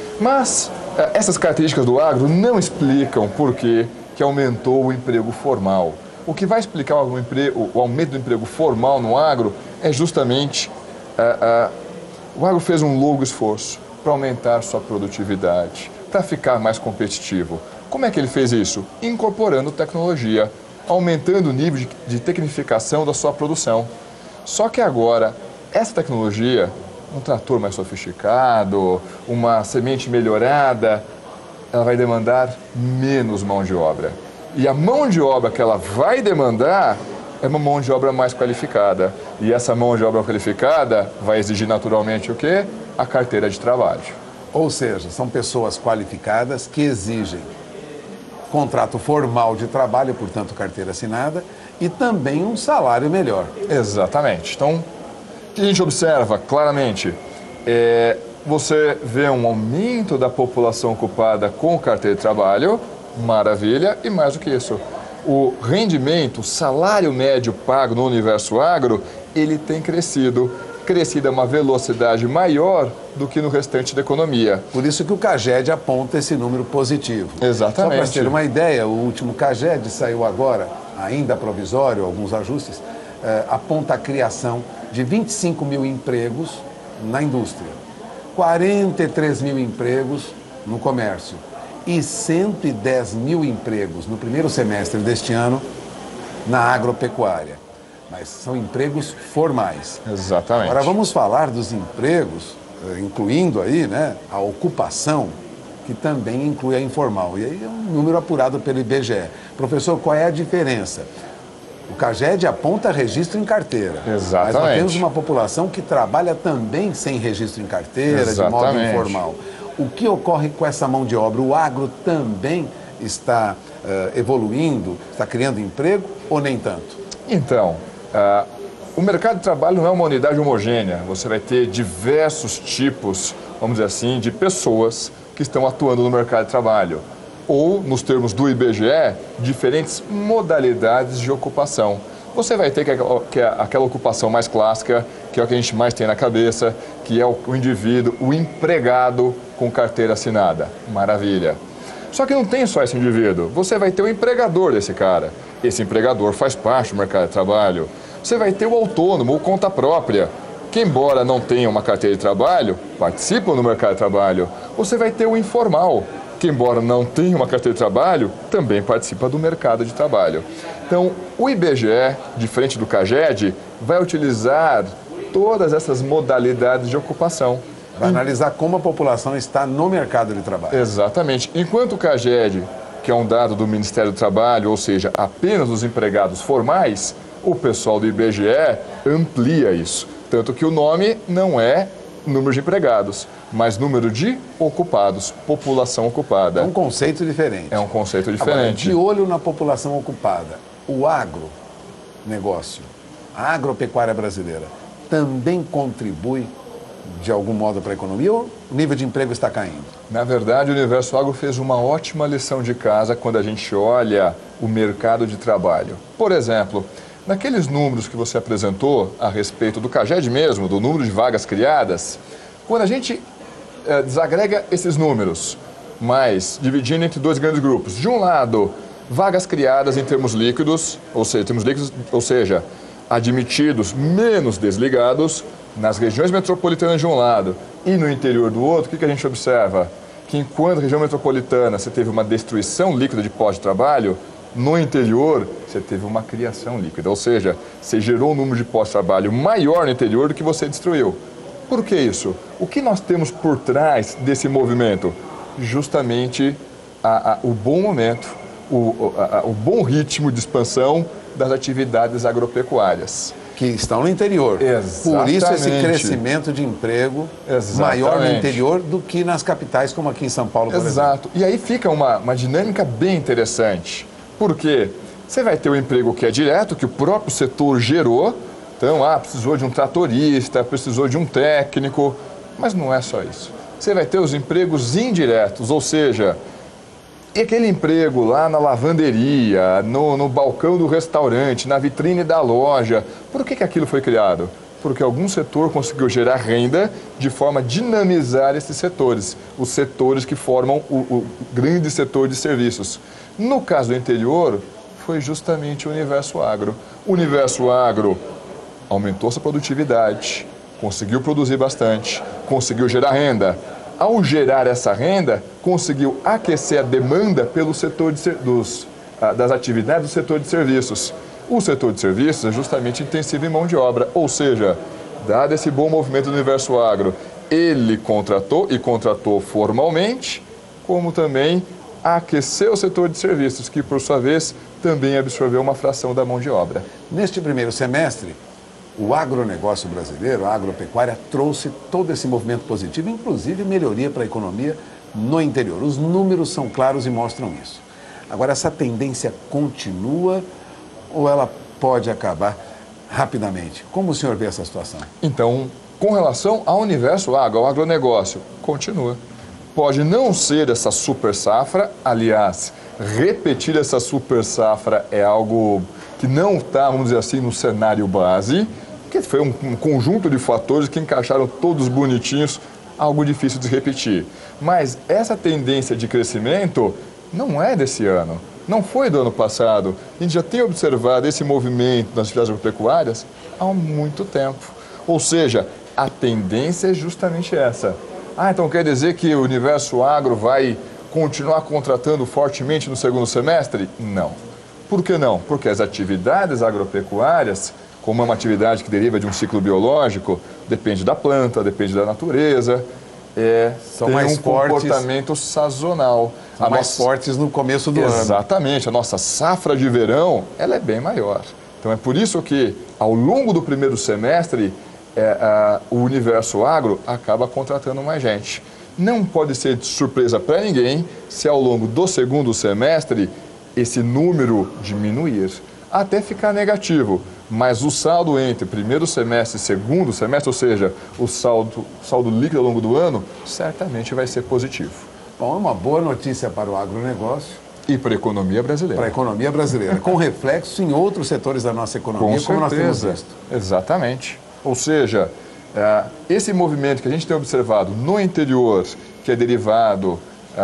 Mas essas características do agro não explicam por que, que aumentou o emprego formal. O que vai explicar o, emprego, o aumento do emprego formal no agro é justamente uh, uh, o agro fez um longo esforço para aumentar sua produtividade, para ficar mais competitivo. Como é que ele fez isso? Incorporando tecnologia, aumentando o nível de, de tecnificação da sua produção. Só que agora, essa tecnologia, um trator mais sofisticado, uma semente melhorada, ela vai demandar menos mão de obra. E a mão de obra que ela vai demandar é uma mão de obra mais qualificada. E essa mão de obra qualificada vai exigir naturalmente o quê? A carteira de trabalho. Ou seja, são pessoas qualificadas que exigem contrato formal de trabalho, portanto carteira assinada, e também um salário melhor. Exatamente. Então, o que a gente observa claramente é você vê um aumento da população ocupada com carteira de trabalho, maravilha, e mais do que isso, o rendimento, o salário médio pago no universo agro, ele tem crescido, crescido a uma velocidade maior do que no restante da economia. Por isso que o CAGED aponta esse número positivo. Exatamente. Só para ter uma ideia, o último CAGED saiu agora, ainda provisório, alguns ajustes, eh, aponta a criação de vinte e cinco mil empregos na indústria, quarenta e três mil empregos no comércio e cento e dez mil empregos no primeiro semestre deste ano na agropecuária. Mas são empregos formais. Exatamente. Agora vamos falar dos empregos, incluindo aí, né, a ocupação, que também inclui a informal. E aí é um número apurado pelo I B G E. Professor, qual é a diferença? O CAGED aponta registro em carteira. Exatamente. Mas nós temos uma população que trabalha também sem registro em carteira, Exatamente. de modo informal. O que ocorre com essa mão de obra? O agro também está uh, evoluindo, está criando emprego ou nem tanto? Então, uh, o mercado de trabalho não é uma unidade homogênea. Você vai ter diversos tipos, vamos dizer assim, de pessoas que estão atuando no mercado de trabalho. Ou, nos termos do I B G E, diferentes modalidades de ocupação. Você vai ter que é aquela ocupação mais clássica, que é o que a gente mais tem na cabeça, que é o indivíduo, o empregado com carteira assinada. Maravilha. Só que não tem só esse indivíduo. Você vai ter o empregador desse cara. Esse empregador faz parte do mercado de trabalho. Você vai ter o autônomo, o conta própria, que embora não tenha uma carteira de trabalho, participam do mercado de trabalho. Você vai ter o informal, que embora não tenha uma carteira de trabalho, também participa do mercado de trabalho. Então, o I B G E, diferente do CAGED, vai utilizar todas essas modalidades de ocupação. Vai analisar como a população está no mercado de trabalho. Exatamente. Enquanto o CAGED, que é um dado do Ministério do Trabalho, ou seja, apenas os empregados formais, o pessoal do I B G E amplia isso. Tanto que o nome não é número de empregados, mas número de ocupados, população ocupada. É um conceito diferente. É um conceito diferente. Agora, de olho na população ocupada, o agronegócio, a agropecuária brasileira, também contribui de algum modo para a economia ou o nível de emprego está caindo? Na verdade, o Universo Agro fez uma ótima lição de casa quando a gente olha o mercado de trabalho. Por exemplo, naqueles números que você apresentou a respeito do CAGED mesmo, do número de vagas criadas, quando a gente é, desagrega esses números, mas dividindo entre dois grandes grupos, de um lado, vagas criadas em termos líquidos, ou seja, termos líquidos, ou seja, admitidos menos desligados, nas regiões metropolitanas de um lado e no interior do outro, o que, que a gente observa? Que enquanto na região metropolitana você teve uma destruição líquida de pós de trabalho, no interior você teve uma criação líquida, ou seja, você gerou um número de pós de trabalho maior no interior do que você destruiu. Por que isso? O que nós temos por trás desse movimento? Justamente a, a, o bom momento, o, a, o bom ritmo de expansão das atividades agropecuárias. Que estão no interior. Exatamente. Por isso esse crescimento de emprego Exatamente. Maior no interior do que nas capitais, como aqui em São Paulo, por Exato. exemplo. E aí fica uma, uma dinâmica bem interessante. Por quê? Você vai ter o emprego que é direto, que o próprio setor gerou. Então, ah, precisou de um tratorista, precisou de um técnico. Mas não é só isso. Você vai ter os empregos indiretos, ou seja, e aquele emprego lá na lavanderia, no, no balcão do restaurante, na vitrine da loja. Por que que aquilo foi criado? Porque algum setor conseguiu gerar renda de forma a dinamizar esses setores, os setores que formam o, o grande setor de serviços. No caso do interior, foi justamente o Universo Agro. O Universo Agro aumentou sua produtividade, conseguiu produzir bastante, conseguiu gerar renda. Ao gerar essa renda, conseguiu aquecer a demanda pelo setor de, dos, das atividades do setor de serviços. O setor de serviços é justamente intensivo em mão de obra, ou seja, dado esse bom movimento do Universo Agro, ele contratou e contratou formalmente, como também aqueceu o setor de serviços, que por sua vez também absorveu uma fração da mão de obra. Neste primeiro semestre, o agronegócio brasileiro, a agropecuária, trouxe todo esse movimento positivo, inclusive melhoria para a economia no interior. Os números são claros e mostram isso. Agora, essa tendência continua ou ela pode acabar rapidamente? Como o senhor vê essa situação? Então, com relação ao Universo Agro, ao agronegócio, continua. Pode não ser essa super safra, aliás, repetir essa super safra é algo que não está, vamos dizer assim, no cenário base, que foi um, um conjunto de fatores que encaixaram todos bonitinhos, algo difícil de repetir. Mas essa tendência de crescimento não é desse ano, não foi do ano passado. A gente já tem observado esse movimento nas atividades agropecuárias há muito tempo. Ou seja, a tendência é justamente essa. Ah, então quer dizer que o Universo Agro vai continuar contratando fortemente no segundo semestre? Não. Por que não? Porque as atividades agropecuárias, como é uma atividade que deriva de um ciclo biológico, depende da planta, depende da natureza, é, são tem mais um fortes, comportamento sazonal. São a mais nossa, fortes no começo do exatamente, ano. Exatamente. A nossa safra de verão, ela é bem maior. Então é por isso que, ao longo do primeiro semestre, é, a, o Universo Agro acaba contratando mais gente. Não pode ser de surpresa para ninguém se ao longo do segundo semestre esse número diminuir, até ficar negativo. Mas o saldo entre primeiro semestre e segundo semestre, ou seja, o saldo, saldo líquido ao longo do ano, certamente vai ser positivo. Bom, é uma boa notícia para o agronegócio. E para a economia brasileira. Para a economia brasileira, com reflexo em outros setores da nossa economia, com como certeza. nós temos visto. Exatamente. Ou seja, esse movimento que a gente tem observado no interior, que é derivado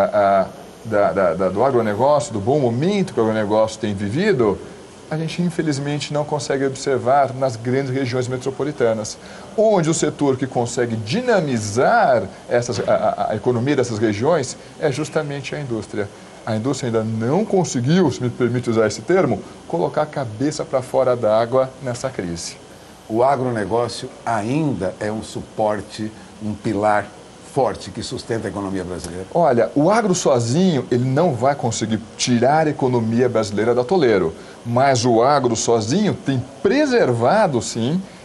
da, da, da, do agronegócio, do bom momento que o agronegócio tem vivido, a gente infelizmente não consegue observar nas grandes regiões metropolitanas, onde o setor que consegue dinamizar essas, a, a economia dessas regiões é justamente a indústria. A indústria ainda não conseguiu, se me permite usar esse termo, colocar a cabeça para fora d'água nessa crise. O agronegócio ainda é um suporte, um pilar forte que sustenta a economia brasileira? Olha, o agro sozinho, ele não vai conseguir tirar a economia brasileira do atoleiro, mas o agro sozinho tem preservado, sim,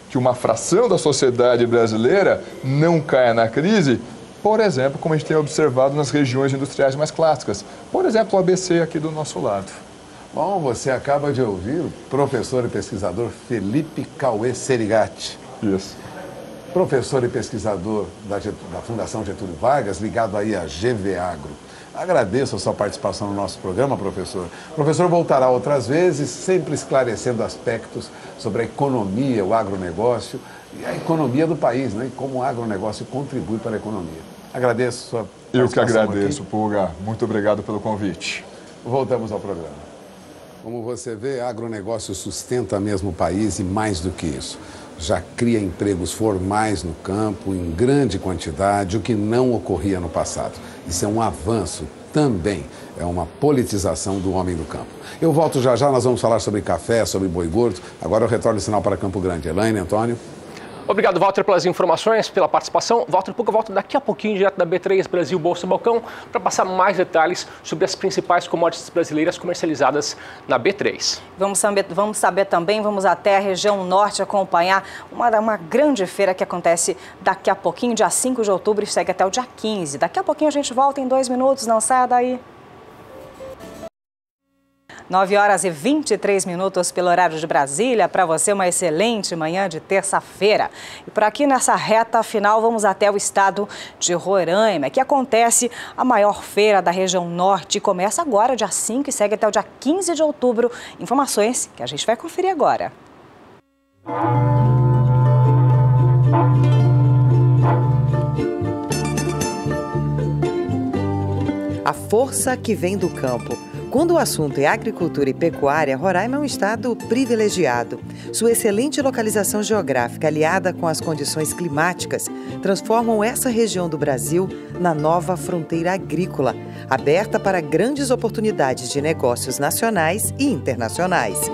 que uma fração da sociedade brasileira não caia na crise, por exemplo, como a gente tem observado nas regiões industriais mais clássicas. Por exemplo, o A B C aqui do nosso lado. Bom, você acaba de ouvir o professor e pesquisador Felipe Cauê Serigati. Isso. Professor e pesquisador da, da Fundação Getúlio Vargas, ligado aí à G V Agro. Agradeço a sua participação no nosso programa, professor. O professor voltará outras vezes, sempre esclarecendo aspectos sobre a economia, o agronegócio e a economia do país, né? E como o agronegócio contribui para a economia. Agradeço a sua participação. Eu que agradeço, Pulga. Muito obrigado pelo convite. Voltamos ao programa. Como você vê, agronegócio sustenta mesmo o país e mais do que isso. Já cria empregos formais no campo em grande quantidade, o que não ocorria no passado. Isso é um avanço também, é uma politização do homem do campo. Eu volto já já, nós vamos falar sobre café, sobre boi gordo. Agora eu retorno o sinal para Campo Grande. Elaine, Antônio. Obrigado, Walter, pelas informações, pela participação. Walter Puga volta daqui a pouquinho, direto da B três Brasil Bolsa Balcão, para passar mais detalhes sobre as principais commodities brasileiras comercializadas na B três. Vamos saber, vamos saber também, vamos até a região norte acompanhar uma, uma grande feira que acontece daqui a pouquinho, dia cinco de outubro, e segue até o dia quinze. Daqui a pouquinho a gente volta em dois minutos, não saia daí. nove horas e vinte e três minutos pelo horário de Brasília. Para você, uma excelente manhã de terça-feira. E por aqui, nessa reta final, vamos até o estado de Roraima, que acontece a maior feira da região norte. Começa agora, dia cinco, e segue até o dia quinze de outubro. Informações que a gente vai conferir agora. A força que vem do campo. Quando o assunto é agricultura e pecuária, Roraima é um estado privilegiado. Sua excelente localização geográfica, aliada com as condições climáticas, transformam essa região do Brasil na nova fronteira agrícola, aberta para grandes oportunidades de negócios nacionais e internacionais.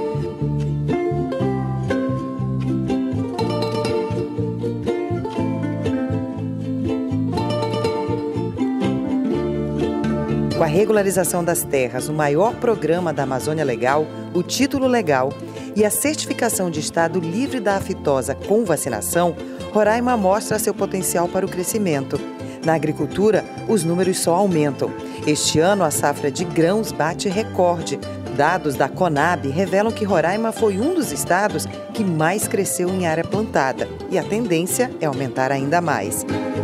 Com a regularização das terras, o maior programa da Amazônia Legal, o Título Legal e a certificação de estado livre da aftosa com vacinação, Roraima mostra seu potencial para o crescimento. Na agricultura, os números só aumentam. Este ano, a safra de grãos bate recorde. Dados da Conab revelam que Roraima foi um dos estados que mais cresceu em área plantada e a tendência é aumentar ainda mais.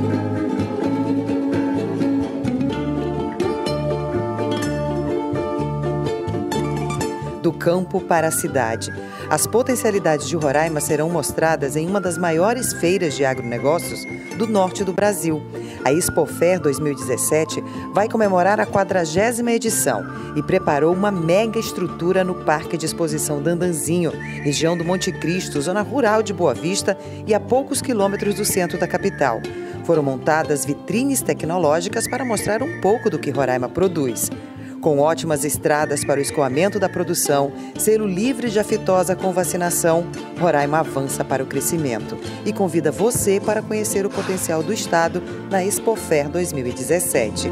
Do campo para a cidade. As potencialidades de Roraima serão mostradas em uma das maiores feiras de agronegócios do norte do Brasil. A Expofer dois mil e dezessete vai comemorar a quadragésima edição e preparou uma mega estrutura no Parque de Exposição Dandanzinho, região do Monte Cristo, zona rural de Boa Vista e a poucos quilômetros do centro da capital. Foram montadas vitrines tecnológicas para mostrar um pouco do que Roraima produz. Com ótimas estradas para o escoamento da produção, selo livre de aftosa com vacinação, Roraima avança para o crescimento e convida você para conhecer o potencial do estado na Expofer dois mil e dezessete.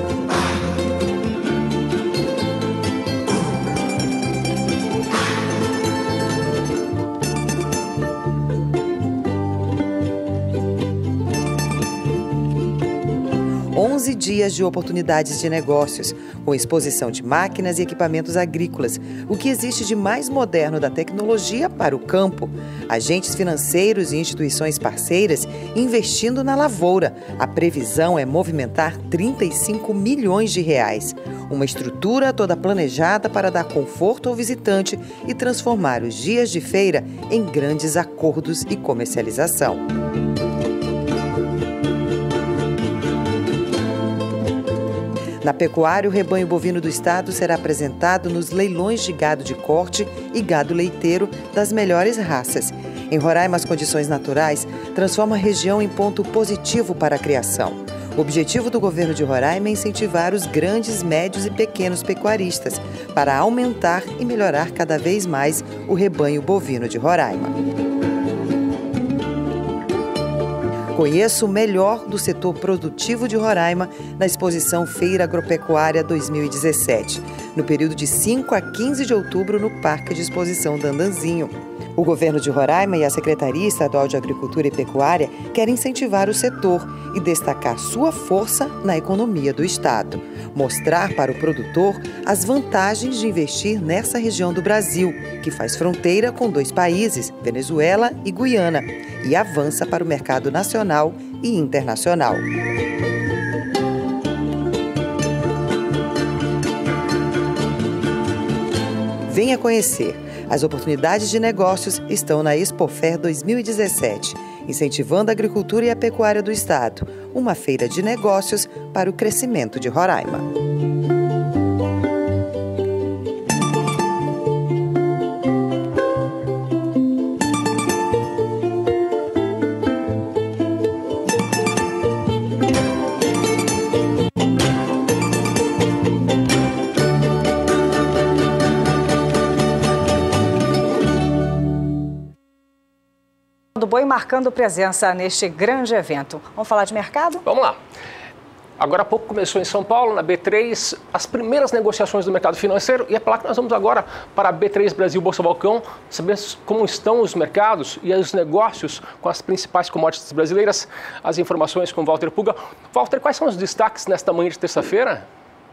onze dias de oportunidades de negócios, com exposição de máquinas e equipamentos agrícolas, o que existe de mais moderno da tecnologia para o campo. Agentes financeiros e instituições parceiras investindo na lavoura. A previsão é movimentar trinta e cinco milhões de reais. Uma estrutura toda planejada para dar conforto ao visitante e transformar os dias de feira em grandes acordos e comercialização. Na pecuária, o rebanho bovino do estado será apresentado nos leilões de gado de corte e gado leiteiro das melhores raças. Em Roraima, as condições naturais transformam a região em ponto positivo para a criação. O objetivo do governo de Roraima é incentivar os grandes, médios e pequenos pecuaristas para aumentar e melhorar cada vez mais o rebanho bovino de Roraima. Conheça o melhor do setor produtivo de Roraima na exposição Feira Agropecuária dois mil e dezessete, no período de cinco a quinze de outubro no Parque de Exposição Dandanzinho. O governo de Roraima e a Secretaria Estadual de Agricultura e Pecuária querem incentivar o setor e destacar sua força na economia do estado. Mostrar para o produtor as vantagens de investir nessa região do Brasil, que faz fronteira com dois países, Venezuela e Guiana, e avança para o mercado nacional e internacional. Venha conhecer. As oportunidades de negócios estão na Expofer dois mil e dezessete, incentivando a agricultura e a pecuária do estado, uma feira de negócios para o crescimento de Roraima. do boi marcando presença neste grande evento. Vamos falar de mercado? Vamos lá. Agora há pouco começou em São Paulo, na B três, as primeiras negociações do mercado financeiro, e é para lá que nós vamos agora para a B três Brasil Bolsa Balcão, saber como estão os mercados e os negócios com as principais commodities brasileiras. As informações com Walter Puga. Walter, quais são os destaques nesta manhã de terça-feira?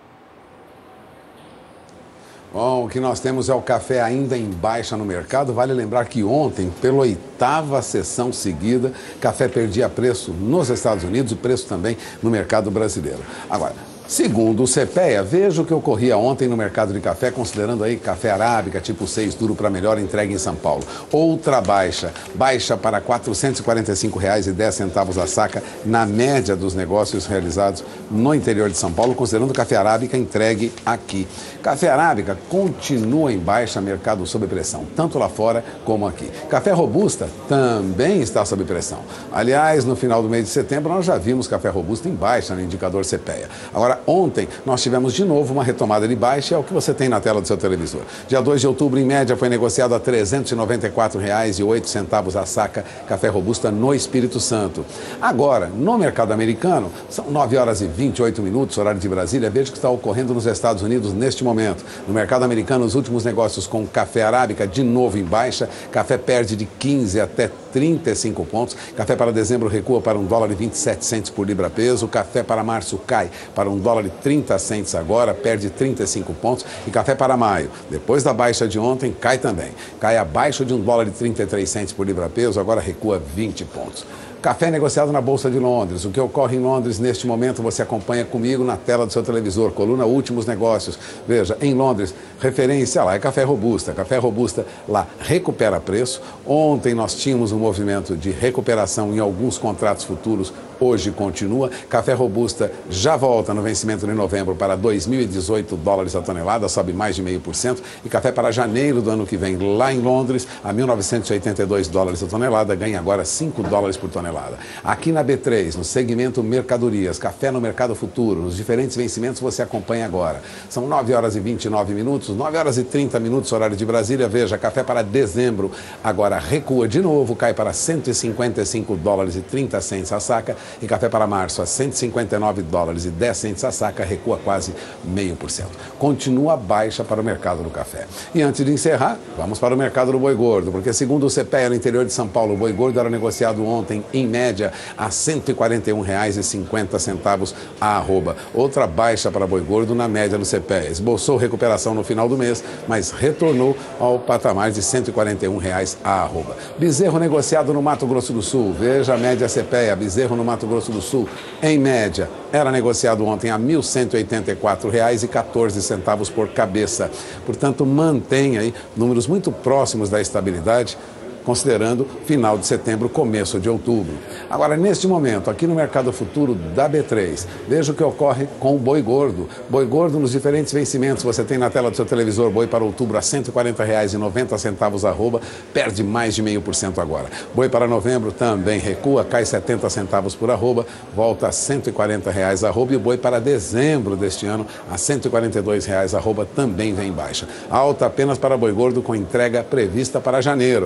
Bom, o que nós temos é o café ainda em baixa no mercado. Vale lembrar que ontem, pela oitava sessão seguida, café perdia preço nos Estados Unidos e preço também no mercado brasileiro. Agora, segundo o CEPEA, veja o que ocorria ontem no mercado de café, considerando aí café arábica tipo seis duro para melhor entregue em São Paulo. Outra baixa, baixa para quatrocentos e quarenta e cinco reais e dez centavos a saca na média dos negócios realizados no interior de São Paulo, considerando café arábica entregue aqui. Café arábica continua em baixa, mercado sob pressão, tanto lá fora como aqui. Café robusta também está sob pressão. Aliás, no final do mês de setembro, nós já vimos café robusta em baixa no indicador CEPEA. Agora, ontem, nós tivemos de novo uma retomada de baixa, é o que você tem na tela do seu televisor. Dia dois de outubro, em média, foi negociado a trezentos e noventa e quatro reais e oito centavos a saca, café robusta no Espírito Santo. Agora, no mercado americano, são nove horas e vinte e oito minutos, horário de Brasília. Veja o que está ocorrendo nos Estados Unidos neste momento. No mercado americano, os últimos negócios com café arábica de novo em baixa, café perde de quinze até trinta e cinco pontos, café para dezembro recua para um dólar e vinte e sete centos por libra peso, café para março cai para um dólar e trinta centos agora, perde trinta e cinco pontos, e café para maio, depois da baixa de ontem, cai também, cai abaixo de um dólar e trinta e três centos por libra peso, agora recua vinte pontos. Café negociado na Bolsa de Londres. O que ocorre em Londres neste momento você acompanha comigo na tela do seu televisor. Coluna Últimos Negócios. Veja, em Londres, referência lá é café robusta. Café robusta lá recupera preço. Ontem nós tínhamos um movimento de recuperação em alguns contratos futuros. Hoje continua. Café robusta já volta no vencimento de novembro para dois mil e dezoito dólares a tonelada, sobe mais de meio por cento. E café para janeiro do ano que vem, lá em Londres, a mil novecentos e oitenta e dois dólares a tonelada, ganha agora cinco dólares por tonelada. Aqui na B três, no segmento mercadorias, café no mercado futuro, nos diferentes vencimentos você acompanha agora. São nove horas e vinte e nove minutos, nove horas e trinta minutos, horário de Brasília. Veja, café para dezembro agora recua de novo, cai para cento e cinquenta e cinco dólares e trinta centos a saca. E café para março a cento e cinquenta e nove dólares e dez centos a saca, recua quase meio por cento. Continua baixa para o mercado do café. E antes de encerrar, vamos para o mercado do boi gordo, porque segundo o CEPEA no interior de São Paulo, o boi gordo era negociado ontem em média a cento e quarenta e um reais e cinquenta centavos a arroba. Outra baixa para boi gordo na média do CEPEA. Esboçou recuperação no final do mês, mas retornou ao patamar de cento e quarenta e um reais a arroba. Bezerro negociado no Mato Grosso do Sul. Veja a média CEPEA. Bezerro no Mato Grosso do Sul, em média, era negociado ontem a mil cento e oitenta e quatro reais e quatorze centavos por cabeça. Portanto, mantém aí números muito próximos da estabilidade, considerando final de setembro, começo de outubro. Agora, neste momento, aqui no mercado futuro da B três, veja o que ocorre com o boi gordo. Boi gordo nos diferentes vencimentos, você tem na tela do seu televisor, boi para outubro a cento e quarenta reais e noventa centavos arroba, perde mais de meio por cento agora. Boi para novembro também recua, cai setenta centavos por arroba, volta a cento e quarenta reais arroba, e o boi para dezembro deste ano a cento e quarenta e dois reais arroba também vem baixa. Alta apenas para boi gordo com entrega prevista para janeiro. Considerando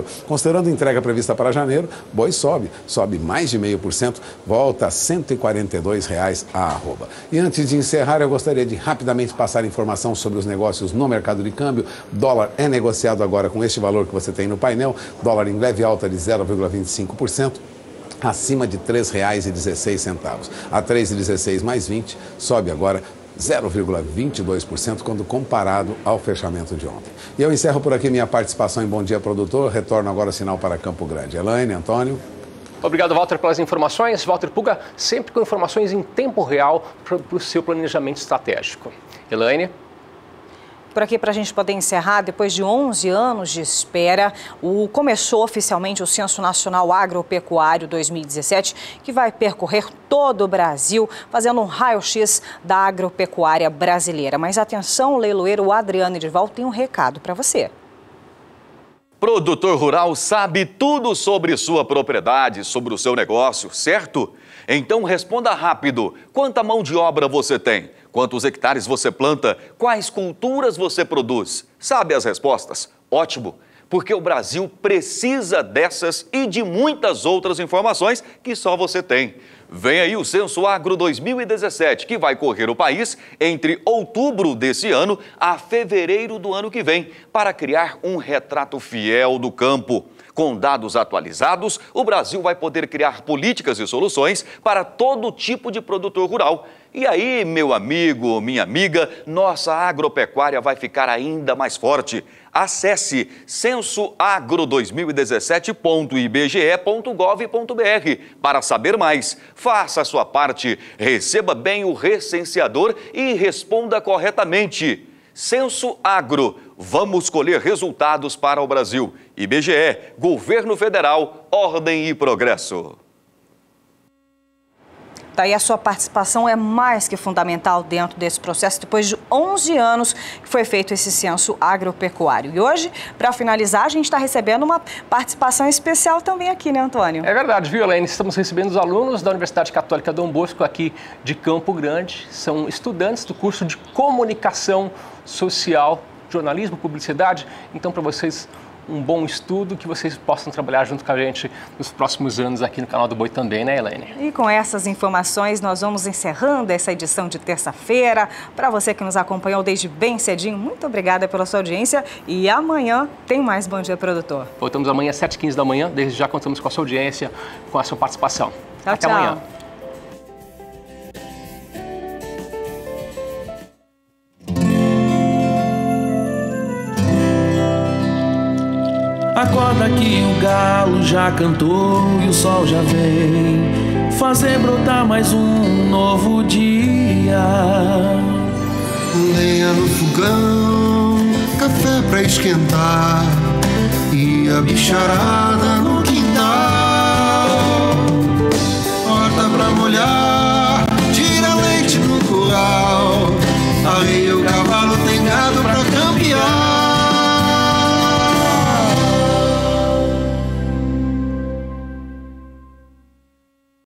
Considerando a entrega prevista para janeiro, boi sobe, sobe mais de meio por cento, volta a cento e quarenta e dois reais a arroba. E antes de encerrar, eu gostaria de rapidamente passar informação sobre os negócios no mercado de câmbio. Dólar é negociado agora com este valor que você tem no painel, dólar em leve alta de zero vírgula vinte e cinco por cento. Acima de três reais e dezesseis centavos. A três reais e dezesseis mais vinte sobe agora zero vírgula vinte e dois por cento quando comparado ao fechamento de ontem. E eu encerro por aqui minha participação em Bom Dia Produtor. Retorno agora o sinal para Campo Grande. Elaine, Antônio. Obrigado, Walter, pelas informações. Walter Puga, sempre com informações em tempo real para o seu planejamento estratégico. Elaine. Por aqui, para a gente poder encerrar, depois de onze anos de espera, o, começou oficialmente o Censo Nacional Agropecuário dois mil e dezessete, que vai percorrer todo o Brasil, fazendo um raio-x da agropecuária brasileira. Mas atenção, o leiloeiro Adriano Edival tem um recado para você. Produtor rural sabe tudo sobre sua propriedade, sobre o seu negócio, certo? Então responda rápido. Quanta mão de obra você tem? Quantos hectares você planta? Quais culturas você produz? Sabe as respostas? Ótimo, porque o Brasil precisa dessas e de muitas outras informações que só você tem. Vem aí o Censo Agro dois mil e dezessete, que vai correr o país entre outubro desse ano a fevereiro do ano que vem, para criar um retrato fiel do campo. Com dados atualizados, o Brasil vai poder criar políticas e soluções para todo tipo de produtor rural. E aí, meu amigo, minha amiga, nossa agropecuária vai ficar ainda mais forte. Acesse censo agro dois mil e dezessete ponto i b g e ponto gov ponto b r para saber mais. Faça a sua parte, receba bem o recenseador e responda corretamente. Censo Agro, vamos colher resultados para o Brasil. I B G E, Governo Federal, Ordem e Progresso. Daí a sua participação é mais que fundamental dentro desse processo, depois de onze anos que foi feito esse censo agropecuário. E hoje, para finalizar, a gente está recebendo uma participação especial também aqui, né, Antônio? É verdade, viu, Elaine? Estamos recebendo os alunos da Universidade Católica Dom Bosco aqui de Campo Grande. São estudantes do curso de Comunicação Social, Jornalismo, Publicidade. Então, para vocês, um bom estudo, que vocês possam trabalhar junto com a gente nos próximos anos aqui no canal do Boi também, né, Elaine? E com essas informações, nós vamos encerrando essa edição de terça-feira. Para você que nos acompanhou desde bem cedinho, muito obrigada pela sua audiência. E amanhã tem mais Bom Dia Produtor. Voltamos amanhã às sete e quinze da manhã. Desde já contamos com a sua audiência, com a sua participação. Tchau, Até tchau. amanhã. Acorda que o galo já cantou e o sol já vem fazer brotar mais um novo dia. Lenha no fogão, café pra esquentar e a bicharada no